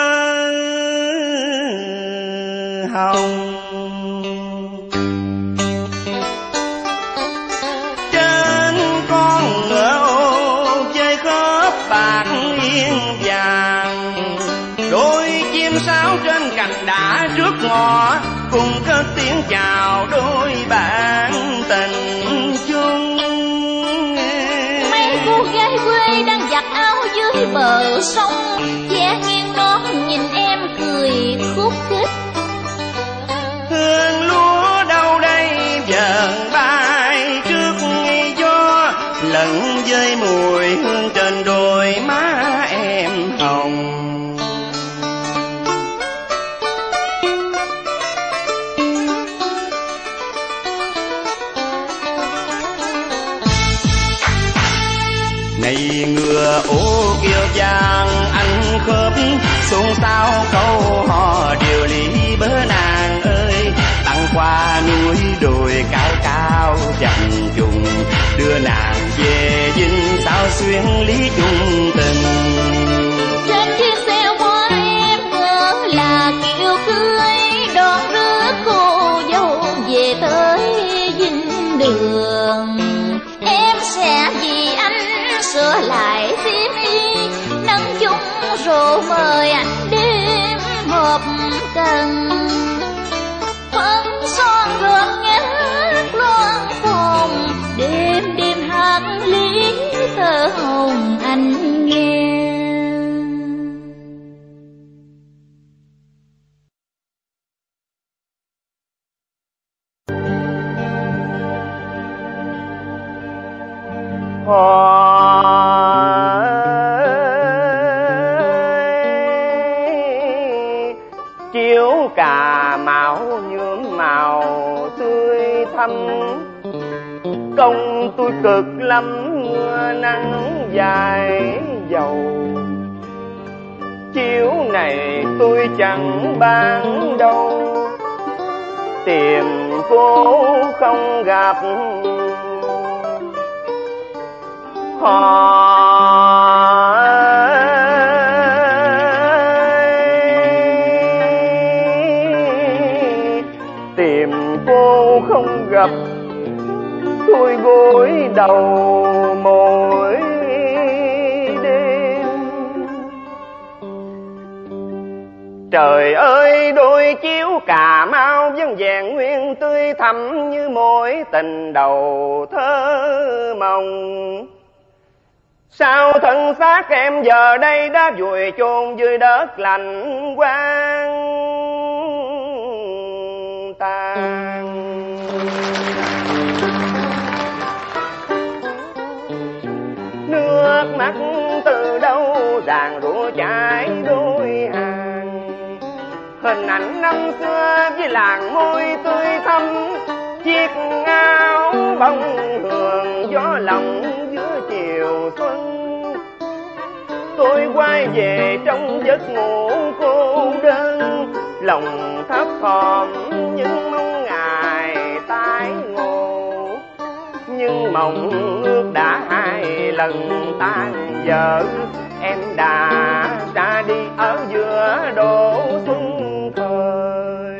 hồng. Trên con ngựa ô chơi khớp bạc yên vàng, đôi chim sáo trên cành đã trước ngõ cùng cất tiếng bờ sông, che nghiêng nón nhìn em cười khúc khích. Hương lúa đâu đây vờn bay trước gió, lẫn với mùi hương trên đôi má em hồng. Này ngựa ô kiêu vàng ăn khớp, xôn xao câu hò điều lý bớ nàng ơi. Tặng qua núi đồi cao cao dặn trùng, đưa nàng về dinh sao xuyên lý chung tình. Trên chiếc xe hoa em ngỡ là kiệu cưới, đón rước cô dâu về tới dinh đường. Em sẽ vì anh sửa lại xiêm y, nâng chung rượu mời anh đêm họp cần. Phấn son gợn ngát loan phòng, đêm đêm hát lý thơ hồng anh nghe. Chiếu cà mão nhuộm màu tươi thắm, công tôi cực lắm mưa nắng dài dầu. Chiếu này tôi chẳng bán đâu, tìm cô không gặp. Tìm cô không gặp, tôi gối đầu mỗi đêm. Trời ơi đôi chiếu cà mau vẫn vẹn nguyên tươi thắm như mối tình đầu thơ mộng. Sao thân xác em giờ đây đã vùi chôn dưới đất lạnh quang tàn. Nước mắt từ đâu ràng rụa chảy đôi hàng. Hình ảnh năm xưa với làn môi tươi thắm, chiếc áo bông hường gió lòng giữa chiều xuân. Tôi quay về trong giấc ngủ cô đơn, lòng thấp thỏm nhưng mong ngày tái ngộ. Nhưng mộng ước đã hai lần tan vỡ, em đã ra đi ở giữa độ xuân thời.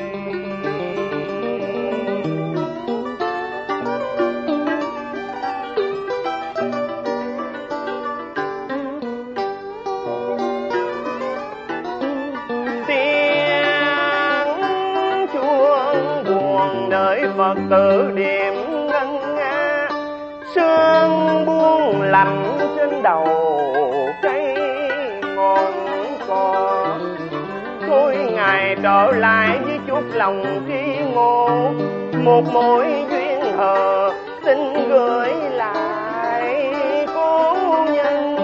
Phật tử điểm ngân nga, sương buông lạnh trên đầu cây ngọn cỏ. Thôi ngày trở lại với chút lòng tri ngộ, một mối duyên hờ xin gửi lại cố nhân.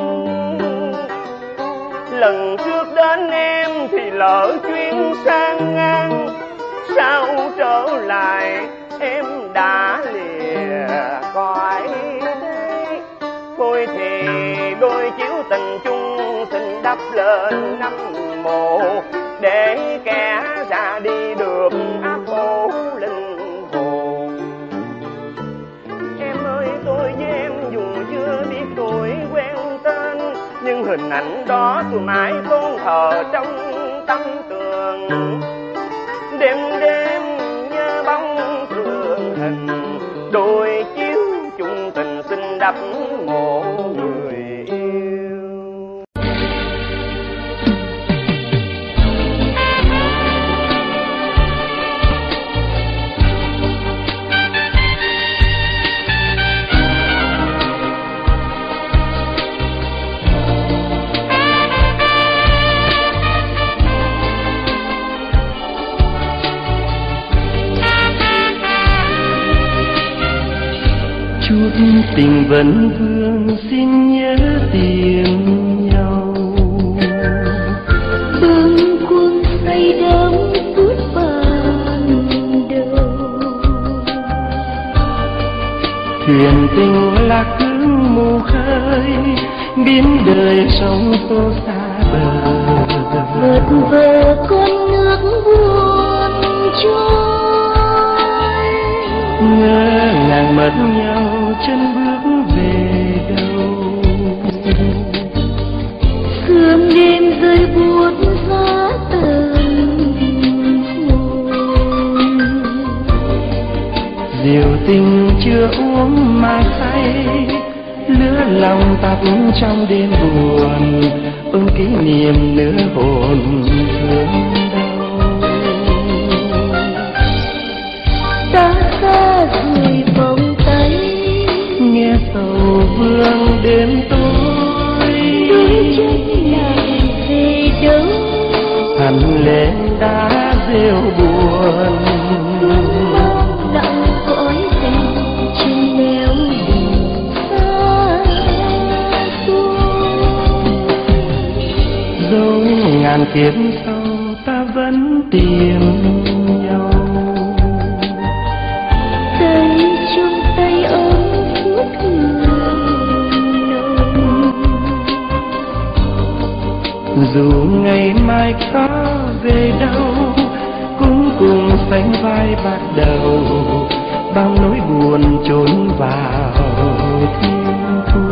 Lần trước đến em thì lỡ chuyến sang ngang, sao trở lại em đã lìa cõi thế. Thôi thì đôi chiếu tình chung xin đắp lên năm mộ, để kẻ ra đi được áp bố linh hồn. Em ơi tôi với em dù chưa biết tuổi quen tên, nhưng hình ảnh đó tôi mãi tôn thờ trong tâm tường. Đêm đêm nhớ bóng thương hình, đôi chiếu chung tình xin đắp mộ người yêu. tình vẫn vương xin nhớ tìm nhau. Bâng khuâng say đắm phút ban đầu. Thuyền tình lạc hướng mù khơi, biến đời sóng xô xa bờ. Vượt vờ con nước buồn trôi, ngỡ ngàng mất nhau chân bước về đâu. sương đêm rơi buốt giá từng hồn. Rượu tình chưa uống mà say, lửa lòng tắt trong đêm buồn, ôm kỷ niệm nửa hồn thương đau. Ta xa rồi vòng tay, nghe sầu vương đêm tối, đôi chân nàng về đâu. hằn lên đá rêu buồn, Mang lặng cõi tình trên nẻo đường xa xôi. dẫu ngàn kiếp sau ta vẫn tìm nhau. Tay trong tay ôm suốt hương nồng. Dù ngày mai có về đâu, cũng cùng sánh vai bắt đầu, bao nỗi buồn trốn vào thiên thu.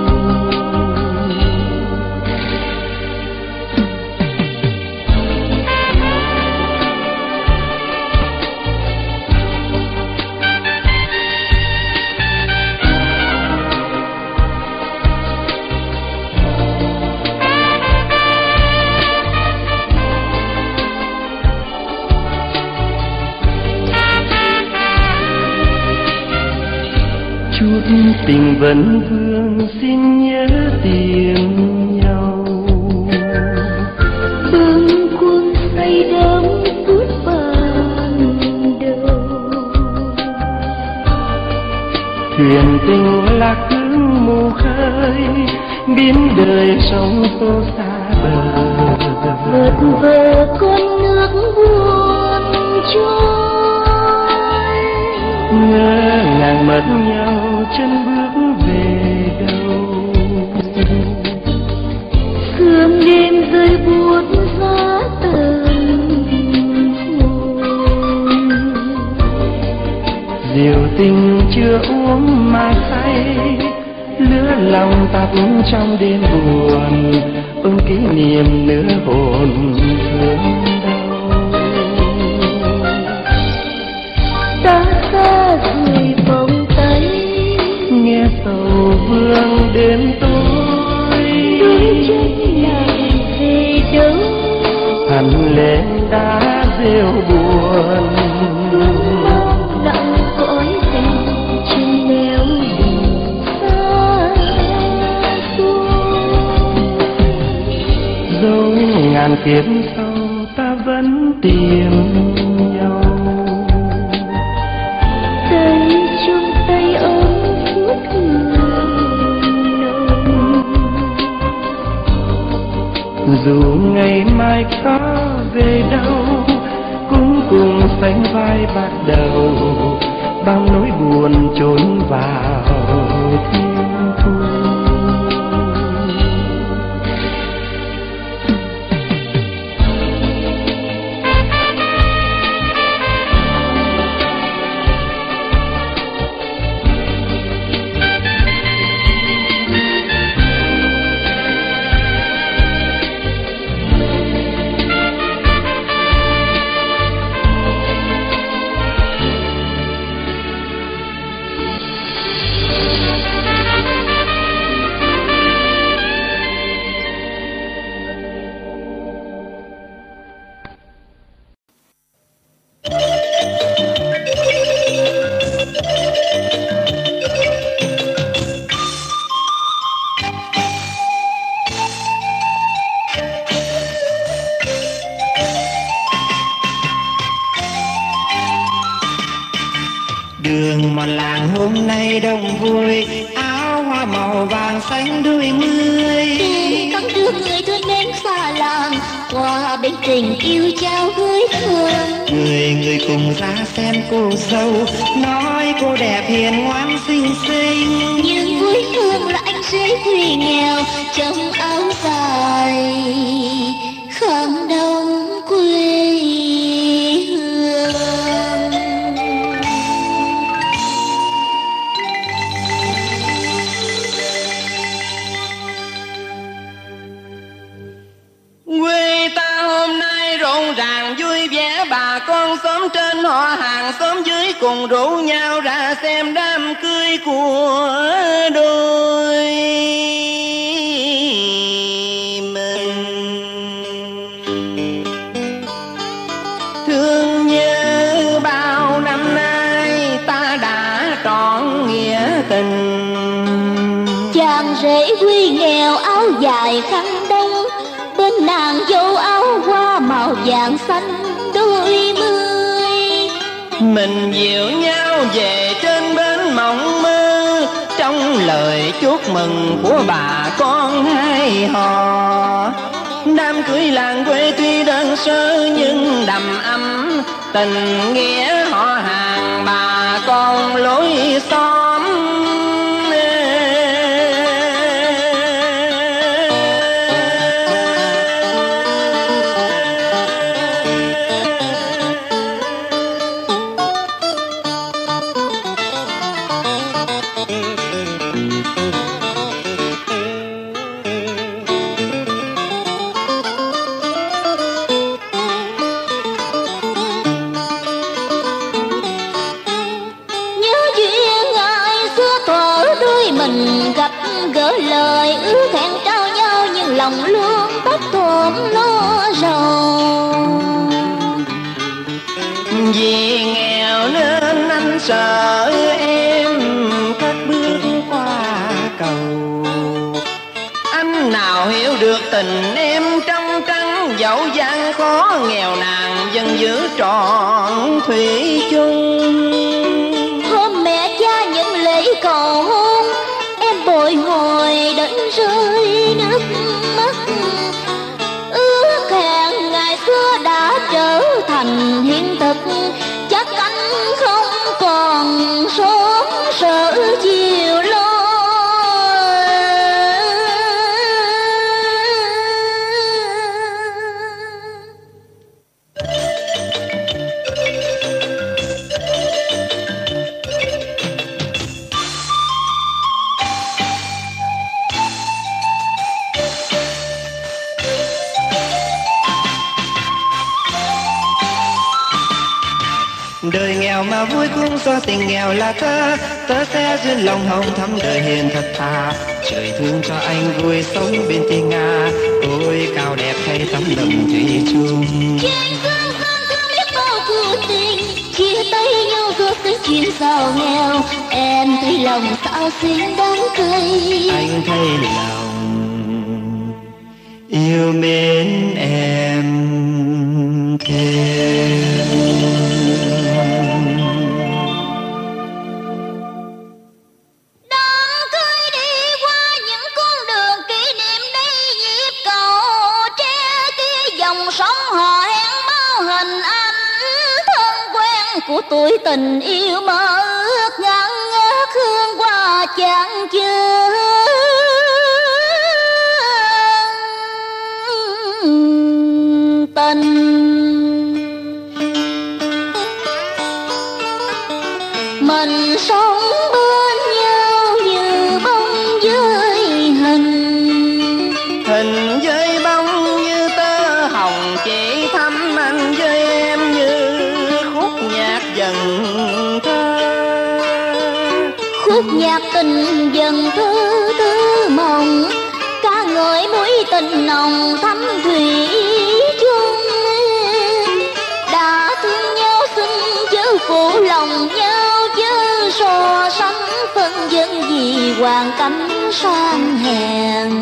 Chút tình vẫn vương xin nhớ tìm nhau. Bâng khuâng say đắm phút ban đầu. Thuyền tình lạc hướng mù khơi, biến đời sóng xô xa bờ. Vượt vờ con nước buồn trôi, ngỡ ngàng mất nhau chân bước về đâu. sương đêm rơi buốt giá từng hồn. Rượu tình chưa uống mà say, lửa lòng tắt trong đêm buồn, ôm kỷ niệm nửa hồn thương đau. Ta xa rồi vòng tay, nghe sầu vương đêm tối, đôi chân nàng về đâu. hằn lên đá rêu buồn, Mang lặng cõi tình trên nẻo đường xa xôi. dẫu ngàn kiếp sau ta vẫn tìm nhau. Tay trong tay ôm suốt hương nồng. Dù ngày mai có về đâu, cũng cùng sánh vai bắt đầu, bao nỗi buồn trốn vào thiên thu. Đường mà làng hôm nay đông vui, màu vàng xanh đôi mươi. Con đưa người thương đến xa làng, qua bên tình yêu trao gửi thương. Người cùng ra xem cô dâu, nói cô đẹp hiền ngoan xinh xinh. Nhưng vui thương là anh rể quê nghèo, trong áo dài khăn đông quê hương. Quê ta hôm nay rộn ràng vui vẻ, bà con xóm trên họ hàng xóm dưới cùng rủ nhau ra xem đám cưới của đôi mình. Thương như bao năm nay ta đã trọn nghĩa tình. Chàng rể quê nghèo áo dài khăn đông, bên nàng dâu áo hoa màu vàng xanh đôi mươi. Mình dìu nhau về trên bến mộng mơ, trong lời chúc mừng của bà con hai họ. Đám cưới làng quê tuy đơn sơ nhưng đầm ấm tình nghĩa họ hàng bà con lối xóm. Mình gặp gỡ lời ước hẹn trao nhau, nhưng lòng luôn bất thuận lo rầu. Vì nghèo nên anh sợ em cất bước qua cầu. Anh nào hiểu được tình em trong trắng, dẫu gian khó nghèo nàn vẫn giữ trọn thủy chung. Hôm mẹ cha nhận lễ cầu hôn, em bồi hồi đến rơi nước mắt. Ước hẹn ngày xưa đã trở thành hiện thực, chắc anh không còn sống sợ chiều lo. Đời nghèo mà vui cũng do tình nghèo là tớ sẽ duyên lòng hồng thắm đời hiền thật thà. Trời thương cho anh vui sống bên thiên nga, ôi cao đẹp thay tấm lòng thủy chung. Chuyện xưa không biết bao cuộc tình, chia tay nhau rồi tới chuyện giàu nghèo. Em thấy lòng sao xinh đáng cười, anh thấy lòng yêu mến em thêm. của tuổi tình yêu mơ ước ngăn ngớt hương qua chẳng chưa tình. Mình sống bên nhau như bóng với hình với bóng như tơ hồng chỉ thắm anh với em như khúc nhạc dần thơ. Khúc nhạc tình dần thơ thơ mộng ca ngợi mối tình nồng thắm thủy chung. Đã thương nhau xin chớ phụ lòng nhau chớ so sánh phân dân vì hoàn cảnh sang hèn.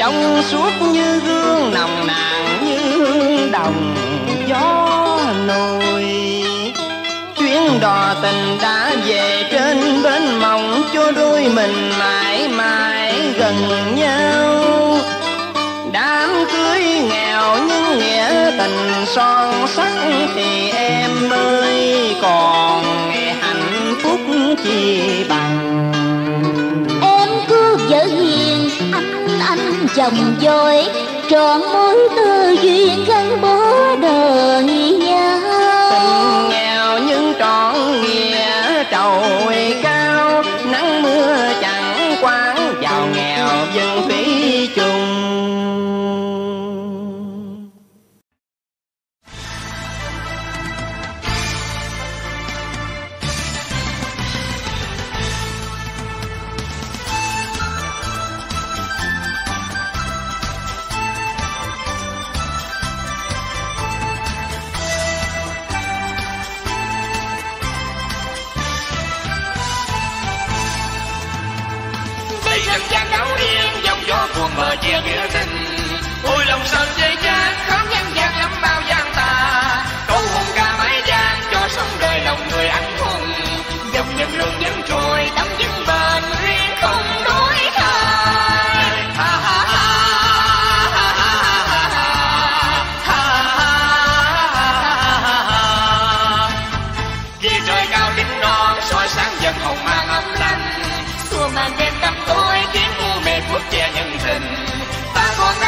trong suốt như gương nồng nàn như hương đồng gió nổi. Chuyến đò tình đã về trên bến mộng, cho đôi mình mãi mãi gần nhau. Đám cưới nghèo nhưng nghĩa tình son sắc thì em ơi còn hạnh phúc chi bằng. Em cứ vợ hiền, anh chồng dối, trọn mối tư duyên gắn bó đời nhau. Tình nghèo nhưng trọn nghĩa trồi cao, nắng mưa chẳng quán giàu nghèo dân thủy chung. Mờ chia nghĩa tình, ôi lòng sao dây chát khóm nhân gian lắm bao gian ta. Câu hồn ca mãi gian cho sống đời lòng người anh hùng, dòng nhân lương nhân trôi tấm vững bền riêng không đổi thay. Ha ha ha ha ha ha ha. Vì trời cao đỉnh non soi sáng dần hồng mang ấm lạnh, xua màn đêm tăm tối khiến u mê phút che nhân tình. Ta còn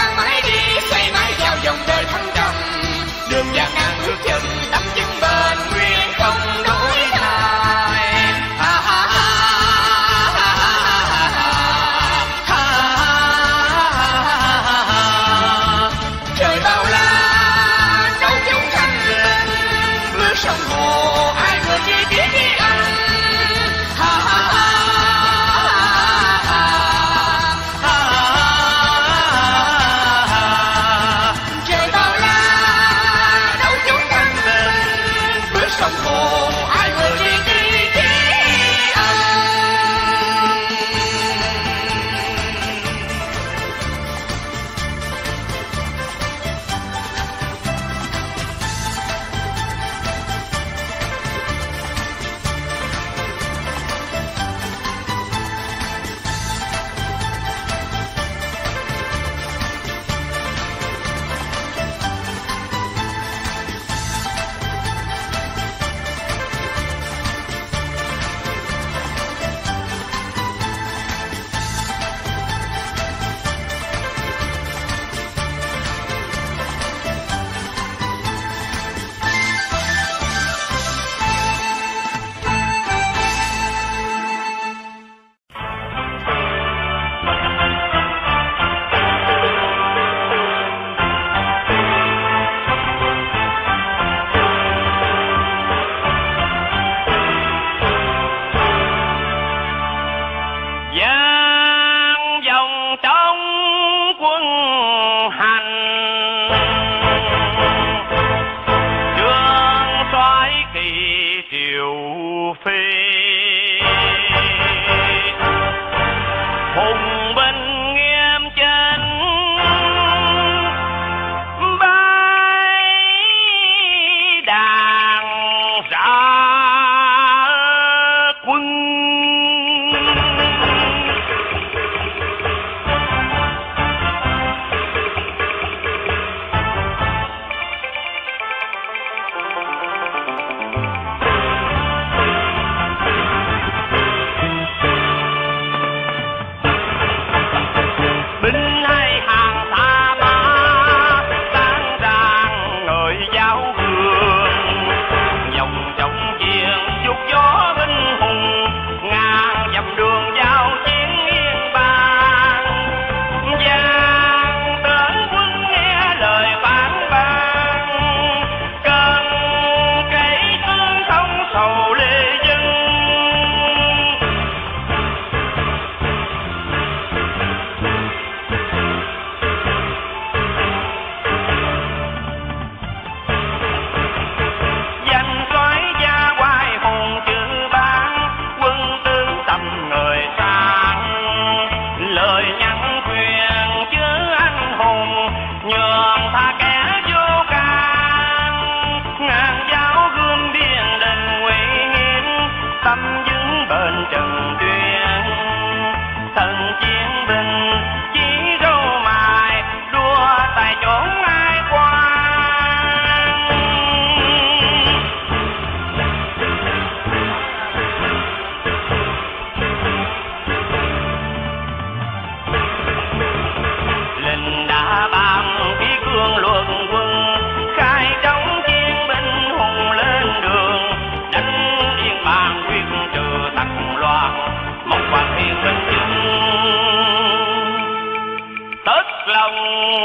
lòng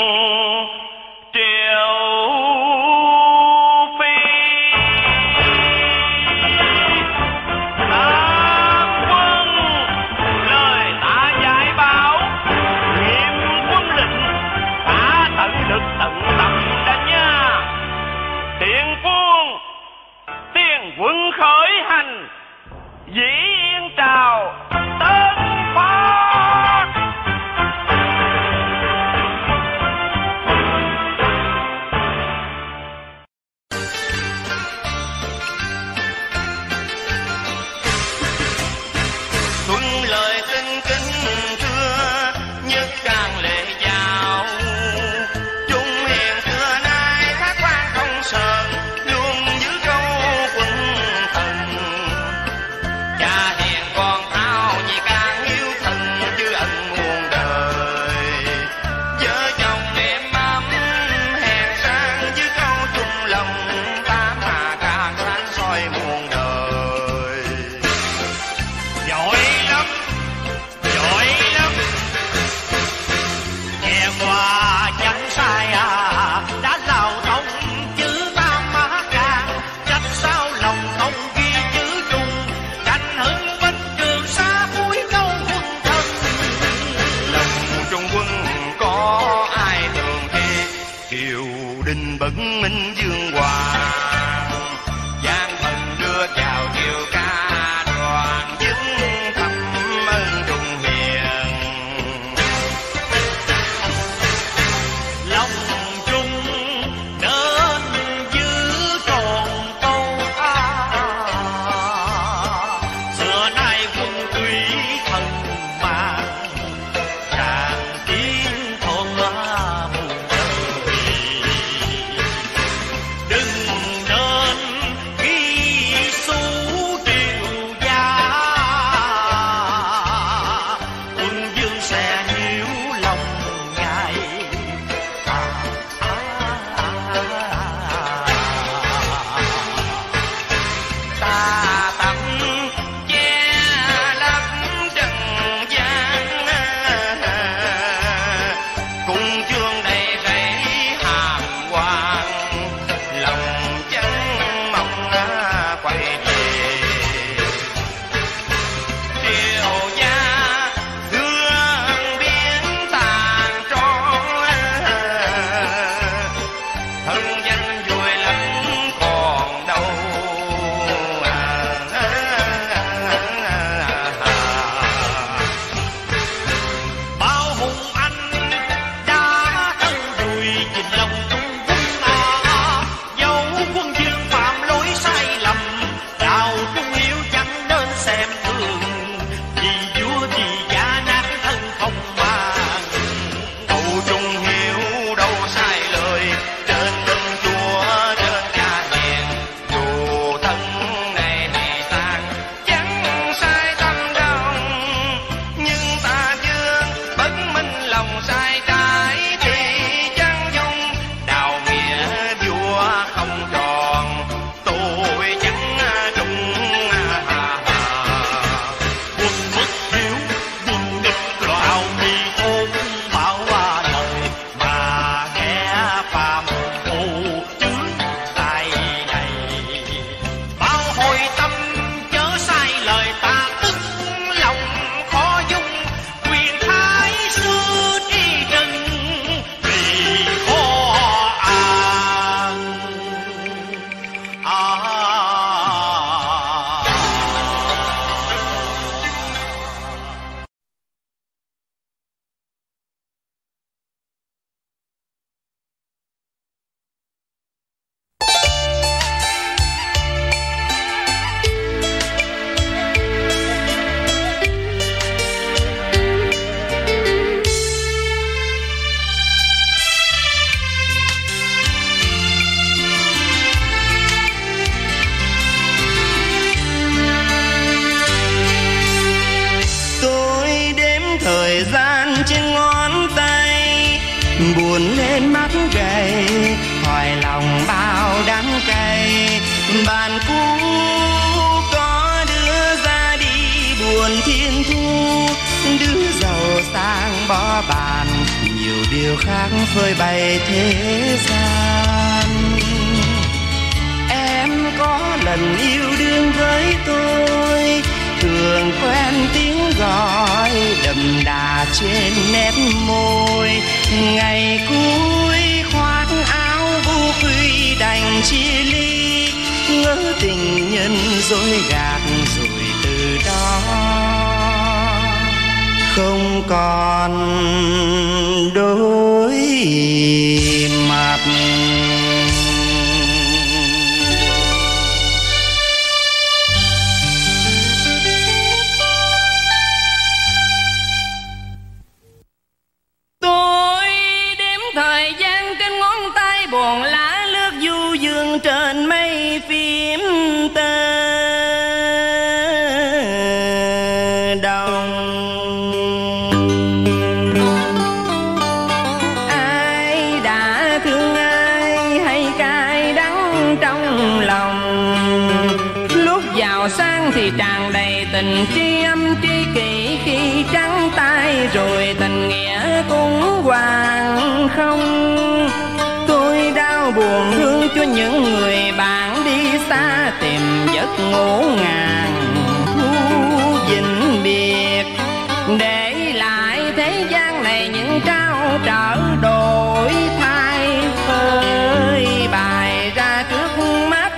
Triệu Phi. Quân lời ta dạy bảo, nghiêm quân lệnh, ta tận lực tận tâm đã nha. Tiền quân khởi hành, dĩ yên trào tân phát. Tuân lời tinh kính thưa nhất càng lễ giáo, trung hiền xưa nay thác quan không sờn, luôn giữ câu quân thần. Cha hiền con thao vì càng hiếu thần, chứ ân muôn đời. Vợ chồng em ấm hèn sang, giữ câu chung lòng, tám hà càng sáng soi muôn đời. Giỏi lắm, nghe qua chẳng sai à, đã lào thông chữ tam mã càng, trách sao lòng không ghi chữ trung, canh hưng binh trường xa cuối câu quân thân. Lòng trong quân có ai thường thế, triều đình bẩn minh dương hoàng, giang thần đưa chào triều ca đoàn, dâng thăm ơn trung hiền. Lòng trung nên giữ tròn câu xưa nay quân túy thần mang, tràng tiếng thôn muôn đời. Đừng nên ghi xu triều gia, quân dương sẽ hiểu lòng ngài. Ta tắm che lấp trần gian, cung chương đầy rẫy hàm quan, lòng chân mong quay về. Triều gia hương biến tàn trôi, thân danh vùi lấp còn đâu. Bao hùng anh đã thân rùi chìm lòng trung quân dẫu quân dương phạm lỗi sai lầm, đạo trung hiếu chẳng nên xem thường, vì vua vì gia nát thân không màng. Câu trung hiếu đâu sai lời, trên lưng chúa trên cha hiền, dù thân này tan chẳng sai tâm đâu. Nhưng ta dương bất minh lòng sai trái, thì chẳng dung đạo nghĩa vua không tròn, tôi chẳng đúng. Quân bất hiếu, quân địch loạn mi thôn, bảo qua lời mà nghe phàm phu chướng tay này. Bao hồi tâm chớ sai lời ta, tức lòng khó dung, quyền thái sư tri trần vì khó an. Tôi đếm thời gian trên ngón tay, buồn lên mắt gầy, hỏi lòng bao đắng cay. Bạn cũ có đứa ra đi buồn thiên thu, đứa giàu sang bó bàn nhiều nhiều điều khác phơi bày thế gian. Em có lần yêu đương với tôi, thường quen tiếng gọi đậm đà trên nét môi. Ngày cuối khoác áo vu quy đành chia ly, ngỡ tình nhân dối gạt rồi từ đó không còn đối mặt. Tôi đếm thời gian trên ngón tay, buồn lá lướt du dương trên mây phim tơ đồng. Ai đã thương ai hay cay đắng trong lòng, lúc giàu sang thì tràn đầy tình tri âm tri kỷ, khi trắng tay rồi tình nghĩa cũng hoàng không. Tôi đau buồn thương cho những người bạn đi xa, tìm giấc ngủ ngàn thu vĩnh biệt, để lại thế gian này những trao trở đổi thay phơi bày ra trước mắt.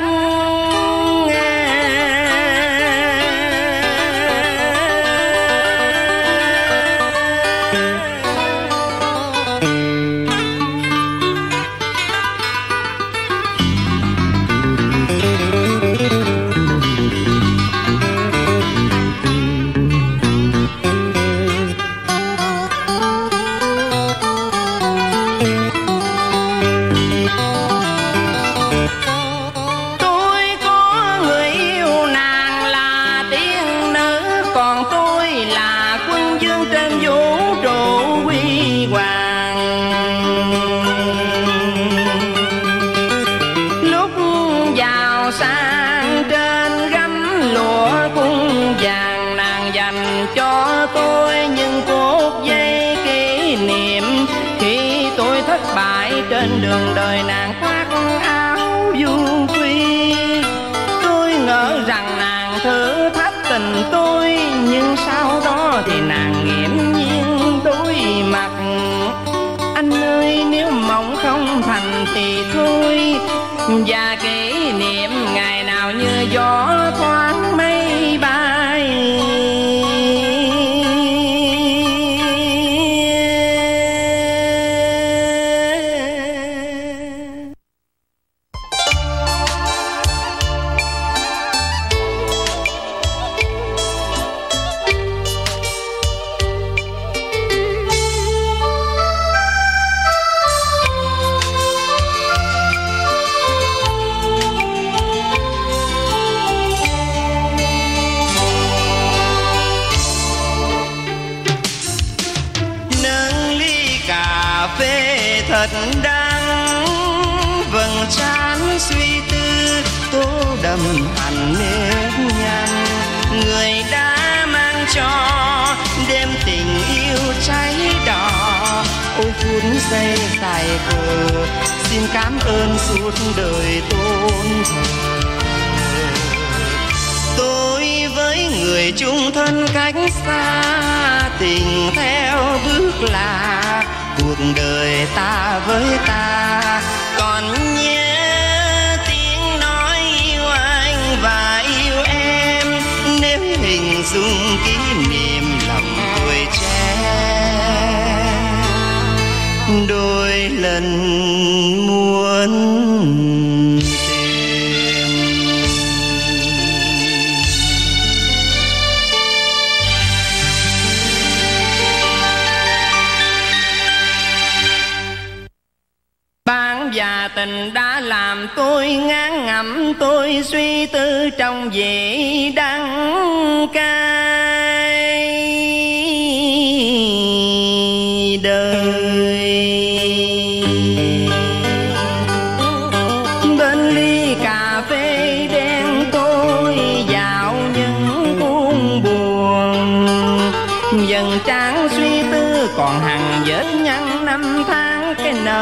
Trên đường đời nàng khoác áo du quy, tôi ngỡ rằng nàng thử thách tình tôi, nhưng sau đó thì nàng nghiễm nhiên đối mặt. Anh ơi, nếu mộng không thành thì thôi, và kỷ niệm ngày nào như gió thoáng mây bay. Thật đắng vầng trán suy tư, tô đậm hẳn nếp nhăn. Người đã mang cho đêm tình yêu cháy đỏ, ôi phút giây tài cờ, xin cảm ơn suốt đời tôn thờ. Tôi với người chung thân cách xa, tình theo bước lạc, cuộc đời ta với ta. Còn nhớ tiếng nói yêu anh và yêu em, nếu hình dung kỷ niệm lòng tuổi trẻ, đôi lần muốn và tình đã làm tôi ngán ngẩm, tôi suy tư trong vị đắng cay đời. Bên ly cà phê đen tôi dạo những cuốn buồn, dần tráng suy tư còn hằn vết nhăn năm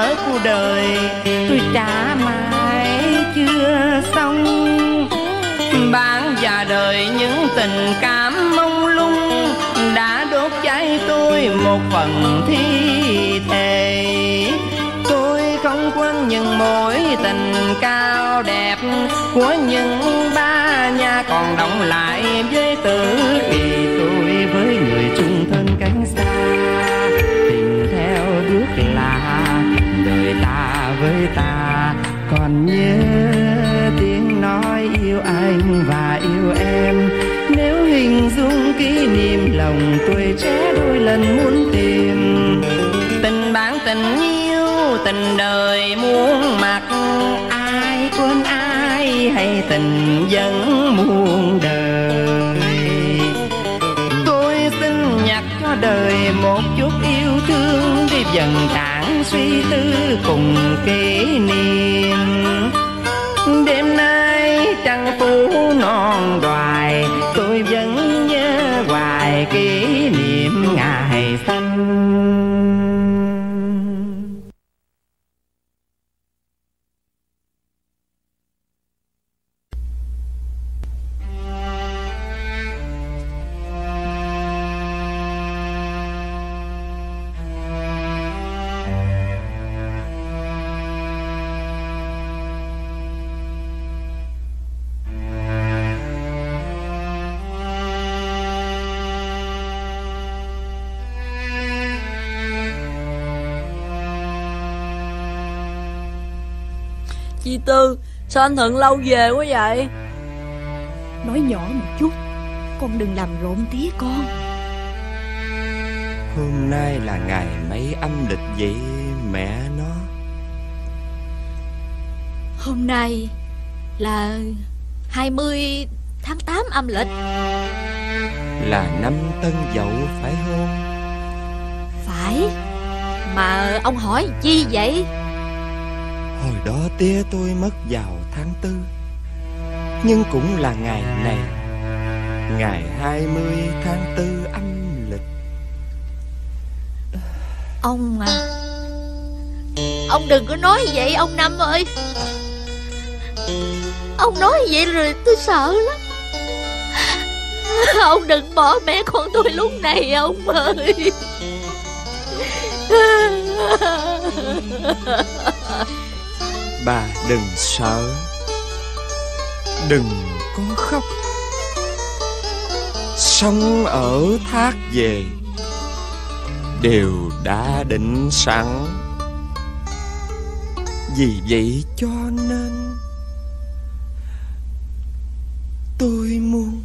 nợ của đời tôi trả mãi chưa xong. Bán và đời những tình cảm mông lung đã đốt cháy tôi một phần thi thể. Tôi không quên những mối tình cao đẹp của những ba nhà còn đọng lại với tử kỳ. Tôi với người chung thân cánh xa, tình theo bước lạ, đời ta với ta còn nhớ tiếng nói yêu anh và yêu em. Nếu hình dung kỷ niệm lòng tuổi trẻ đôi lần muốn tìm tình bạn tình yêu tình đời muôn mặt, ai quên ai hay tình vẫn muôn đời. Tôi xin nhặt cho đời một chút yêu thương để dần tản suy tư cùng kỷ niệm. Đêm nay trăng phủ non đoài, tôi vẫn nhớ hoài kỷ niệm ngày xanh. Chị Tư, sao anh Thuận lâu về quá vậy? Nói nhỏ một chút, con đừng làm rộn tía con. Hôm nay là ngày mấy âm lịch vậy mẹ nó? Hôm nay là 20 tháng 8 âm lịch. Là năm Tân Dậu phải không? Phải. Mà ông hỏi chi vậy? Hồi đó tía tôi mất vào tháng 4, nhưng cũng là ngày này, ngày 20 tháng 4 âm lịch. Ông à, ông đừng có nói vậy ông Năm ơi. Ông nói vậy rồi tôi sợ lắm. Ông đừng bỏ mẹ con tôi lúc này ông ơi. Bà đừng sợ, đừng có khóc. Sống ở Thác về đều đã định sẵn. Vì vậy cho nên tôi muốn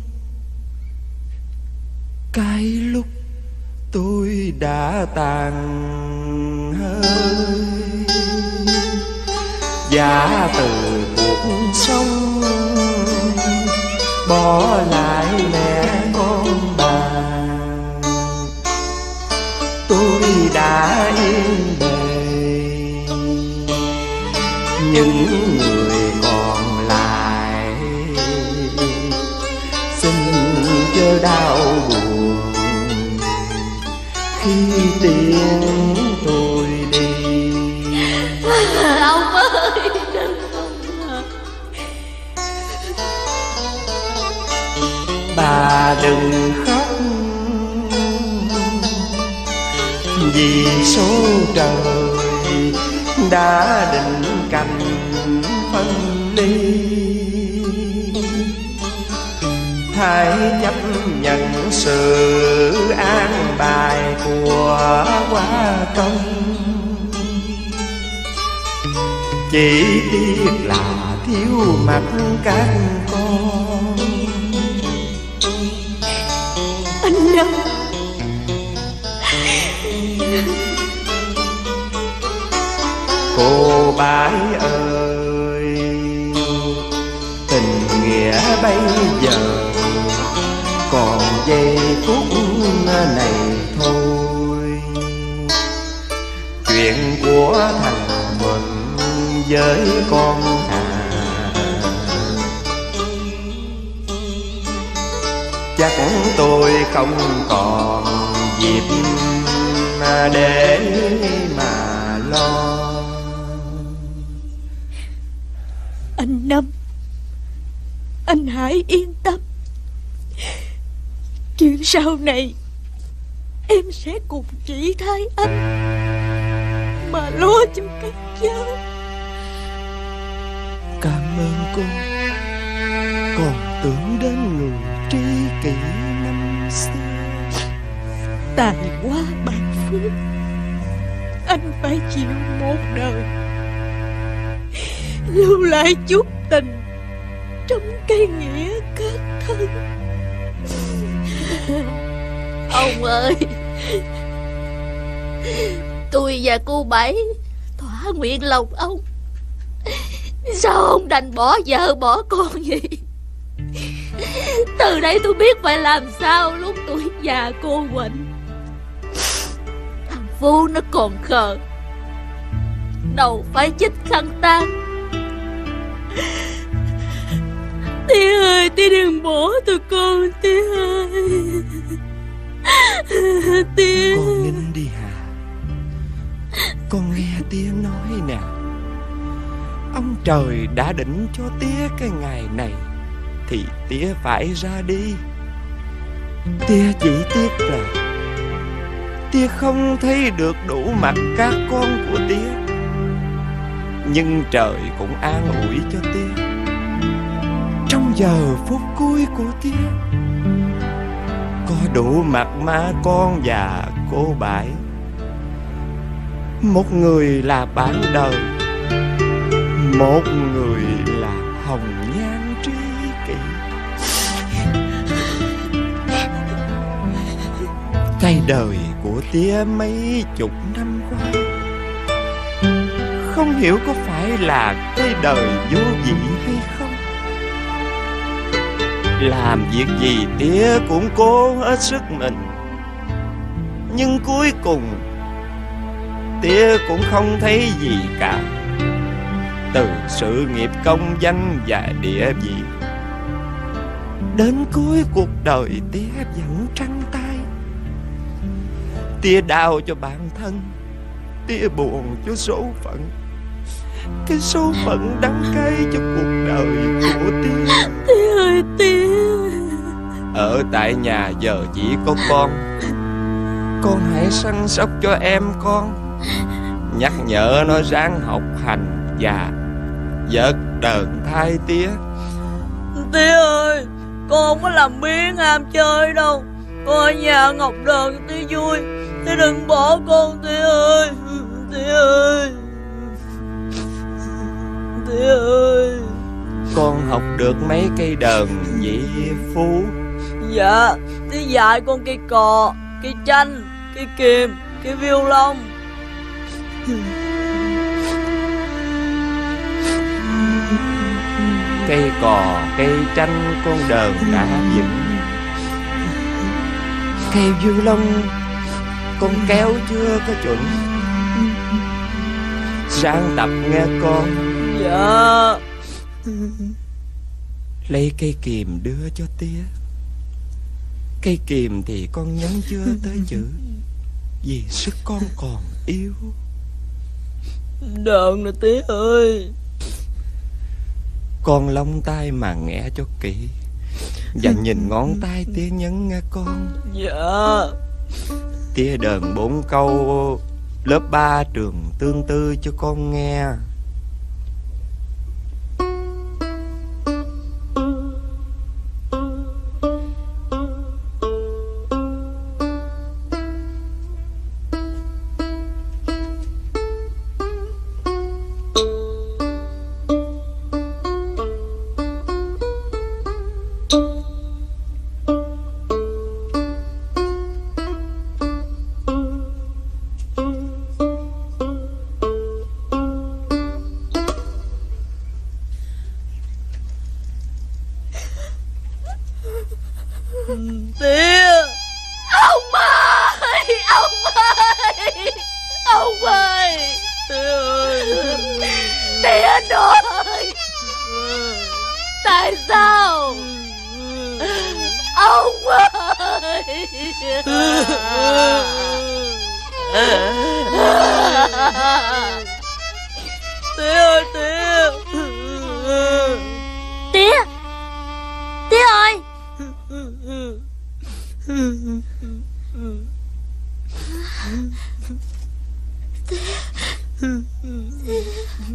cái lúc tôi đã tàn hơi và từ cuộc sống bỏ lại mẹ con bà, tôi đã yên bề. Những người còn lại xin chớ đau buồn khi tiễn tôi đi. Ông ơi, Bà đừng khóc vì số trời đã định canh phân ly. Hãy chấp nhận sự an bài của quá công. Chỉ tiếc là thiếu mặt các con. anh Năm, cô bái ơi, tình nghĩa bây giờ còn giây phút này thôi. Chuyện của thằng Thuận với con Hà chắc tôi không còn dịp để mà lo. năm, anh hãy yên tâm. Chuyện sau này em sẽ cùng chị thay anh mà lo cho các cháu. Cảm ơn cô. Còn tưởng đến người tri kỷ năm xưa. Tài quá bạc phước, anh phải chịu một đời, lưu lại chút tình trong cái nghĩa kết thân. Ông ơi, tôi và cô Bảy thỏa nguyện lòng ông. Sao ông đành bỏ vợ bỏ con vậy? Từ đây tôi biết phải làm sao lúc tôi già cô quạnh. Thằng Phu nó còn khờ, đầu phải chích khăn tan. Tía ơi, tía đừng bỏ tụi con, tía ơi. Tía. Con Ninh đi Hà, con nghe tía nói nè. Ông trời đã định cho tía cái ngày này thì tía phải ra đi. Tía chỉ tiếc là tía không thấy được đủ mặt các con của tía. Nhưng trời cũng an ủi cho tía trong giờ phút cuối của tía. Có đủ mặt má con và cô Bảy. Một người là bạn đời, một người là hồng nhan tri kỷ. Cái đời của tía mấy chục năm qua không hiểu có phải là cái đời vô vị hay không. Làm việc gì tía cũng cố hết sức mình, nhưng cuối cùng tía cũng không thấy gì cả. Từ sự nghiệp công danh và địa vị, đến cuối cuộc đời tía vẫn trắng tay. Tía đau cho bản thân, tía buồn cho số phận. Cái số phận đắng cay cho cuộc đời của tía. Tía ơi tía. Ở tại nhà giờ chỉ có con hãy săn sóc cho em con. Nhắc nhở nó ráng học hành và vớt đờn thay tía. Tía ơi, con không có làm biếng ham chơi đâu. Con ở nhà ngọc đờn cho tía vui. Tía đừng bỏ con tía ơi. Tía ơi, tía ơi. Con học được mấy cây đờn vậy Phú? Dạ, tía dạy con cây cò, cây chanh, cây kìm, cây violon. Cây cò, cây chanh con đờn đã dựng. Cây violon con kéo chưa có chuẩn. Ráng tập nghe con. Dạ. Lấy cây kìm đưa cho tía. Cây kìm thì con nhấn chưa tới chữ, vì sức con còn yếu. Đờn nè tía ơi. Con lông tay mà nghe cho kỹ, và nhìn ngón tay tía nhấn nghe con. Dạ. Tía đờn 4 câu lớp 3 trường Tương Tư cho con nghe. Tía. Ông ơi, ông ơi, ông ơi. Tía ơi. Tía ơi. Tại sao? Ông ơi. Tía ơi, tía.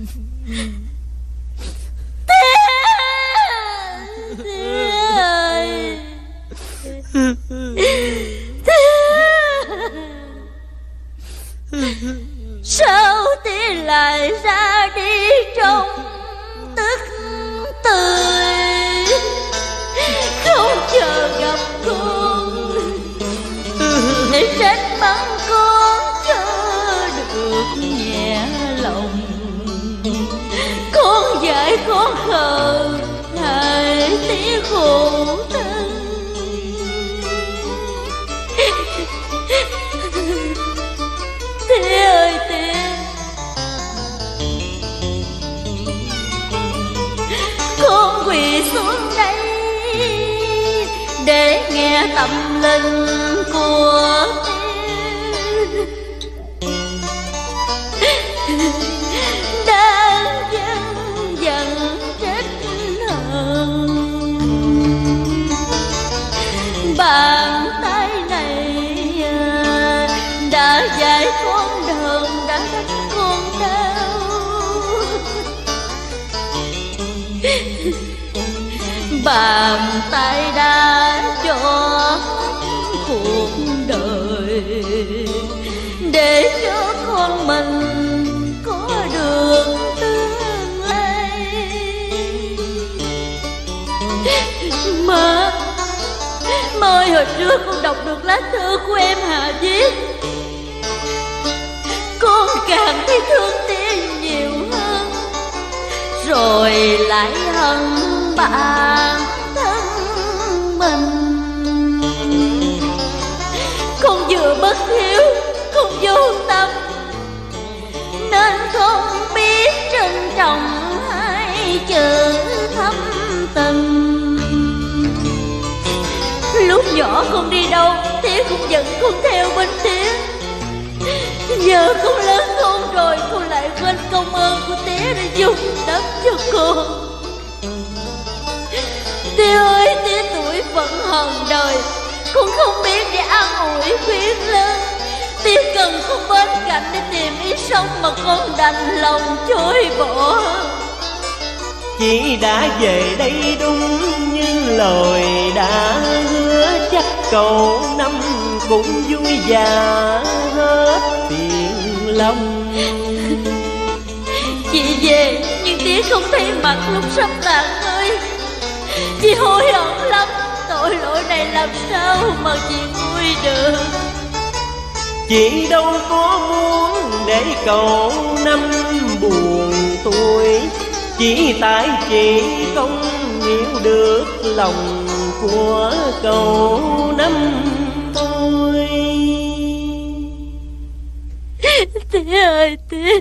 Sao tía lại ra đi trong tức tươi, không chờ gặp con để trách mắng con cho được nhẹ lòng. Con dạy con khờ hại tía khổ thân. Tía ơi tía, con quỳ xuống đây để nghe tâm linh của tía. Đang dần trách hờn, bàn tay này đã dạy con đờn, đã đánh con đau. Bàn tay đã cho cuộc đời để cho con mình có được tương lai. Mới hồi trước con đọc được lá thư của em Hà viết, con càng thấy thương tía nhiều hơn, rồi lại hận bản thân mình. Con vừa bất hiếu, con vô tâm, nên không biết trân trọng hai chữ thâm tình. Lúc nhỏ con đi đâu, tía cũng dẫn con theo bên tía. Giờ con lớn con rồi, con lại quên công ơn của tía để dung đắp cho con. Tía ơi, tía tuổi vẫn hờn đời, con không biết để an ủi khuyên lớn. Tía cần con bên cạnh để tìm ý sống mà con đành lòng chối bỏ. Chị đã về đây đúng như lời đã hứa, chắc cầu năm cũng vui và hết phiền lòng. Chị về nhưng tía không thấy mặt lúc sắp tàn ơi. Chị hối hận lắm, tội lỗi này làm sao mà chị vui được. Chị đâu có muốn để cậu năm buồn tôi, chỉ tại chị không hiểu được lòng của cậu năm tôi. Tía ơi tía,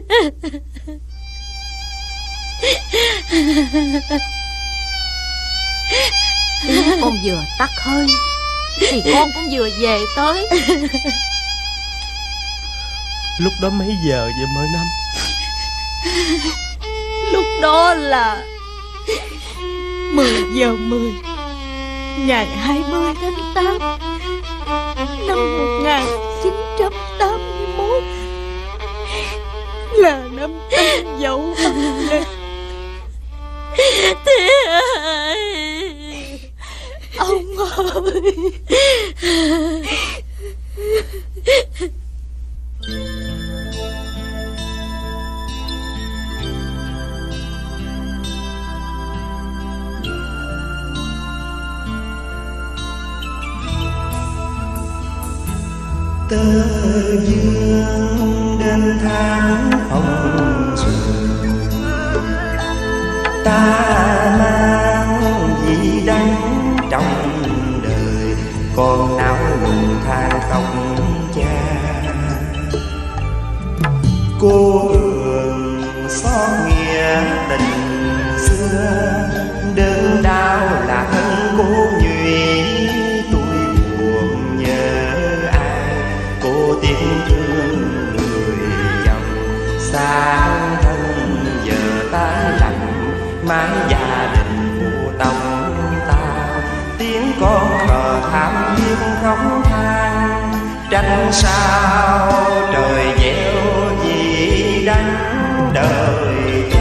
Tiếng con vừa tắt hơi thì con cũng vừa về tới. Lúc đó mấy giờ vậy Mơ Năm? lúc đó là 10 giờ 10 ngày 20 tháng 8 năm 1981, là năm Tân Dậu Âm Lịch. Tía ơi, ông ơi. Tơ dương đến tháng hồng trường, ta mang gì đắng trong đời, còn não nùng than tóc cha. Cô hương xót nghĩa tình xưa, đơn đau là thân cô nhụy. Tôi buồn nhớ ai, cô tiếng thương người chồng. Xa thân giờ tái lạnh, mái gia đình phụ tông ta. Tiếng con khờ thảm thiết khóc than, trách sao trời gieo gì đánh đời cha.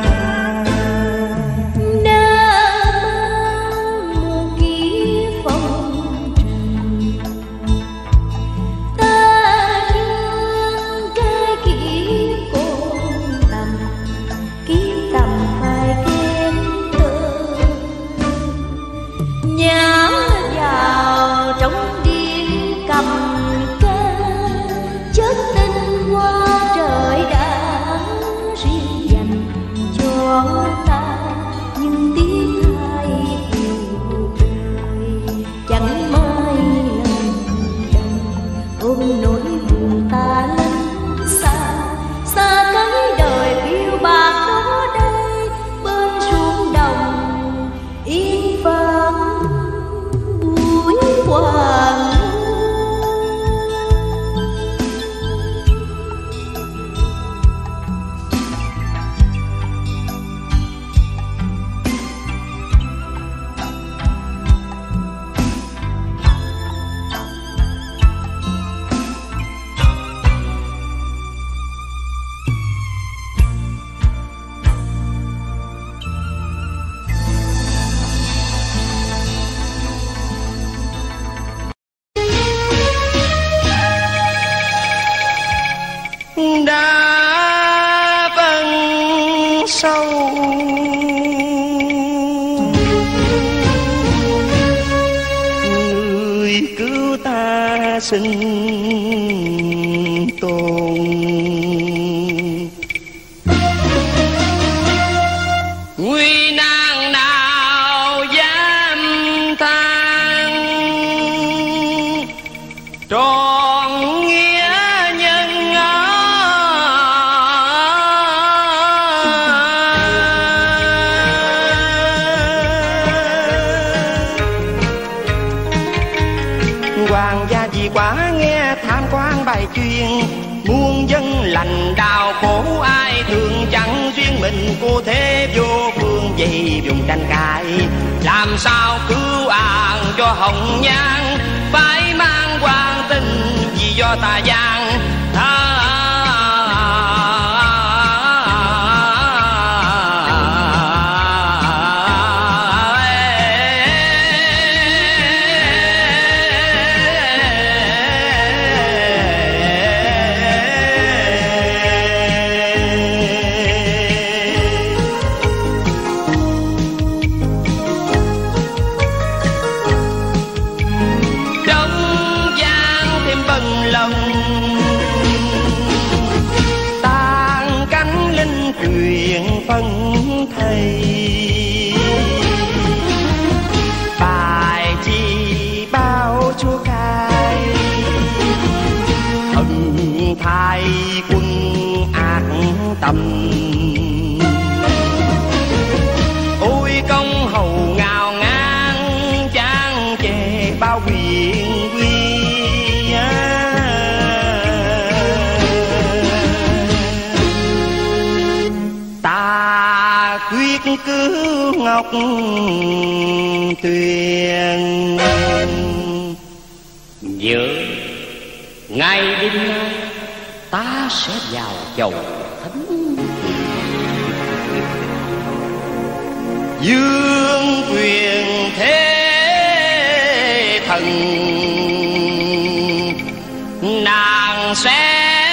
Đã vâng sâu người cứu ta sinh tồn, nguy nan nào dám than, trọn nghĩa nhân hoàng gia vì quá nghe tham quan bài chuyên, muôn dân lành đau khổ ai thương chẳng duyên mình cô thế vô phương vậy vùng tranh cãi, làm sao cứu an cho hồng nhan, phải mang quan tình vì do tà gian. phân thầy bài chi bao chúa khai, thần thái quân ác tâm, ôi công hầu ngào ngang trang chề bao quyền quy. Ta quyết cứu Ngọc Tuyền, giữa ngày đêm nay ta sẽ vào chầu thánh dương quyền thế thần, nàng sẽ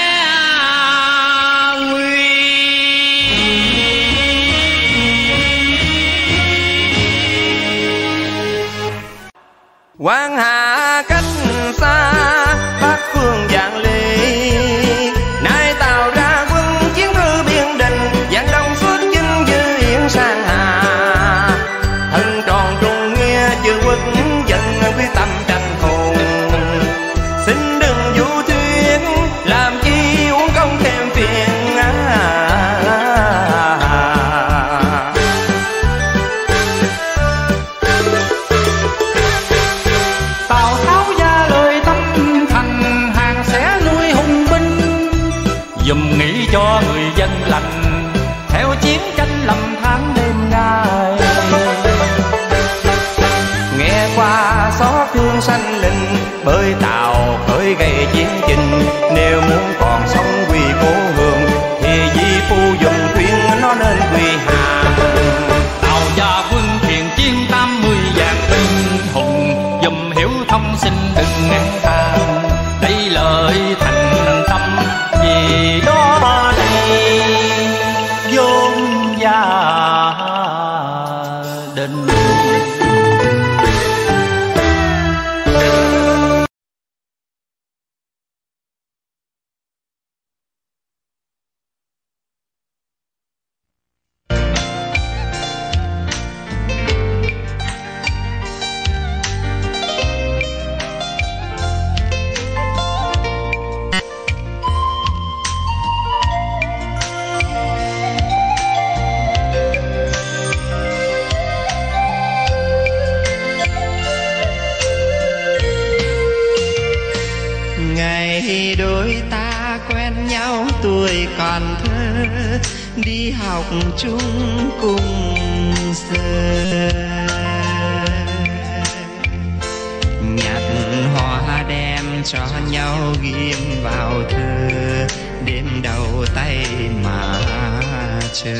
quan hạ cách xa bắc phương vạn ly, nay tạo ra quân chiến thư biên định, vạn đông xuất chinh dư yên sang hà, thân tròn trung nghĩa chư quốc dân quyết tâm tranh hùng, xin đừng vũ thuyết làm chi uống công thêm phiền. đi học chung cùng giờ. Nhặt hoa đem cho nhau ghim vào thơ, đêm đầu tay mà chờ.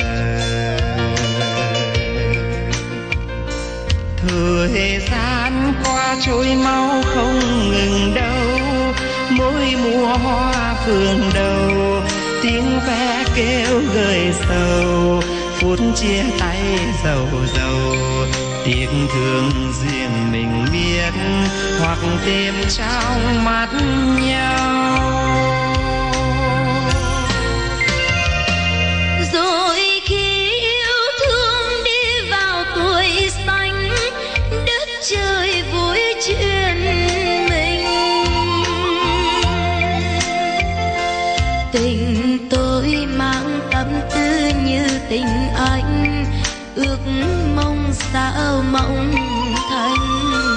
Thời gian qua trôi mau không ngừng đâu, mỗi mùa hoa phượng đầu, tiếng ve kêu gợi sầu, phút chia tay dầu dầu. Tiếc thương riêng mình biết, hoặc tìm trong mắt nhau. Rồi khi yêu thương đi vào tuổi xanh, đất trời vui chuyện mình. Tình tôi mang tâm tư như tình anh, ước mong sao mong thành.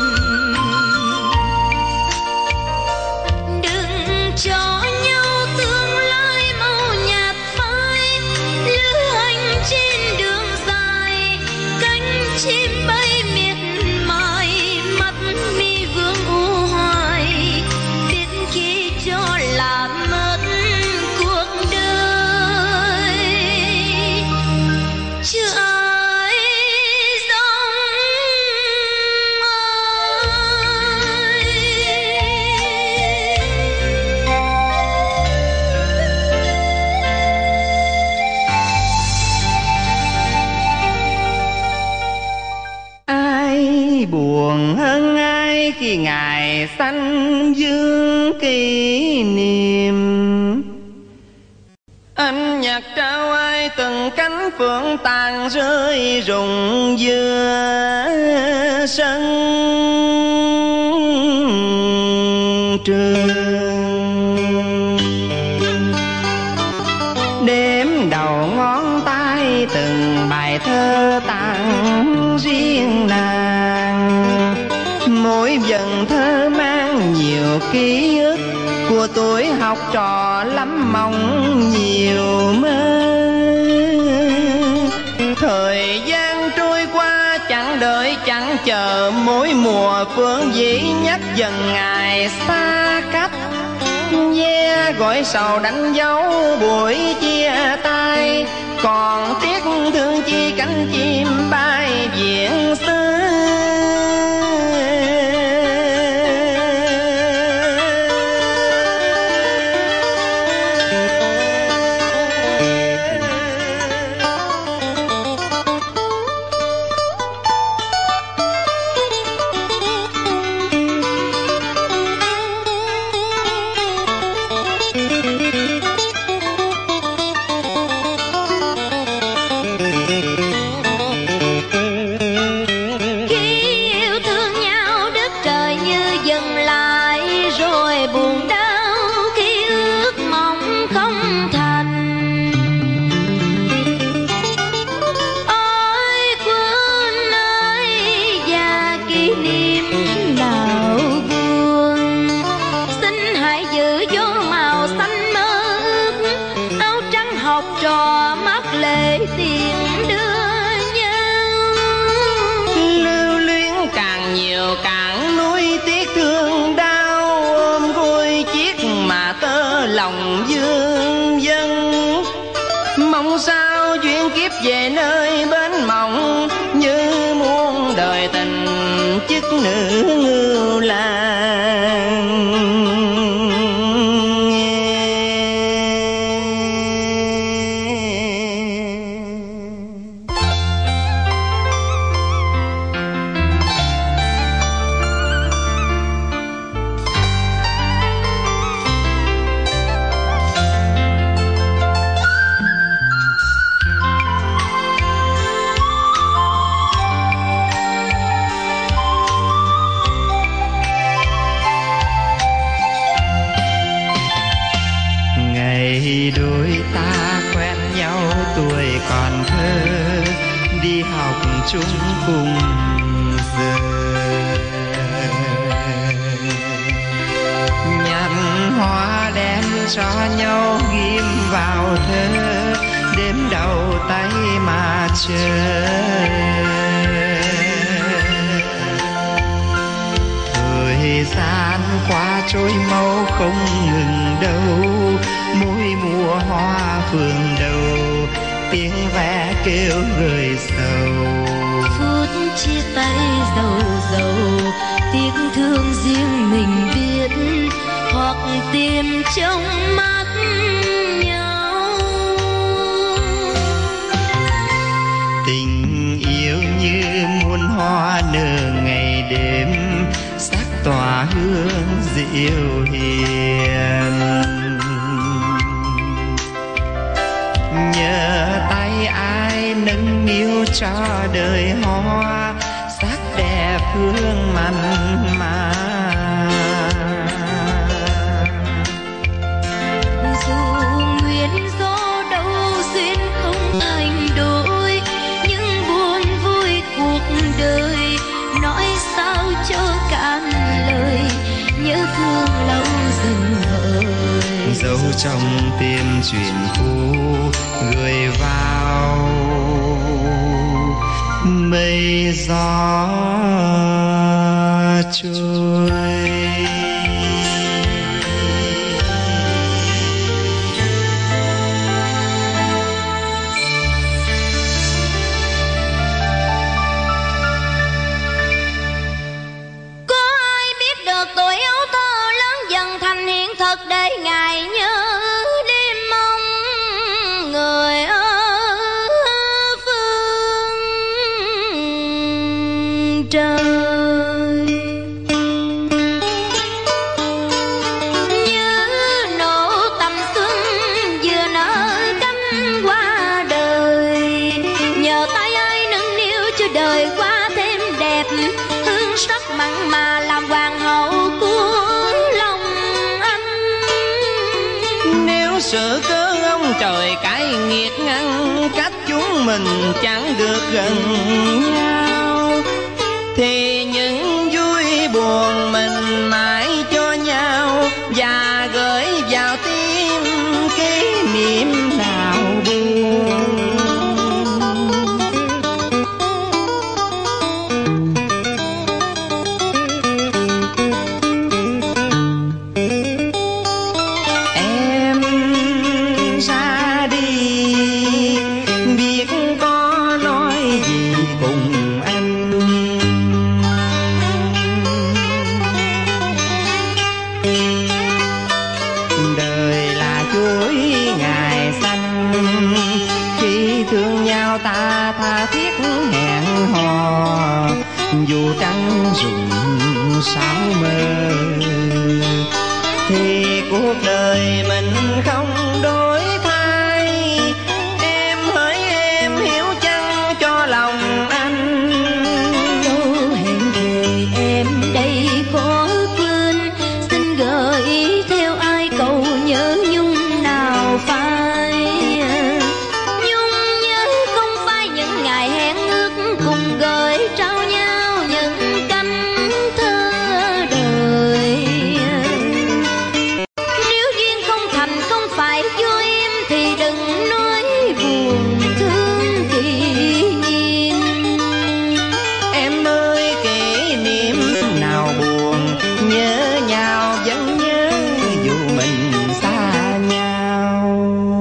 Đừng cho nhau tương lai màu nhạt phai, lữ hành trên đường dài, cánh chim bay miệt mài, mắt mi vương u hoài, biết khi cho là mất cuộc đời. Trời giông Ai buồn hơn ai khi ngày sanh dương kỷ niệm. Anh nhạc trao ai từng cánh phượng tàn rơi rụng giữa sân trường. Đếm đầu ngón tay từng bài thơ tặng riêng nàng, mỗi dần thơ mang nhiều ký ức của tuổi học trò lắm mong nhiều mơ. Thời gian trôi qua chẳng đợi chẳng chờ, mỗi mùa phương dĩ nhắc dần ngày xa cách. Ve gọi sầu đánh dấu buổi chia tay, còn tiếc thương chi cánh chim bay viện xưa. Lòng dương dân mong sao duyên kiếp về nơi bên mộng, như muôn đời tình chức nữ ngưu làng. Đôi ta quen nhau tuổi còn thơ, đi học chung cùng giờ. Nhặt hoa đem cho nhau ghim vào thơ, đếm đầu tay mà chờ. Thời gian qua trôi mau không ngừng đâu, mỗi mùa hoa phường đầu tiếng ve kêu người sầu. Phút chia tay dầu dầu, tiếc thương riêng mình biết, hoặc tìm trong mắt nhau. Tình yêu như muôn hoa nở ngày đêm, sắc tỏa hương dịu hiền. Nhờ tay ai nâng niu cho đời hoa, sắc đẹp hương mặn mà. Dù nguyên do đâu duyên không thành đôi, nhưng buồn vui cuộc đời nói sao cho cạn lời, nhớ thương lâu dần vơi. Dấu trong tim chuyện cũ gửi vào mây gió trôi. Để ngày nhớ đêm mong người ở phương trời. Như nổ tầm xuân vừa nở cánh qua đời, nhờ tay ai nâng niu cho đời qua thêm đẹp, hương sắc mặn mà làm hoàng hậu của sự cớ ông trời cái nghiệt ngăn cách chúng mình chẳng được gần nhau, thì những vui buồn mình mãi cho nhau và gửi vào tim kỷ niệm nào buồn. Ta tha thiết hẹn hò, dù trăng rụng sao mơ, thì cuộc đời mình không đổi thay. Em hỡi em hiểu chăng cho lòng anh, đâu hẹn thề em đây khó quên, xin gợi ý theo ai cầu nhớ nhung nào phai. Trao nhau những cánh thơ đời, nếu duyên không thành không phải vô em thì đừng nói buồn thương kỳ nhiên. Em ơi kỷ niệm nào buồn, nhớ nhau vẫn nhớ dù mình xa nhau.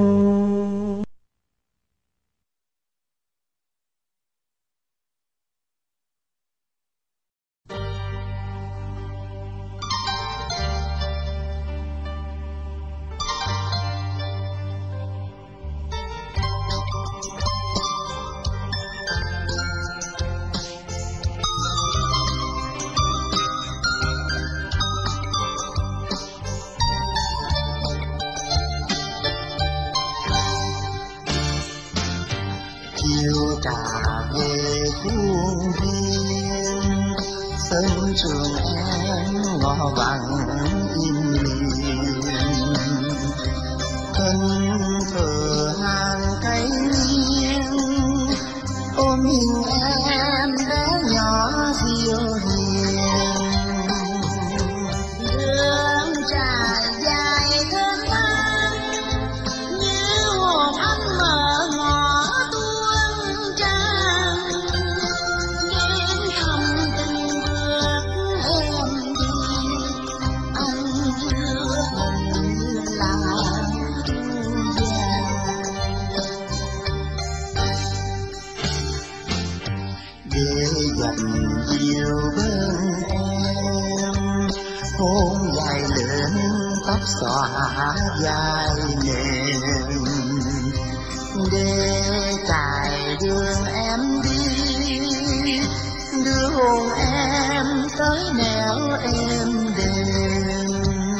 chiều trả về khuôn viên sân trường em ngõ vắng im lìm thân thờ hàng cây nghiêng ôm hình em bé nhỏ diệu hiền đường trải dài thơm than như hồn ấm mờ để dành chiều bên em, hôn dài lên tóc xõa dài mềm, để trải đường em đi, đưa hôn em tới nẻo em đêm.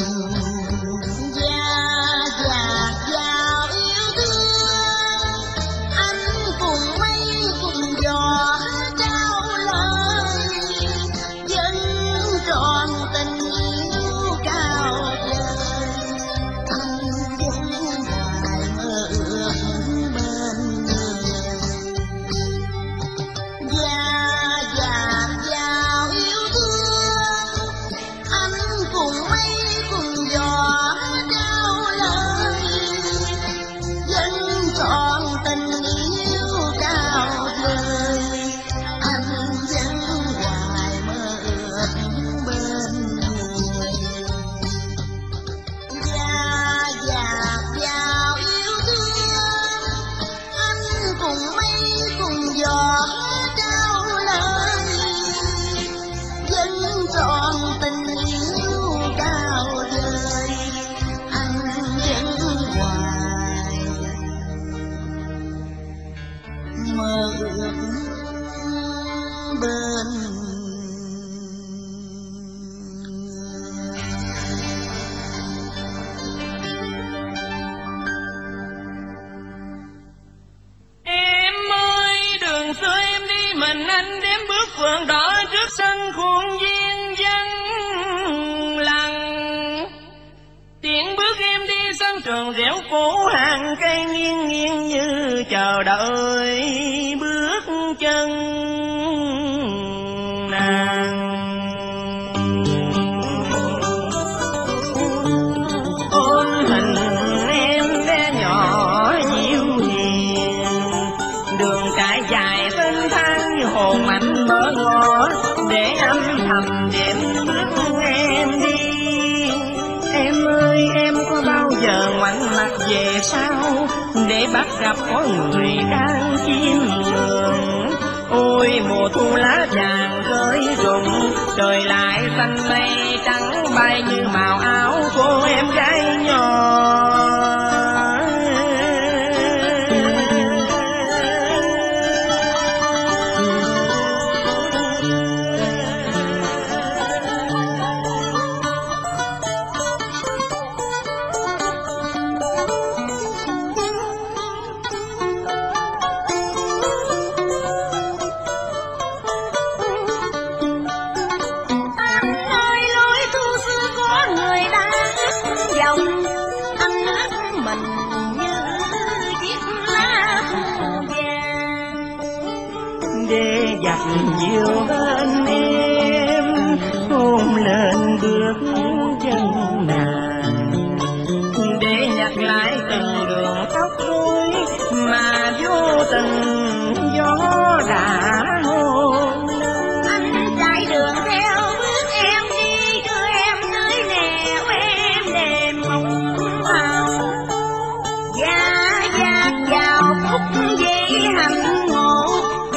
Trường dẻo phố hàng cây nghiêng nghiêng như chờ đợi bước chân nàng. Ôn hình em bé nhỏ dịu hiền, đường trải dài thênh thang như hồ mạnh mở ngõ, để âm thầm đêm bước em đi. Em ơi em có bao giờ ngoảnh mặt về sau để bắt gặp có người đang chim đường? Ôi mùa thu lá vàng rơi rụng, trời lại xanh mây trắng bay như màu áo cô em gái nhỏ. Nhiều bên em hôn lên bước chân nàng, để nhặt lại từng đường tóc rối mà vô tình gió đã hôn lên. Anh chạy đường theo bước em đi, đưa em tới nẻo em đêm mộng vào, giá giác vào phút giây hạnh ngộ.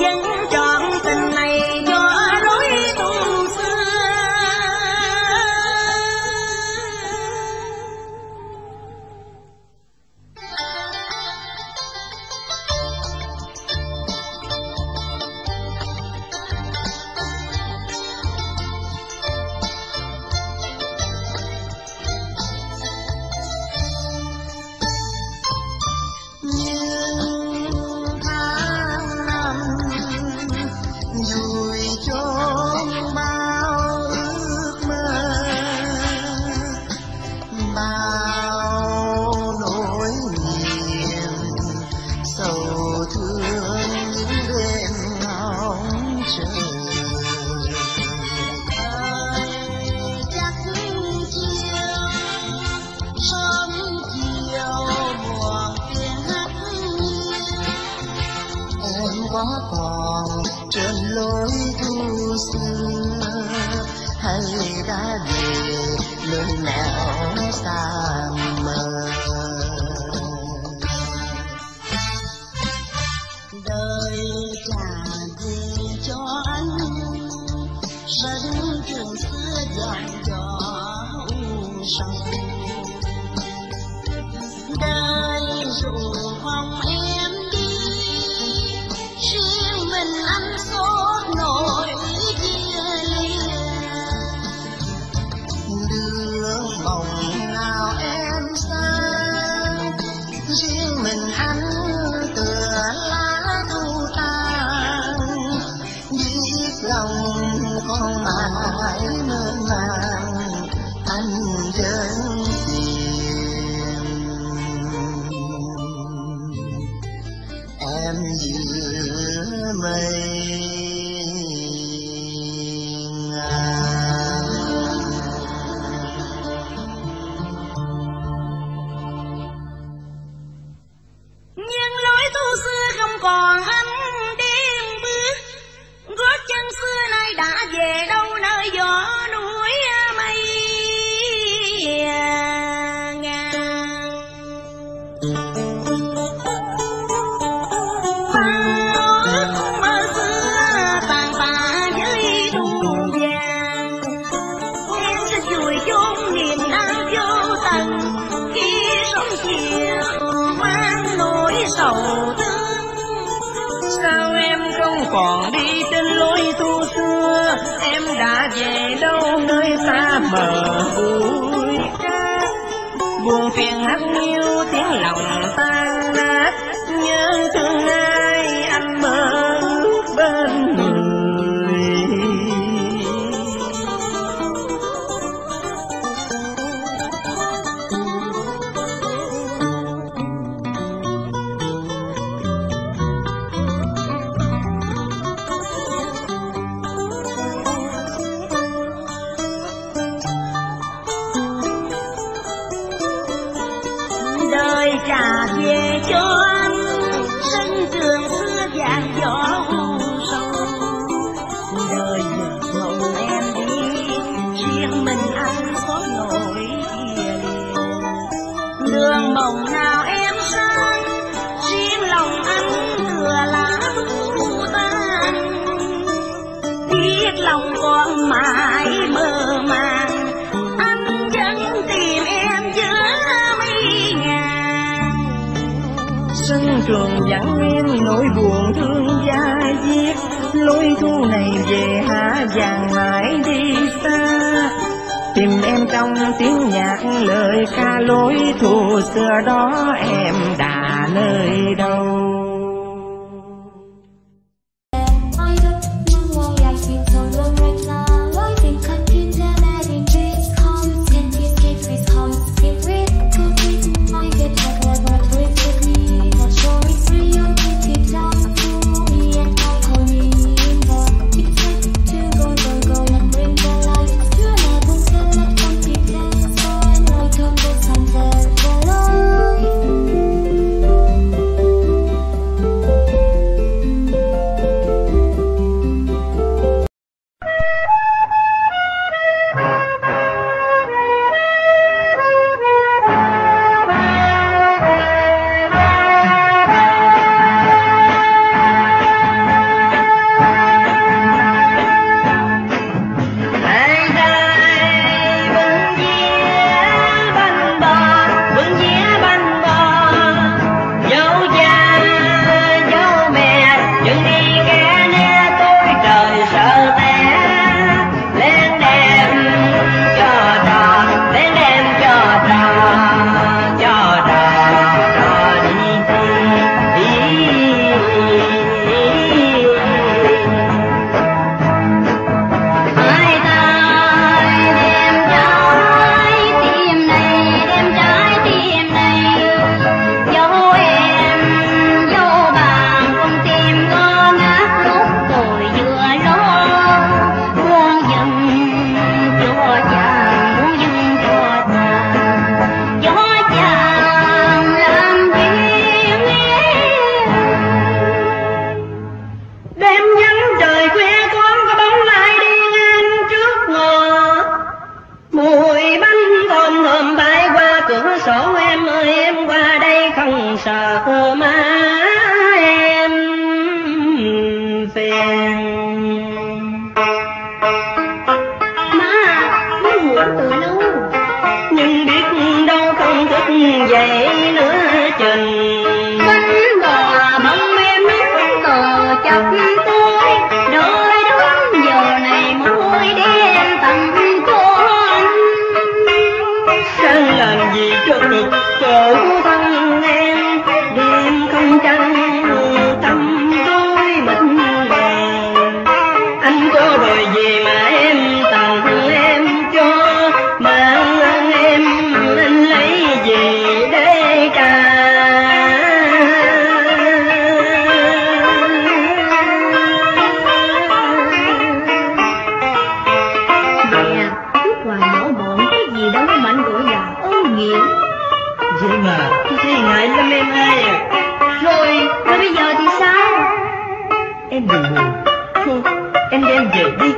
Còn trên lối thu xưa hay đã về nơi nào xa mờ. Đời trả về cho còn mãi mơ màng anh đến tìm em giữa mây. Nhưng lối tu xưa không còn anh điên bước, gót chân xưa nay đã về đâu nơi gió núi mây ngàn. Ước mơ xưa tàn tạ với thu vàng, em sẽ vùi chôn niềm đau vô tận khi sóng chiều mang nỗi sầu thương. Sao em không còn đi trên lối tu xưa, em đã về đâu nơi xa mờ bụi cát. Buồn phiền hát hiu tiếng lòng tan nát, nhớ thương ai anh mơ ước bên người. Đời trả về cho anh sân trường xưa vàng gió u sầu. Đời giờ mộng em đi, riêng mình anh xót nỗi kia liền. Đường mộng nào em sang, riêng lòng anh thừa lá thu tan. Biết lòng còn mãi mơ màng, anh vẫn tìm em giữa mây ngàn. Sân trường vắng em nỗi buồn thương da diết, lối thu này về há vàng mãi đi xa. Tìm em trong tiếng nhạc lời ca lối thu xưa đó, em đã nơi đâu. em đừng buồn. Thôi, em đem về đi.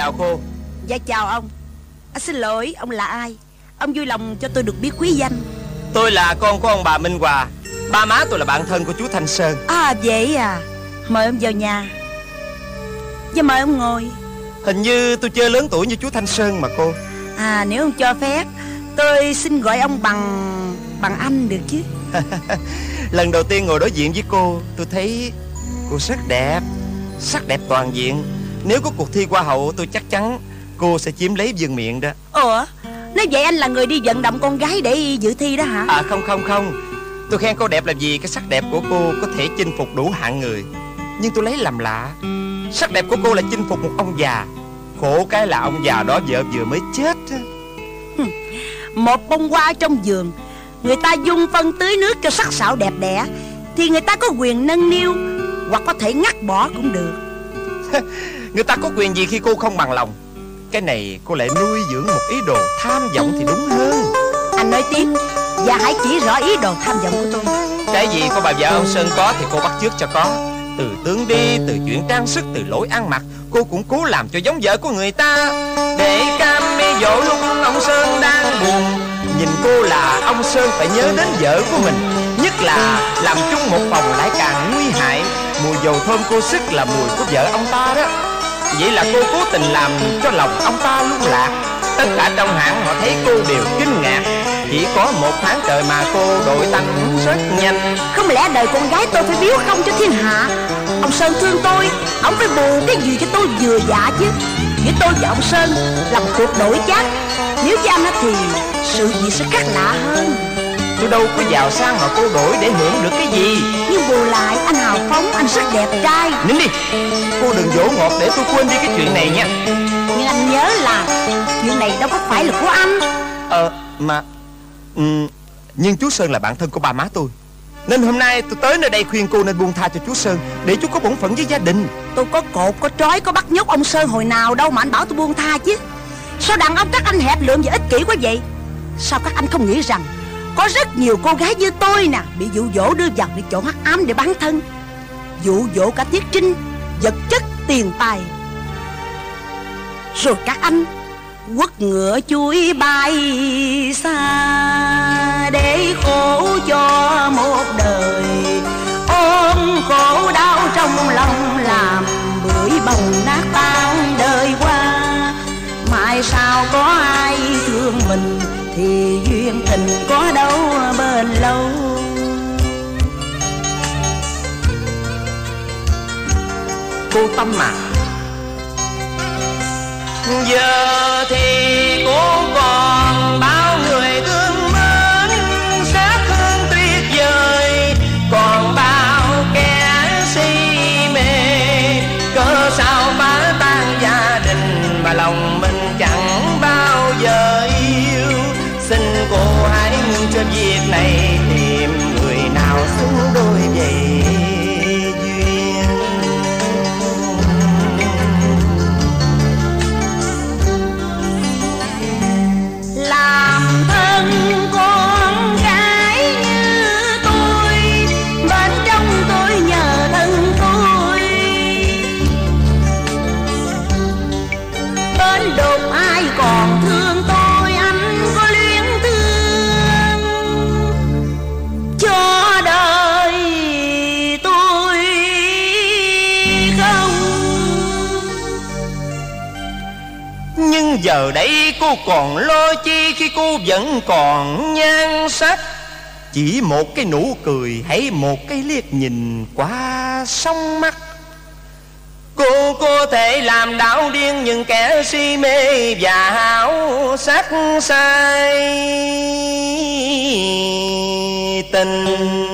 chào cô. Dạ chào ông. Xin lỗi, ông là ai? Ông vui lòng cho tôi được biết quý danh. Tôi là con của ông bà Minh Hòa. Ba má tôi là bạn thân của chú Thanh Sơn. À vậy à. Mời ông vào nhà. Và mời ông ngồi. Hình như tôi chưa lớn tuổi như chú Thanh Sơn mà cô. À nếu ông cho phép, tôi xin gọi ông bằng anh được chứ? Lần đầu tiên ngồi đối diện với cô, tôi thấy cô rất đẹp, sắc đẹp toàn diện. Nếu có cuộc thi hoa hậu, tôi chắc chắn cô sẽ chiếm lấy vương miện đó. Ủa, nếu vậy anh là người đi vận động con gái để dự thi đó hả? À không. Tôi khen cô đẹp làm gì, cái sắc đẹp của cô có thể chinh phục đủ hạng người. Nhưng tôi lấy làm lạ, sắc đẹp của cô là chinh phục một ông già. Khổ cái là ông già đó vợ vừa mới chết. Một bông hoa trong vườn, người ta dung phân tưới nước cho sắc sảo đẹp đẽ, thì người ta có quyền nâng niu hoặc có thể ngắt bỏ cũng được. Người ta có quyền gì khi cô không bằng lòng? Cái này cô lại nuôi dưỡng một ý đồ tham vọng thì đúng hơn. Anh nói tiếp, và hãy chỉ rõ ý đồ tham vọng của tôi. Cái gì cô bà vợ ông Sơn có thì cô bắt chước cho có. Từ tướng đi, từ chuyện trang sức, từ lối ăn mặc, cô cũng cố làm cho giống vợ của người ta. Để cam mi dỗ lúc ông Sơn đang buồn, nhìn cô là ông Sơn phải nhớ đến vợ của mình. Nhất là làm chung một phòng lại càng nguy hại. Mùi dầu thơm cô sức là mùi của vợ ông ta đó. Vậy là cô cố tình làm cho lòng ông ta lung lạc. Tất cả trong hãng họ thấy cô đều kinh ngạc. Chỉ có 1 tháng trời mà cô đổi tanh rất nhanh. Không lẽ đời con gái tôi phải biếu không cho thiên hạ? Ông Sơn thương tôi, ông phải bù cái gì cho tôi vừa dạ chứ. Với tôi và ông Sơn là một cuộc đổi chác. Nếu với anh thì sự việc sẽ khác lạ hơn. Tôi đâu có giàu sang mà cô đổi để hưởng được cái gì. Nhưng bù lại anh hào phóng, anh rất đẹp trai. Nín đi, cô đừng dỗ ngọt để tôi quên đi cái chuyện này nha. Nhưng anh nhớ là chuyện này đâu có phải là của anh. Nhưng chú Sơn là bạn thân của ba má tôi, nên hôm nay tôi tới nơi đây khuyên cô nên buông tha cho chú Sơn, để chú có bổn phận với gia đình. Tôi có cột, có trói, có bắt nhốt ông Sơn hồi nào đâu mà anh bảo tôi buông tha chứ. Sao đàn ông các anh hẹp lượm và ích kỷ quá vậy? Sao các anh không nghĩ rằng có rất nhiều cô gái như tôi nè bị dụ dỗ đưa vào những chỗ hắc ám để bán thân, dụ dỗ cả tiết trinh, vật chất, tiền tài. Rồi các anh quất ngựa chui bay xa để khổ cho một đời, ôm khổ đau trong lòng làm bưởi bồng nát tan đời qua. Mai sau có ai thương mình thì duyên tình có đâu bền lâu. Cô Tâm à, giờ thì cô còn bao người thương mến, sát thương tuyệt vời, còn bao kẻ si mê. Cớ sao phá tan gia đình mà lòng mình chẳng bao giờ yêu. Xin cô hãy trên việc này tìm người nào xứng đôi vậy duyên. Làm thân con gái như tôi, bên trong tôi nhờ thân tôi, bên đột ai còn thương tôi, anh có luyến thương cho đời tôi không? Nhưng giờ đây cô còn lo chi khi cô vẫn còn nhan sắc. Chỉ một cái nụ cười hay một cái liếc nhìn qua sóng mắt, cô có thể làm đảo điên những kẻ si mê và háo sắc say tình.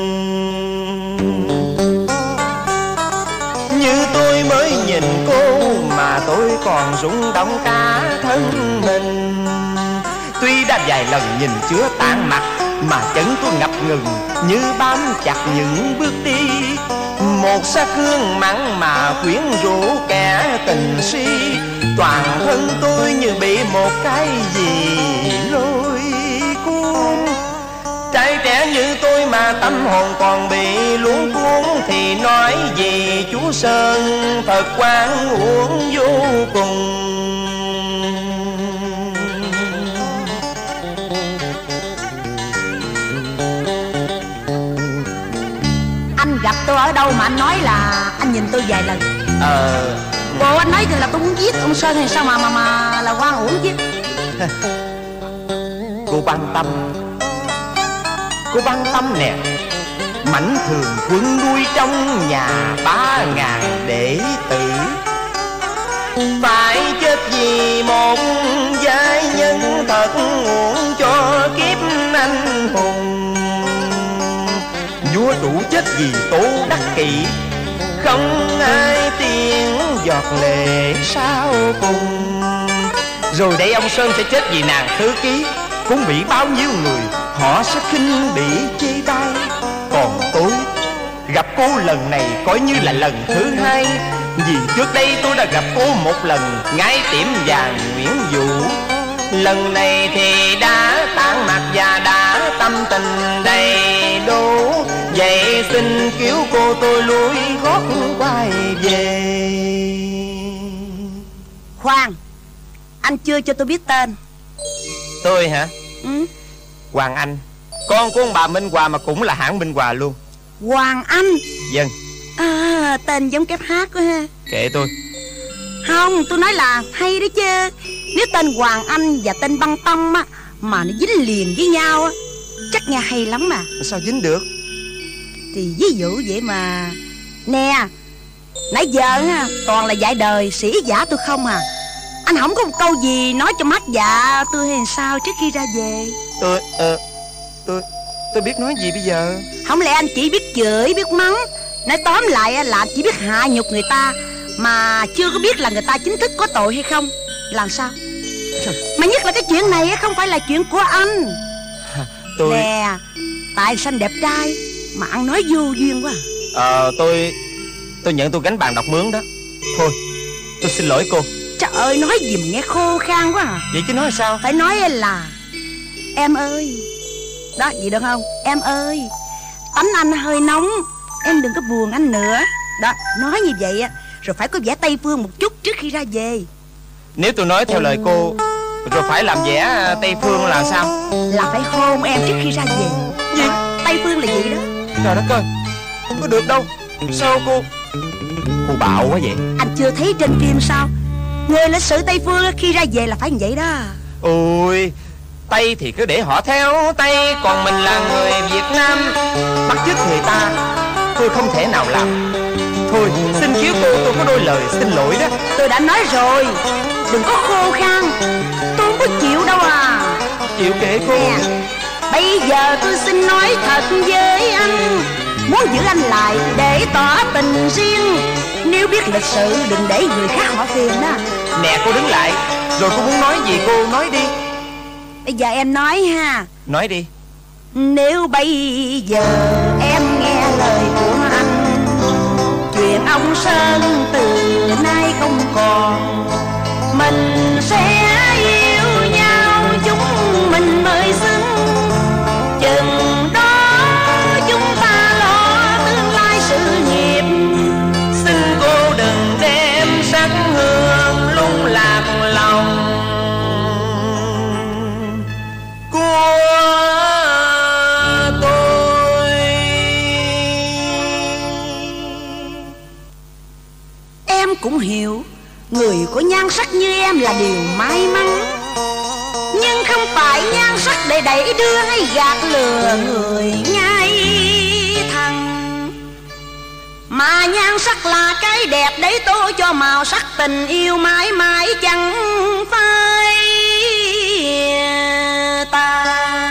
Như tôi mới nhìn cô mà tôi còn rung động cả thân mình. Tuy đã vài lần nhìn chứa tàn mặt mà chân tôi ngập ngừng như bám chặt những bước đi. Một sắc hương mặn mà quyến rũ kẻ tình si. Toàn thân tôi như bị một cái gì lôi cuốn. Trai trẻ như tôi mà tâm hồn còn bị luống cuốn thì nói gì chú Sơn thật quan uổng vô cùng. ở đâu mà anh nói là anh nhìn tôi vài lần? Bộ anh nói là tôi muốn giết ông Sơn hay sao mà là oan uổng chứ? Cô băng tâm nè. Mảnh thường quân nuôi trong nhà 3.000 đệ tử, phải chết vì một giai nhân thật uổng cho kiếp anh hùng. Vua đủ chết vì Tô Đắc Kỷ, không ai tiếng giọt lệ sau cùng. Rồi đây ông Sơn sẽ chết vì nàng Tứ Ký, cũng bị bao nhiêu người họ sẽ khinh bỉ chê bai. Còn tôi gặp cô lần này coi như là lần thứ hai, vì trước đây tôi đã gặp cô một lần ngay tiệm vàng Nguyễn Vũ. Lần này thì đã tản mặt và đã tâm tình đầy đủ. Vậy xin cứu cô tôi lùi gót quay về. Khoan, anh chưa cho tôi biết tên. Tôi hả? Hoàng Anh, con của ông bà Minh Hòa mà cũng là hãng Minh Hòa luôn. Hoàng Anh? Vâng. Tên giống kép hát quá ha. Kệ tôi. Không, tôi nói là hay đấy chứ. Nếu tên Hoàng Anh và tên Băng Tâm á mà nó dính liền với nhau á, chắc nghe hay lắm mà. Sao dính được? Thì ví dụ vậy mà. Nè, nãy giờ á toàn là dạy đời sĩ giả tôi không à. Anh không có một câu gì nói cho mắt dạ tôi hay sao trước khi ra về? Tôi biết nói gì bây giờ? Không lẽ anh chỉ biết chửi, biết mắng? Nói tóm lại là anh chỉ biết hạ nhục người ta, mà chưa có biết là người ta chính thức có tội hay không. Làm sao? Mà nhất là cái chuyện này không phải là chuyện của anh. Nè, tài xanh đẹp trai mà ăn nói vô duyên quá. Tôi nhận tôi gánh bàn đọc mướn đó. Thôi, tôi xin lỗi cô. Trời ơi, nói gì mà nghe khô khan quá à. Vậy chứ nói sao? Phải nói là em ơi. Đó, vậy được không? Em ơi, tánh anh hơi nóng, em đừng có buồn anh nữa. Đó, nói như vậy á, rồi phải có vẻ Tây Phương một chút trước khi ra về. Nếu tôi nói theo lời cô, rồi phải làm vẻ Tây Phương là sao? Là phải hôn em trước khi ra về. Gì? Tây Phương là gì đó? Trời đất ơi, không có được đâu. Sao cô bạo quá vậy? Anh chưa thấy trên phim sao? Người lịch sử Tây Phương khi ra về là phải như vậy đó. Ôi, Tây thì cứ để họ theo Tây, còn mình là người Việt Nam bắt chước người ta, tôi không thể nào làm. Thôi, xin chiếu tôi có đôi lời xin lỗi đó. Tôi đã nói rồi, đừng có khô khan. Tôi không có chịu đâu à. Chịu kệ cô. Nè, bây giờ tôi xin nói thật với anh, muốn giữ anh lại để tỏ tình riêng. Nếu biết lịch sự đừng để người khác họ phiền đó. Nè, cô đứng lại. Rồi cô muốn nói gì cô nói đi. Bây giờ em nói ha. Nói đi. Nếu bây giờ em nghe lời của anh, chuyện ông Sơn từ nay không còn, mình sẽ yêu nhau, chúng mình mới xứng. Chừng đó chúng ta lo tương lai sự nghiệp. Xin cô đừng đem sắc hương lung lạc lòng của tôi. Em cũng hiểu người có nhan sắc như em là điều may mắn, nhưng không phải nhan sắc để đẩy đưa hay gạt lừa người ngay thẳng, mà nhan sắc là cái đẹp để tô cho màu sắc tình yêu mãi mãi chẳng phai tàn.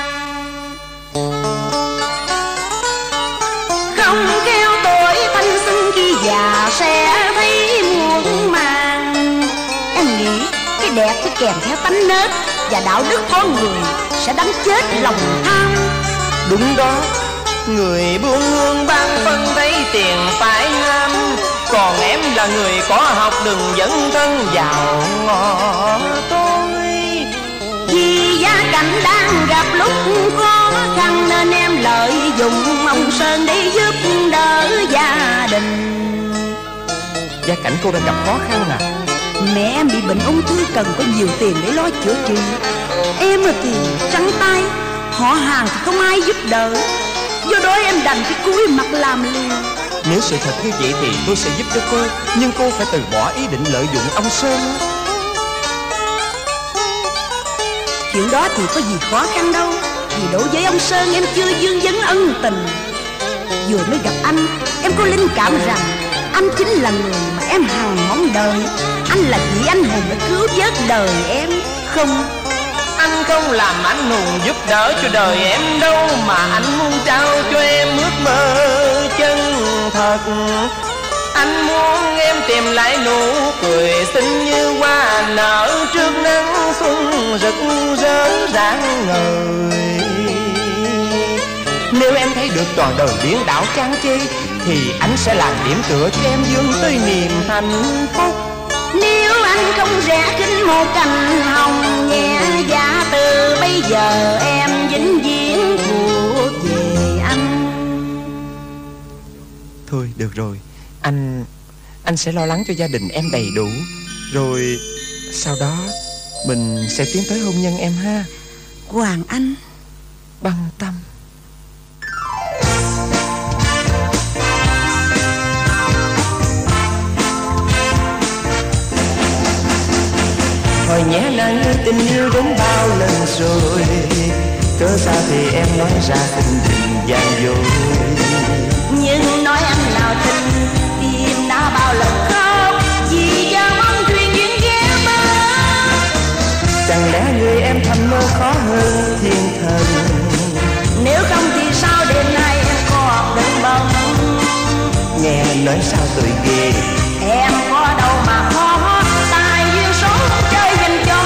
Không kêu tuổi thanh xuân khi già sẽ thấy muộn màng. Em nghĩ cái đẹp phải kèm theo tánh nết và đạo đức con người sẽ đánh chết lòng tham. Đúng đó, người buôn hương ban phân thấy tiền phải ham, còn em là người có học đừng dẫn thân vào ngõ tôi. Vì gia cảnh đang gặp lúc khó khăn nên em lợi dụng ông Sơn để giúp đỡ gia đình. Gia cảnh cô đang gặp khó khăn à? Mẹ em bị bệnh ung thư cần có nhiều tiền để lo chữa trị. Em thì trắng tay, họ hàng thì không ai giúp đỡ, do đó em đành phải cúi mặt làm liều. Nếu sự thật như vậy thì tôi sẽ giúp cho cô, nhưng cô phải từ bỏ ý định lợi dụng ông Sơn. Chuyện đó thì có gì khó khăn đâu, vì đối với ông Sơn em chưa dương vấn ân tình. Vừa mới gặp anh, em có linh cảm rằng anh chính là người mà em hằng mong đợi. Anh là vị anh hùng đã cứu vớt đời em. Không, anh không làm anh hùng giúp đỡ cho đời em đâu, mà anh muốn trao cho em ước mơ chân thật. Anh muốn em tìm lại nụ cười xinh như hoa nở trước nắng xuân rực rỡ rạng ngời. Nếu em thấy được toàn đời biến đảo chán chê, thì anh sẽ làm điểm tựa cho em vươn tới niềm hạnh phúc. nếu anh không rẽ khinh một cành hồng nhẹ dạ, từ bây giờ em vĩnh viễn thuộc về anh. Thôi được rồi, anh sẽ lo lắng cho gia đình em đầy đủ, rồi sau đó mình sẽ tiến tới hôn nhân em ha. Hoàng Anh Băng tâm. Thôi nhé nắng tình yêu đến bao lần rồi, cớ sao thì em nói ra tình gian dối. Nhưng nói anh nào tình, tim đã bao lần khóc, vì chờ mong thuyền duyên ghé bờ. Chẳng lẽ người em thầm mơ khó hơn thiên thần? Nếu không thì sao đêm nay em còn đứng bóng? Nghe nói sao tội ghê, em có đâu mà khó, tài duyên số chơi dành cho.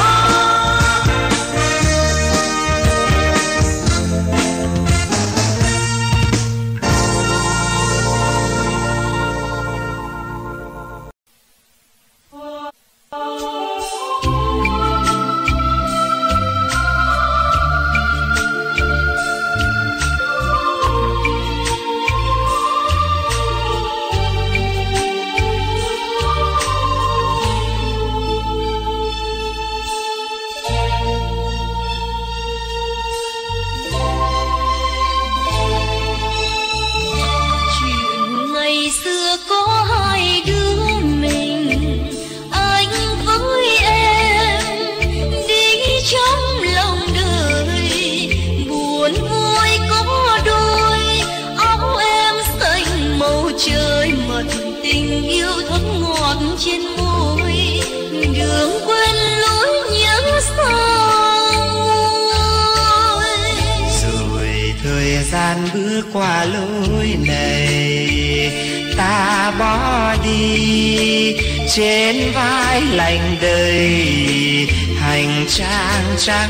Bước qua lối này ta bỏ đi, trên vai lạnh đời hành trang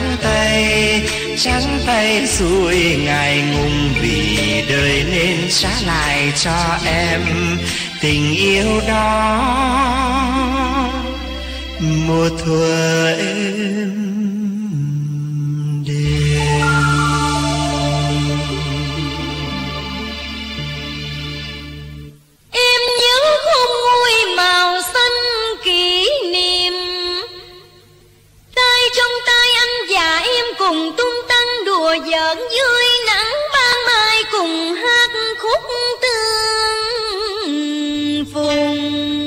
trắng tay xuôi ngại ngùng, vì đời nên trả lại cho em tình yêu đó một thuở êm đềm. Cùng tung tăng đùa giỡn vui nắng ban mai, cùng hát khúc tương phùng.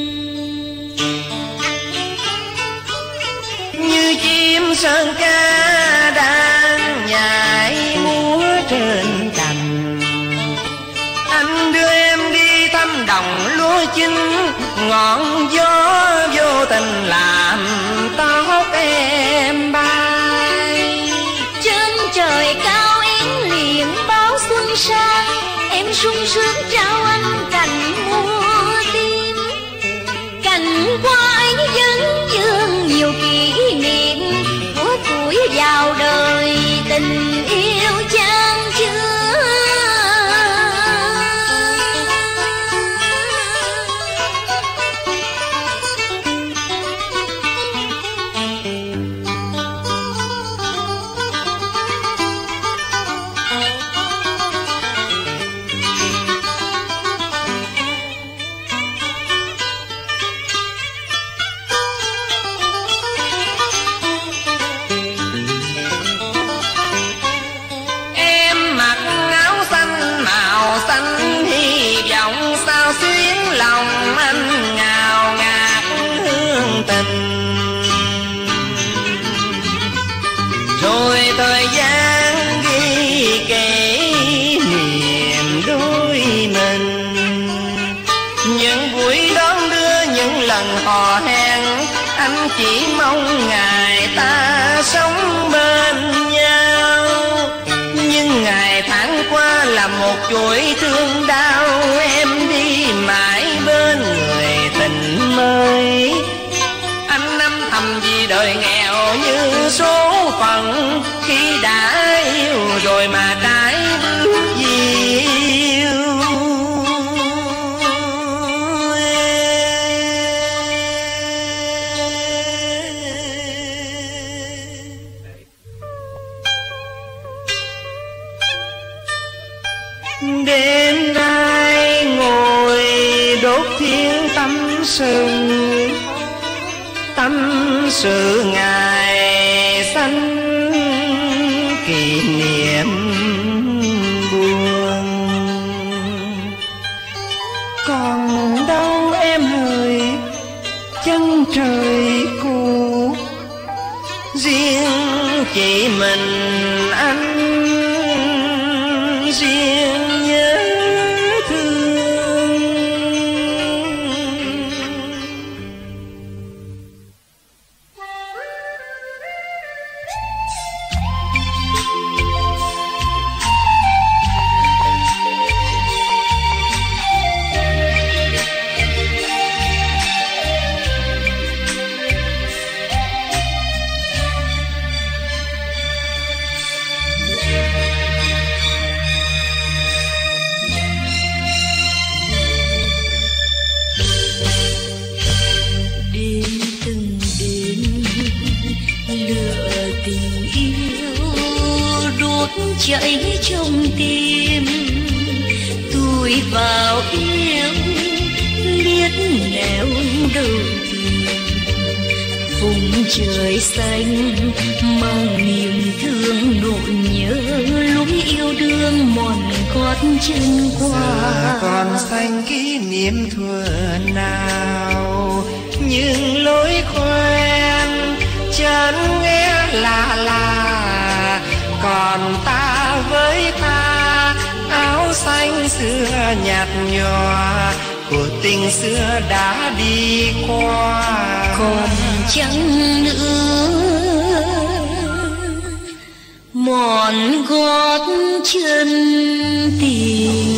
Như chim sơn ca đang nhảy múa trên cành, anh đưa em đi thăm đồng lúa chín, ngọn gió vô tình làm tóc em bay. Trời cao én liền báo xuân sang, em sung sướng trao anh cành mua tim. Cành hoa ấy vẫn vương nhiều kỷ niệm của tuổi vào đời, tình yêu chan chứa. hò hẹn, anh chỉ mong ngày ta sống bên nhau. Nhưng ngày tháng qua là một chuỗi thương đau, em đi mãi bên người tình mới. Anh âm thầm vì đời nghèo như số phận, khi đã yêu rồi mà trái bước gì yêu. Đêm nay ngồi đốt thiêng tâm sự ngày xanh kỷ niệm buồn. Còn đâu em ơi chân trời cũ, riêng chỉ mình anh riêng nhớ thương. Chảy trong tim tôi vào yêu biết nẻo đầu tiên. Vùng trời xanh mang niềm thương nỗi nhớ, lối yêu đương mòn gót chân qua. Còn xanh kỷ niệm thuở nào, nhưng lối quen chân nghe là còn ta với ta, áo xanh xưa nhạt nhòa của tình xưa đã đi qua. Còn chẳng nữa mòn gót chân tình.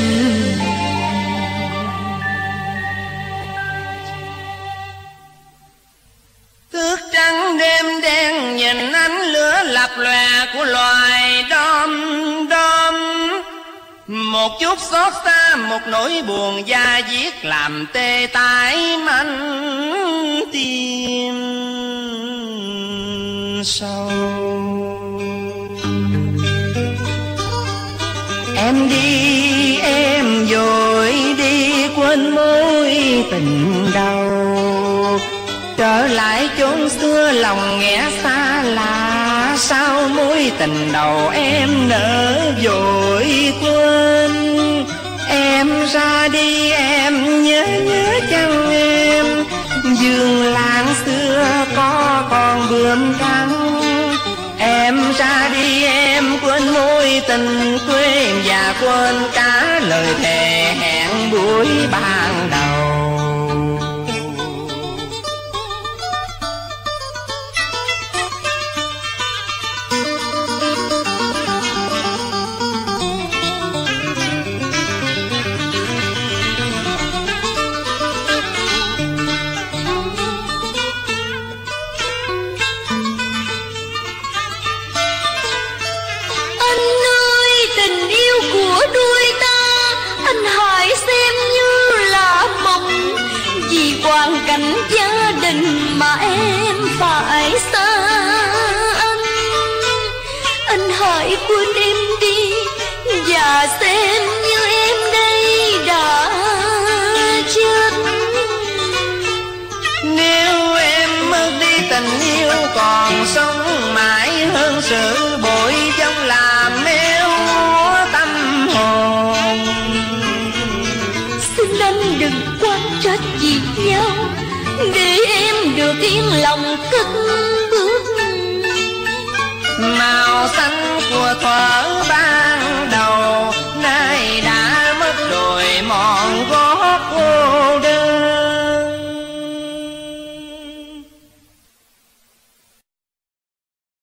Thức trắng đêm đen nhìn ánh lửa lập lòe của loài đom đóm. Một chút xót xa, một nỗi buồn da diết làm tê tái manh tim sâu. Em đi em rồi đi quên mối tình đầu, trở lại chốn xưa lòng nghe xa lạ. Sao mối tình đầu em nỡ vội quên. Em ra đi em nhớ chăng em, vườn làng xưa có còn bướm trắng. Em ra đi em quên mối tình quê em và quên cả lời thề hẹn buổi ban đầu. Hoàn cảnh gia đình mà em phải xa anh hãy quên em đi và xem như em đây đã chết. Nếu em mất đi tình yêu còn sống mãi hơn sự bội dông làm meo tâm hồn. Xin anh đừng quan trách gì nhau, để em được yên lòng cất bước. Màu xanh của thuở